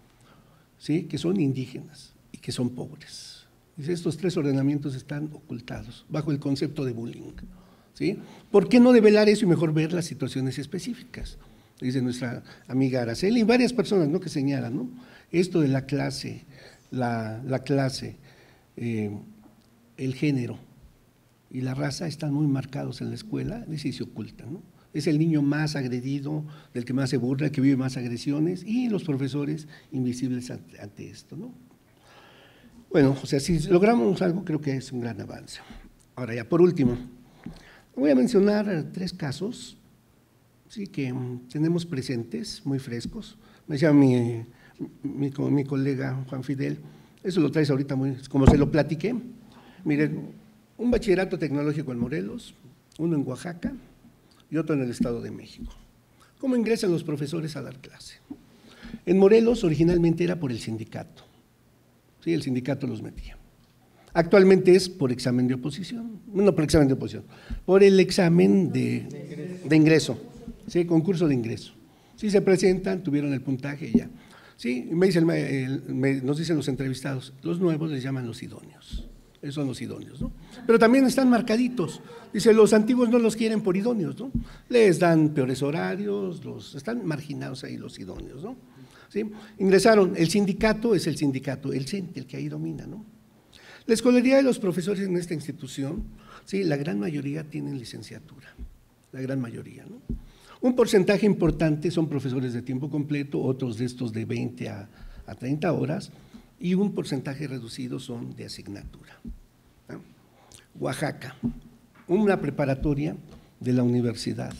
¿sí? Que son indígenas y que son pobres. Dice, estos tres ordenamientos están ocultados bajo el concepto de bullying. ¿Sí? ¿Por qué no develar eso y mejor ver las situaciones específicas? Dice nuestra amiga Araceli y varias personas, ¿no? Que señalan, ¿no? Esto de la clase, la, la clase, eh, el género y la raza están muy marcados en la escuela, dice, y se ocultan, ¿no? Es el niño más agredido, del que más se burla, el que vive más agresiones y los profesores invisibles ante, ante esto, ¿no? Bueno, o sea, si logramos algo, creo que es un gran avance. Ahora ya, por último, voy a mencionar tres casos, sí, que tenemos presentes, muy frescos. Me decía mi, mi, mi colega Juan Fidel, eso lo traes ahorita muy, como se lo platiqué. Miren, un bachillerato tecnológico en Morelos, uno en Oaxaca y otro en el Estado de México. ¿Cómo ingresan los profesores a dar clase? En Morelos originalmente era por el sindicato, sí, el sindicato los metía. Actualmente es por examen de oposición, no por examen de oposición, por el examen de, de ingreso, ¿sí? Concurso de ingreso. Si se presentan, tuvieron el puntaje y ya. Sí, me dicen, me, nos dicen los entrevistados, los nuevos les llaman los idóneos, esos son los idóneos, ¿no? Pero también están marcaditos, dice, los antiguos no los quieren por idóneos, ¿no? Les dan peores horarios, los, están marginados ahí los idóneos, ¿no? ¿Sí? Ingresaron, el sindicato es el sindicato, el CENTE, el que ahí domina, ¿no? La escolaridad de los profesores en esta institución, sí, la gran mayoría tienen licenciatura, la gran mayoría, ¿no? Un porcentaje importante son profesores de tiempo completo, otros de estos de veinte a treinta horas, y un porcentaje reducido son de asignatura, ¿no? Oaxaca, una preparatoria de la universidad.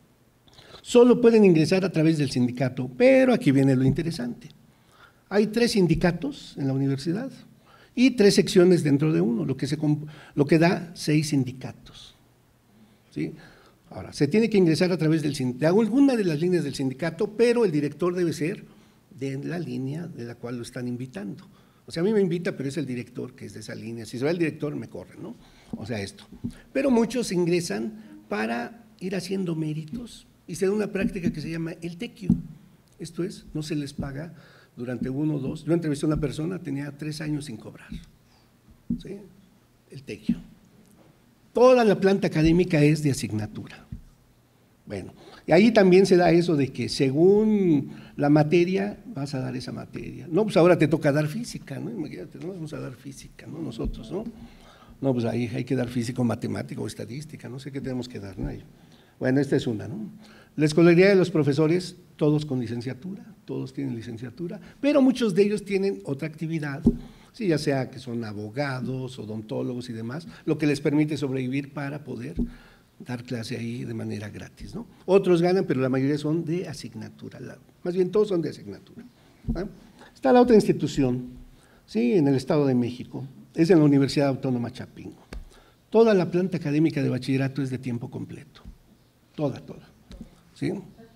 Solo pueden ingresar a través del sindicato, pero aquí viene lo interesante. Hay tres sindicatos en la universidad y tres secciones dentro de uno, lo que, se, lo que da seis sindicatos, ¿sí? Ahora, se tiene que ingresar a través del de alguna de las líneas del sindicato, pero el director debe ser de la línea de la cual lo están invitando. O sea, a mí me invita, pero es el director que es de esa línea. Si se va el director, me corre, ¿no? O sea, esto. Pero muchos ingresan para ir haciendo méritos y se da una práctica que se llama el tequio. Esto es, no se les paga durante uno o dos. Yo entrevisté a una persona, tenía tres años sin cobrar, ¿sí? El tequio. Toda la planta académica es de asignatura. Bueno, y ahí también se da eso de que según la materia vas a dar esa materia. No, pues ahora te toca dar física, ¿no? Imagínate, no vamos a dar física, ¿no? Nosotros, ¿no? No, pues ahí hay que dar físico, matemático o estadística, no sé qué tenemos que dar, ¿no? Bueno, esta es una, ¿no? La escolaridad de los profesores todos con licenciatura, todos tienen licenciatura, pero muchos de ellos tienen otra actividad, sí, ya sea que son abogados, odontólogos y demás, lo que les permite sobrevivir para poder dar clase ahí de manera gratis, ¿no? Otros ganan, pero la mayoría son de asignatura, la, más bien todos son de asignatura. ¿Ah? Está la otra institución, sí, en el Estado de México, es en la Universidad Autónoma Chapingo. Toda la planta académica de bachillerato es de tiempo completo, toda, toda, ¿sí?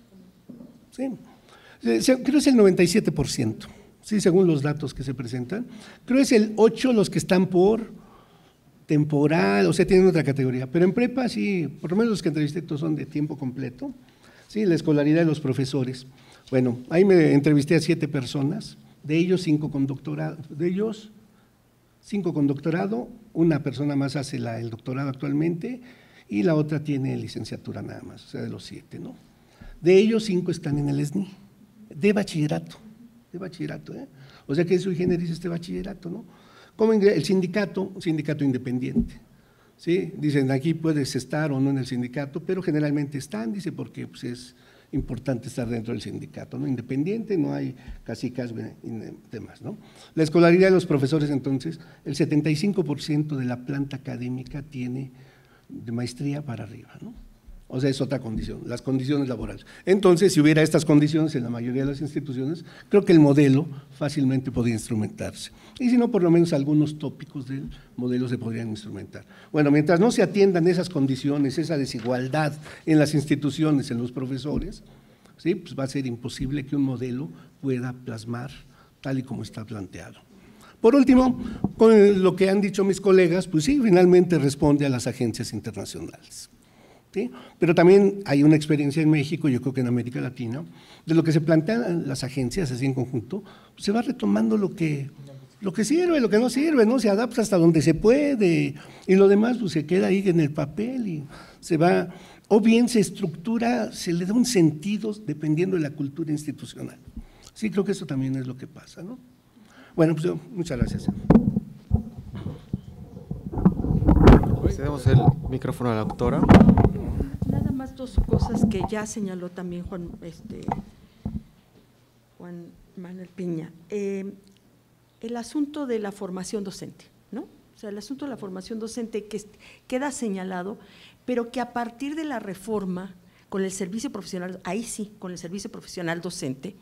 Sí, creo que es el noventa y siete por ciento, sí, según los datos que se presentan, creo que es el ocho por ciento los que están por temporal, o sea, tienen otra categoría, pero en prepa sí, por lo menos los que entrevisté todos son de tiempo completo, sí, la escolaridad de los profesores. Bueno, ahí me entrevisté a siete personas, de ellos cinco con doctorado, de ellos cinco con doctorado, una persona más hace la, el doctorado actualmente y la otra tiene licenciatura nada más, o sea, de los siete, ¿no? De ellos cinco están en el S N I, de bachillerato, de bachillerato, ¿eh? O sea que sui generis este bachillerato, ¿no? Como el sindicato, un sindicato independiente, ¿sí? Dicen aquí puedes estar o no en el sindicato, pero generalmente están, dice, porque pues, es importante estar dentro del sindicato, ¿no? Independiente, no hay cacicas y demás, ¿no? La escolaridad de los profesores, entonces, el setenta y cinco por ciento de la planta académica tiene de maestría para arriba, ¿no? O sea, es otra condición, las condiciones laborales. Entonces, si hubiera estas condiciones en la mayoría de las instituciones, creo que el modelo fácilmente podría instrumentarse. Y si no, por lo menos algunos tópicos del modelo se podrían instrumentar. Bueno, mientras no se atiendan esas condiciones, esa desigualdad en las instituciones, en los profesores, ¿sí? Pues va a ser imposible que un modelo pueda plasmar tal y como está planteado. Por último, con lo que han dicho mis colegas, pues sí, finalmente responde a las agencias internacionales. ¿Sí? Pero también hay una experiencia en México, yo creo que en América Latina, de lo que se plantean las agencias así en conjunto, pues se va retomando lo que, lo que sirve, lo que no sirve, ¿no? Se adapta hasta donde se puede y lo demás pues se queda ahí en el papel y se va, o bien se estructura, se le da un sentido dependiendo de la cultura institucional. Sí, creo que eso también es lo que pasa, ¿no? Bueno, pues yo, muchas gracias. Cedemos el micrófono a la doctora. Nada más dos cosas que ya señaló también Juan, este, Juan Manuel Piña. Eh, el asunto de la formación docente, ¿no? O sea, el asunto de la formación docente que queda señalado, pero que a partir de la reforma con el servicio profesional, ahí sí, con el servicio profesional docente,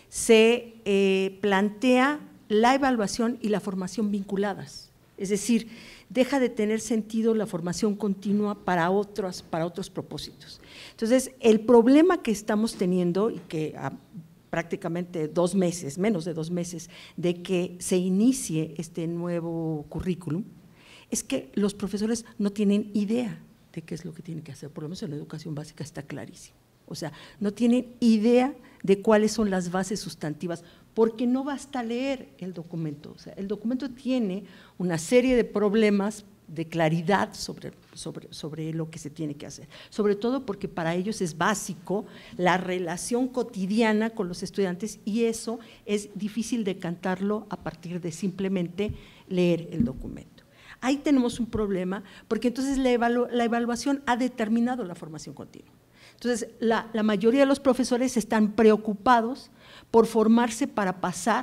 se eh, plantea la evaluación y la formación vinculadas. Es decir, deja de tener sentido la formación continua para otros, para otros propósitos. Entonces, el problema que estamos teniendo y que a prácticamente dos meses, menos de dos meses, de que se inicie este nuevo currículum, es que los profesores no tienen idea de qué es lo que tienen que hacer, por lo menos en la educación básica está clarísimo. O sea, no tienen idea de cuáles son las bases sustantivas, porque no basta leer el documento. O sea, el documento tiene una serie de problemas de claridad sobre, sobre, sobre lo que se tiene que hacer, sobre todo porque para ellos es básico la relación cotidiana con los estudiantes y eso es difícil de cantarlo a partir de simplemente leer el documento. Ahí tenemos un problema porque entonces la, evalu la evaluación ha determinado la formación continua. Entonces, la, la mayoría de los profesores están preocupados por formarse para pasar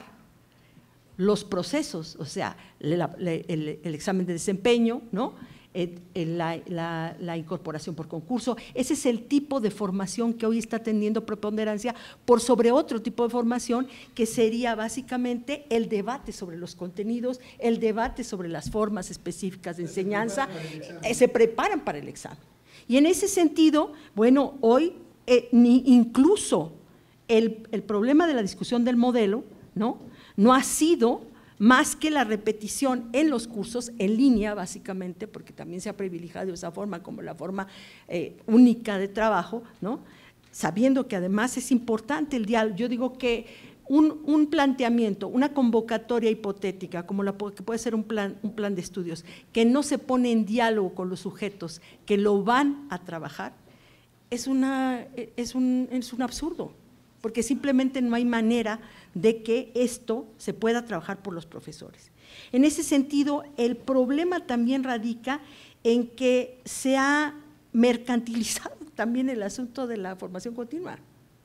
los procesos, o sea, la, la, el, el examen de desempeño, ¿no? el, el, la, la, la incorporación por concurso. Ese es el tipo de formación que hoy está teniendo preponderancia por sobre otro tipo de formación que sería básicamente el debate sobre los contenidos, el debate sobre las formas específicas de enseñanza, eh, se preparan para el examen. Y en ese sentido, bueno, hoy eh, ni incluso el, el problema de la discusión del modelo, ¿no? no ha sido más que la repetición en los cursos en línea, básicamente, porque también se ha privilegiado esa forma como la forma eh, única de trabajo, ¿no? Sabiendo que además es importante el diálogo. Yo digo que un, un planteamiento, una convocatoria hipotética, como la, que puede ser un plan, un plan de estudios, que no se pone en diálogo con los sujetos que lo van a trabajar, es, una, es, un, es un absurdo, porque simplemente no hay manera de que esto se pueda trabajar por los profesores. En ese sentido, el problema también radica en que se ha mercantilizado también el asunto de la formación continua.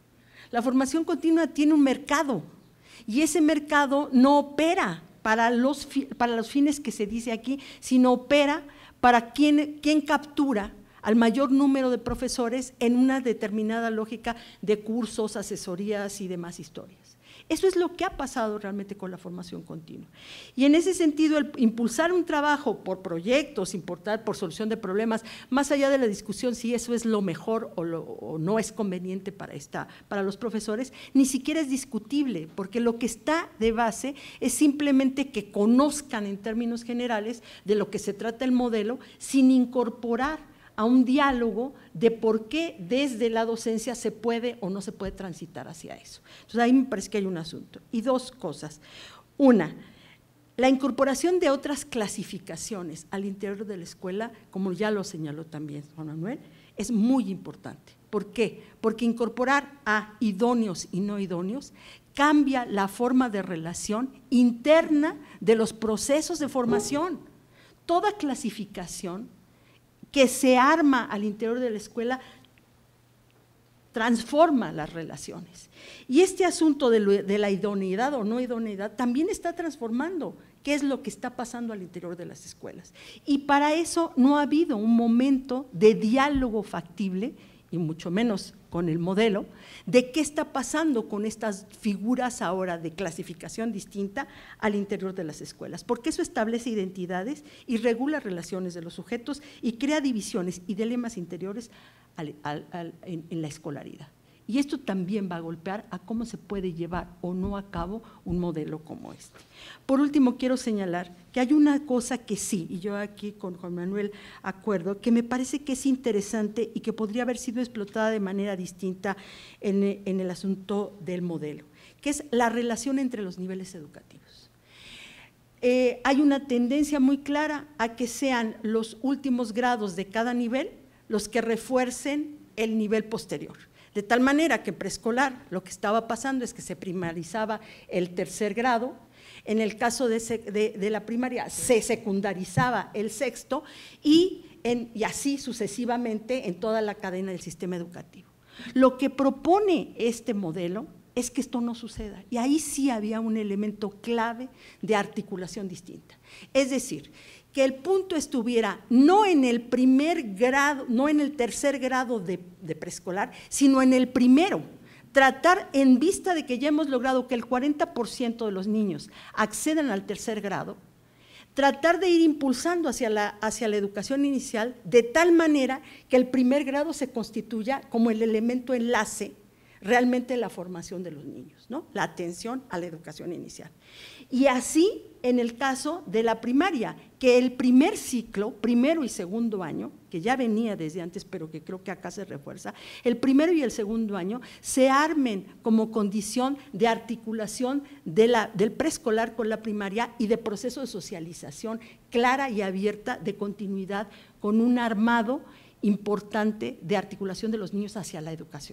La formación continua tiene un mercado y ese mercado no opera para los, para los fines que se dice aquí, sino opera para quien, quien captura al mayor número de profesores en una determinada lógica de cursos, asesorías y demás historias. Eso es lo que ha pasado realmente con la formación continua. Y en ese sentido, el impulsar un trabajo por proyectos, importar por solución de problemas, más allá de la discusión si eso es lo mejor o, lo, o no es conveniente para, esta, para los profesores, ni siquiera es discutible, porque lo que está de base es simplemente que conozcan en términos generales de lo que se trata el modelo, sin incorporar a un diálogo de por qué desde la docencia se puede o no se puede transitar hacia eso. Entonces ahí me parece que hay un asunto. Y dos cosas. Una, la incorporación de otras clasificaciones al interior de la escuela, como ya lo señaló también Juan Manuel, es muy importante. ¿Por qué? Porque incorporar a idóneos y no idóneos cambia la forma de relación interna de los procesos de formación. Toda clasificación que se arma al interior de la escuela transforma las relaciones. Y este asunto de, lo, de la idoneidad o no idoneidad también está transformando qué es lo que está pasando al interior de las escuelas. Y para eso no ha habido un momento de diálogo factible, y mucho menos con el modelo, de qué está pasando con estas figuras ahora de clasificación distinta al interior de las escuelas, porque eso establece identidades y regula relaciones de los sujetos y crea divisiones y dilemas interiores al, al, al, en, en la escolaridad. Y esto también va a golpear a cómo se puede llevar o no a cabo un modelo como este. Por último, quiero señalar que hay una cosa que sí, y yo aquí con Juan Manuel acuerdo, que me parece que es interesante y que podría haber sido explotada de manera distinta en, en el asunto del modelo, que es la relación entre los niveles educativos. Eh, hay una tendencia muy clara a que sean los últimos grados de cada nivel los que refuercen el nivel posterior. De tal manera que en preescolar lo que estaba pasando es que se primarizaba el tercer grado, en el caso de, de, de la primaria se secundarizaba el sexto y, en, y así sucesivamente en toda la cadena del sistema educativo. Lo que propone este modelo es que esto no suceda y ahí sí había un elemento clave de articulación distinta. Es decir, que el punto estuviera no en el primer grado, no en el tercer grado de, de preescolar, sino en el primero. Tratar en vista de que ya hemos logrado que el cuarenta por ciento de los niños accedan al tercer grado, tratar de ir impulsando hacia la, hacia la educación inicial de tal manera que el primer grado se constituya como el elemento enlace realmente la formación de los niños, ¿no? La atención a la educación inicial. Y así en el caso de la primaria, que el primer ciclo, primero y segundo año, que ya venía desde antes, pero que creo que acá se refuerza, el primero y el segundo año se armen como condición de articulación de la, del preescolar con la primaria y de proceso de socialización clara y abierta de continuidad con un armado importante de articulación de los niños hacia la educación.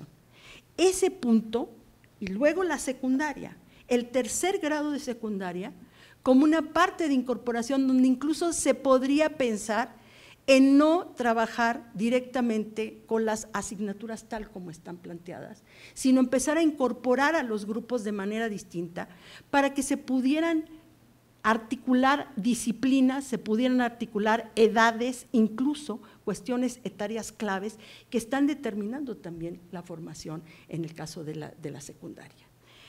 Ese punto, y luego la secundaria, el tercer grado de secundaria, como una parte de incorporación donde incluso se podría pensar en no trabajar directamente con las asignaturas tal como están planteadas, sino empezar a incorporar a los grupos de manera distinta para que se pudieran articular disciplinas, se pudieran articular edades, incluso cuestiones etarias claves que están determinando también la formación en el caso de la, de la secundaria.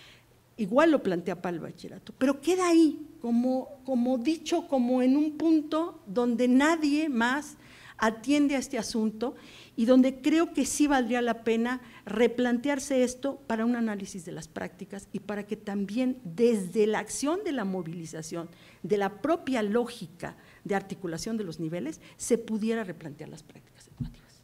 Igual lo plantea para el bachillerato, pero queda ahí como, como dicho, como en un punto donde nadie más atiende a este asunto y donde creo que sí valdría la pena replantearse esto para un análisis de las prácticas y para que también desde la acción de la movilización, de la propia lógica de articulación de los niveles, se pudiera replantear las prácticas educativas.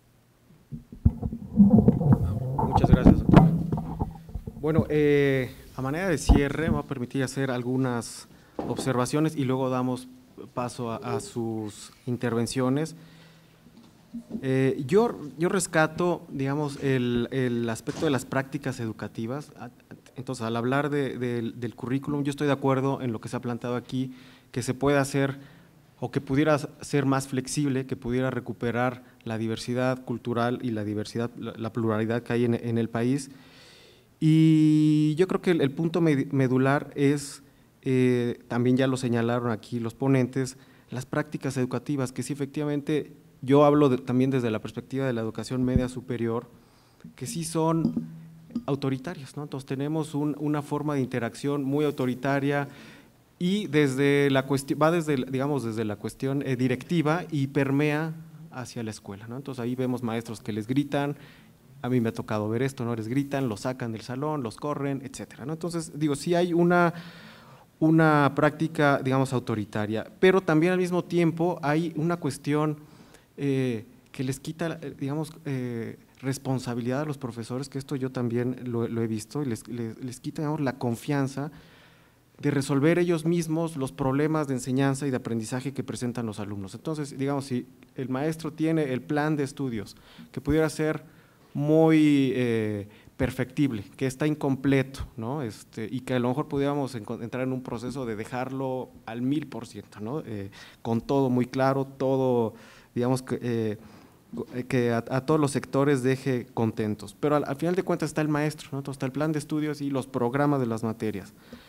Muchas gracias, doctora. Bueno, eh, a manera de cierre, me va a permitir hacer algunas observaciones y luego damos paso a, a sus intervenciones. Eh, yo, yo rescato, digamos, el, el aspecto de las prácticas educativas. Entonces, al hablar de, de, del currículum, yo estoy de acuerdo en lo que se ha planteado aquí, que se puede hacer o que pudiera ser más flexible, que pudiera recuperar la diversidad cultural y la diversidad, la, la pluralidad que hay en, en el país. Y yo creo que el, el punto medular es, eh, también ya lo señalaron aquí los ponentes, las prácticas educativas, que sí efectivamente, yo hablo de, también desde la perspectiva de la educación media superior, que sí son autoritarias, ¿no? Entonces tenemos un, una forma de interacción muy autoritaria y desde la cuestión, va desde, digamos, desde la cuestión eh, directiva y permea hacia la escuela, ¿no? Entonces ahí vemos maestros que les gritan, a mí me ha tocado ver esto, ¿no? Les gritan, los sacan del salón, los corren, etcétera, ¿no? Entonces, digo, sí hay una, una práctica, digamos, autoritaria, pero también al mismo tiempo hay una cuestión eh, que les quita, digamos, eh, responsabilidad a los profesores, que esto yo también lo, lo he visto, y les, les, les quita, digamos, la confianza de resolver ellos mismos los problemas de enseñanza y de aprendizaje que presentan los alumnos. Entonces, digamos, si el maestro tiene el plan de estudios, que pudiera ser muy eh, perfectible, que está incompleto, ¿no? Este, y que a lo mejor pudiéramos entrar en un proceso de dejarlo al mil por ciento, ¿no? Eh, con todo muy claro, todo, digamos, que, eh, que a, a todos los sectores deje contentos. Pero al, al final de cuentas está el maestro, ¿no? Entonces está el plan de estudios y los programas de las materias.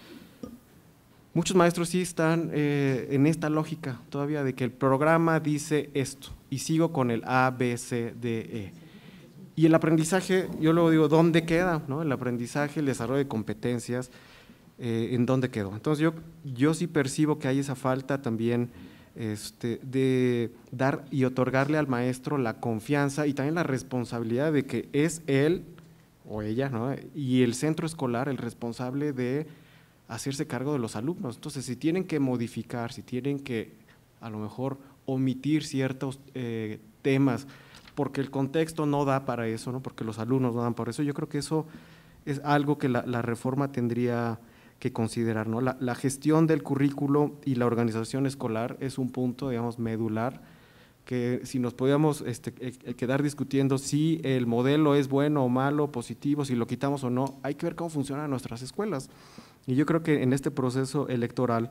Muchos maestros sí están eh, en esta lógica todavía de que el programa dice esto y sigo con el A, B, C, D, E. Y el aprendizaje, yo luego digo, ¿dónde queda? ¿No? El aprendizaje, el desarrollo de competencias, eh, ¿en dónde quedó? Entonces yo, yo sí percibo que hay esa falta también este, de dar y otorgarle al maestro la confianza y también la responsabilidad de que es él o ella, ¿no? Y el centro escolar el responsable de hacerse cargo de los alumnos. Entonces, si tienen que modificar, si tienen que a lo mejor omitir ciertos eh, temas, porque el contexto no da para eso, ¿no? Porque los alumnos no dan para eso, yo creo que eso es algo que la, la reforma tendría que considerar, ¿no? La, la gestión del currículo y la organización escolar es un punto, digamos, medular, que si nos podíamos este, quedar discutiendo si el modelo es bueno o malo, positivo, si lo quitamos o no, hay que ver cómo funcionan nuestras escuelas. Y yo creo que en este proceso electoral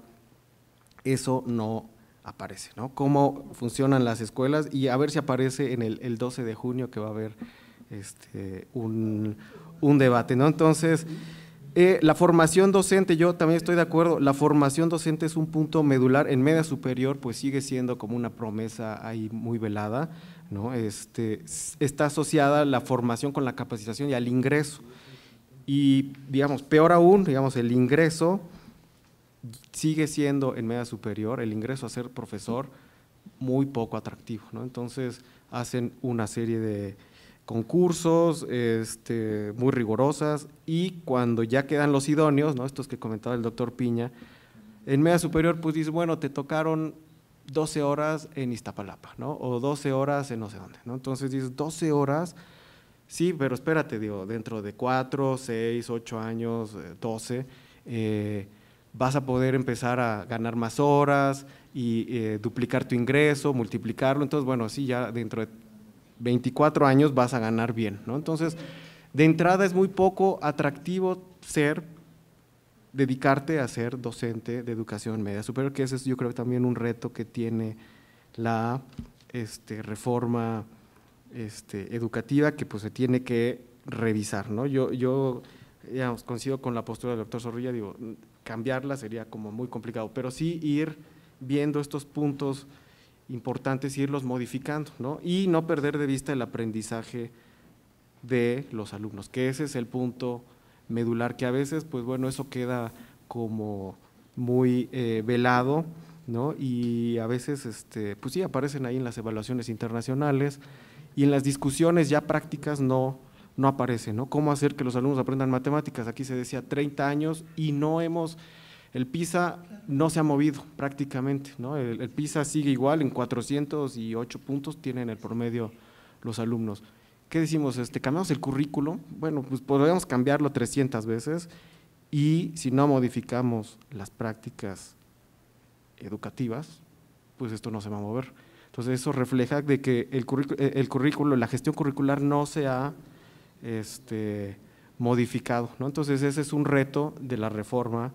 eso no aparece, ¿no? Cómo funcionan las escuelas y a ver si aparece en el, el doce de junio que va a haber este, un, un debate, ¿no? Entonces, eh, la formación docente, yo también estoy de acuerdo, la formación docente es un punto medular, en media superior pues sigue siendo como una promesa ahí muy velada, ¿no? Este, está asociada la formación con la capacitación y al ingreso. Y, digamos, peor aún, digamos, el ingreso sigue siendo en media superior, el ingreso a ser profesor muy poco atractivo, ¿no? Entonces, hacen una serie de concursos este, muy rigurosas y cuando ya quedan los idóneos, ¿no? Estos que comentaba el doctor Piña, en media superior, pues dice, bueno, te tocaron doce horas en Iztapalapa, ¿no? O doce horas en no sé dónde, ¿no? Entonces dices, doce horas… Sí, pero espérate, digo, dentro de cuatro, seis, ocho años, doce, eh, vas a poder empezar a ganar más horas y eh, duplicar tu ingreso, multiplicarlo, entonces, bueno, sí, ya dentro de veinticuatro años vas a ganar bien, ¿no? Entonces, de entrada es muy poco atractivo ser, dedicarte a ser docente de educación media superior, que ese es yo creo también un reto que tiene la este, reforma Este, educativa que pues se tiene que revisar, ¿no? Yo, yo digamos, coincido con la postura del doctor Zorrilla, digo, cambiarla sería como muy complicado, pero sí ir viendo estos puntos importantes y irlos modificando, ¿no? Y no perder de vista el aprendizaje de los alumnos, que ese es el punto medular, que a veces, pues bueno, eso queda como muy eh, velado, ¿no? Y a veces, este, pues sí, aparecen ahí en las evaluaciones internacionales, y en las discusiones ya prácticas no, no aparece, ¿no? ¿Cómo hacer que los alumnos aprendan matemáticas? Aquí se decía treinta años y no hemos, el PISA no se ha movido prácticamente, ¿no? El, el PISA sigue igual, en cuatrocientos ocho puntos tienen el promedio los alumnos. ¿Qué decimos? Este, ¿cambiamos el currículo? Bueno, pues podríamos cambiarlo trescientas veces y si no modificamos las prácticas educativas, pues esto no se va a mover. Entonces eso refleja de que el currículo, el currículo, la gestión curricular no se ha este, modificado, ¿no? Entonces ese es un reto de la reforma.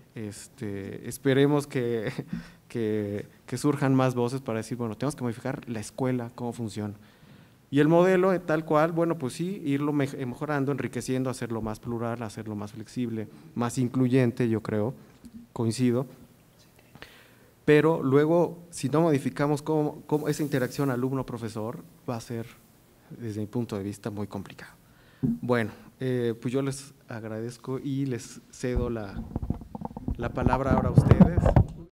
Este, esperemos que, que, que surjan más voces para decir, bueno, tenemos que modificar la escuela, cómo funciona. Y el modelo eh, tal cual, bueno, pues sí, irlo me mejorando, enriqueciendo, hacerlo más plural, hacerlo más flexible, más incluyente, yo creo, coincido. Pero luego, si no modificamos cómo, cómo esa interacción alumno-profesor, va a ser, desde mi punto de vista, muy complicado. Bueno, eh, pues yo les agradezco y les cedo la, la palabra ahora a ustedes.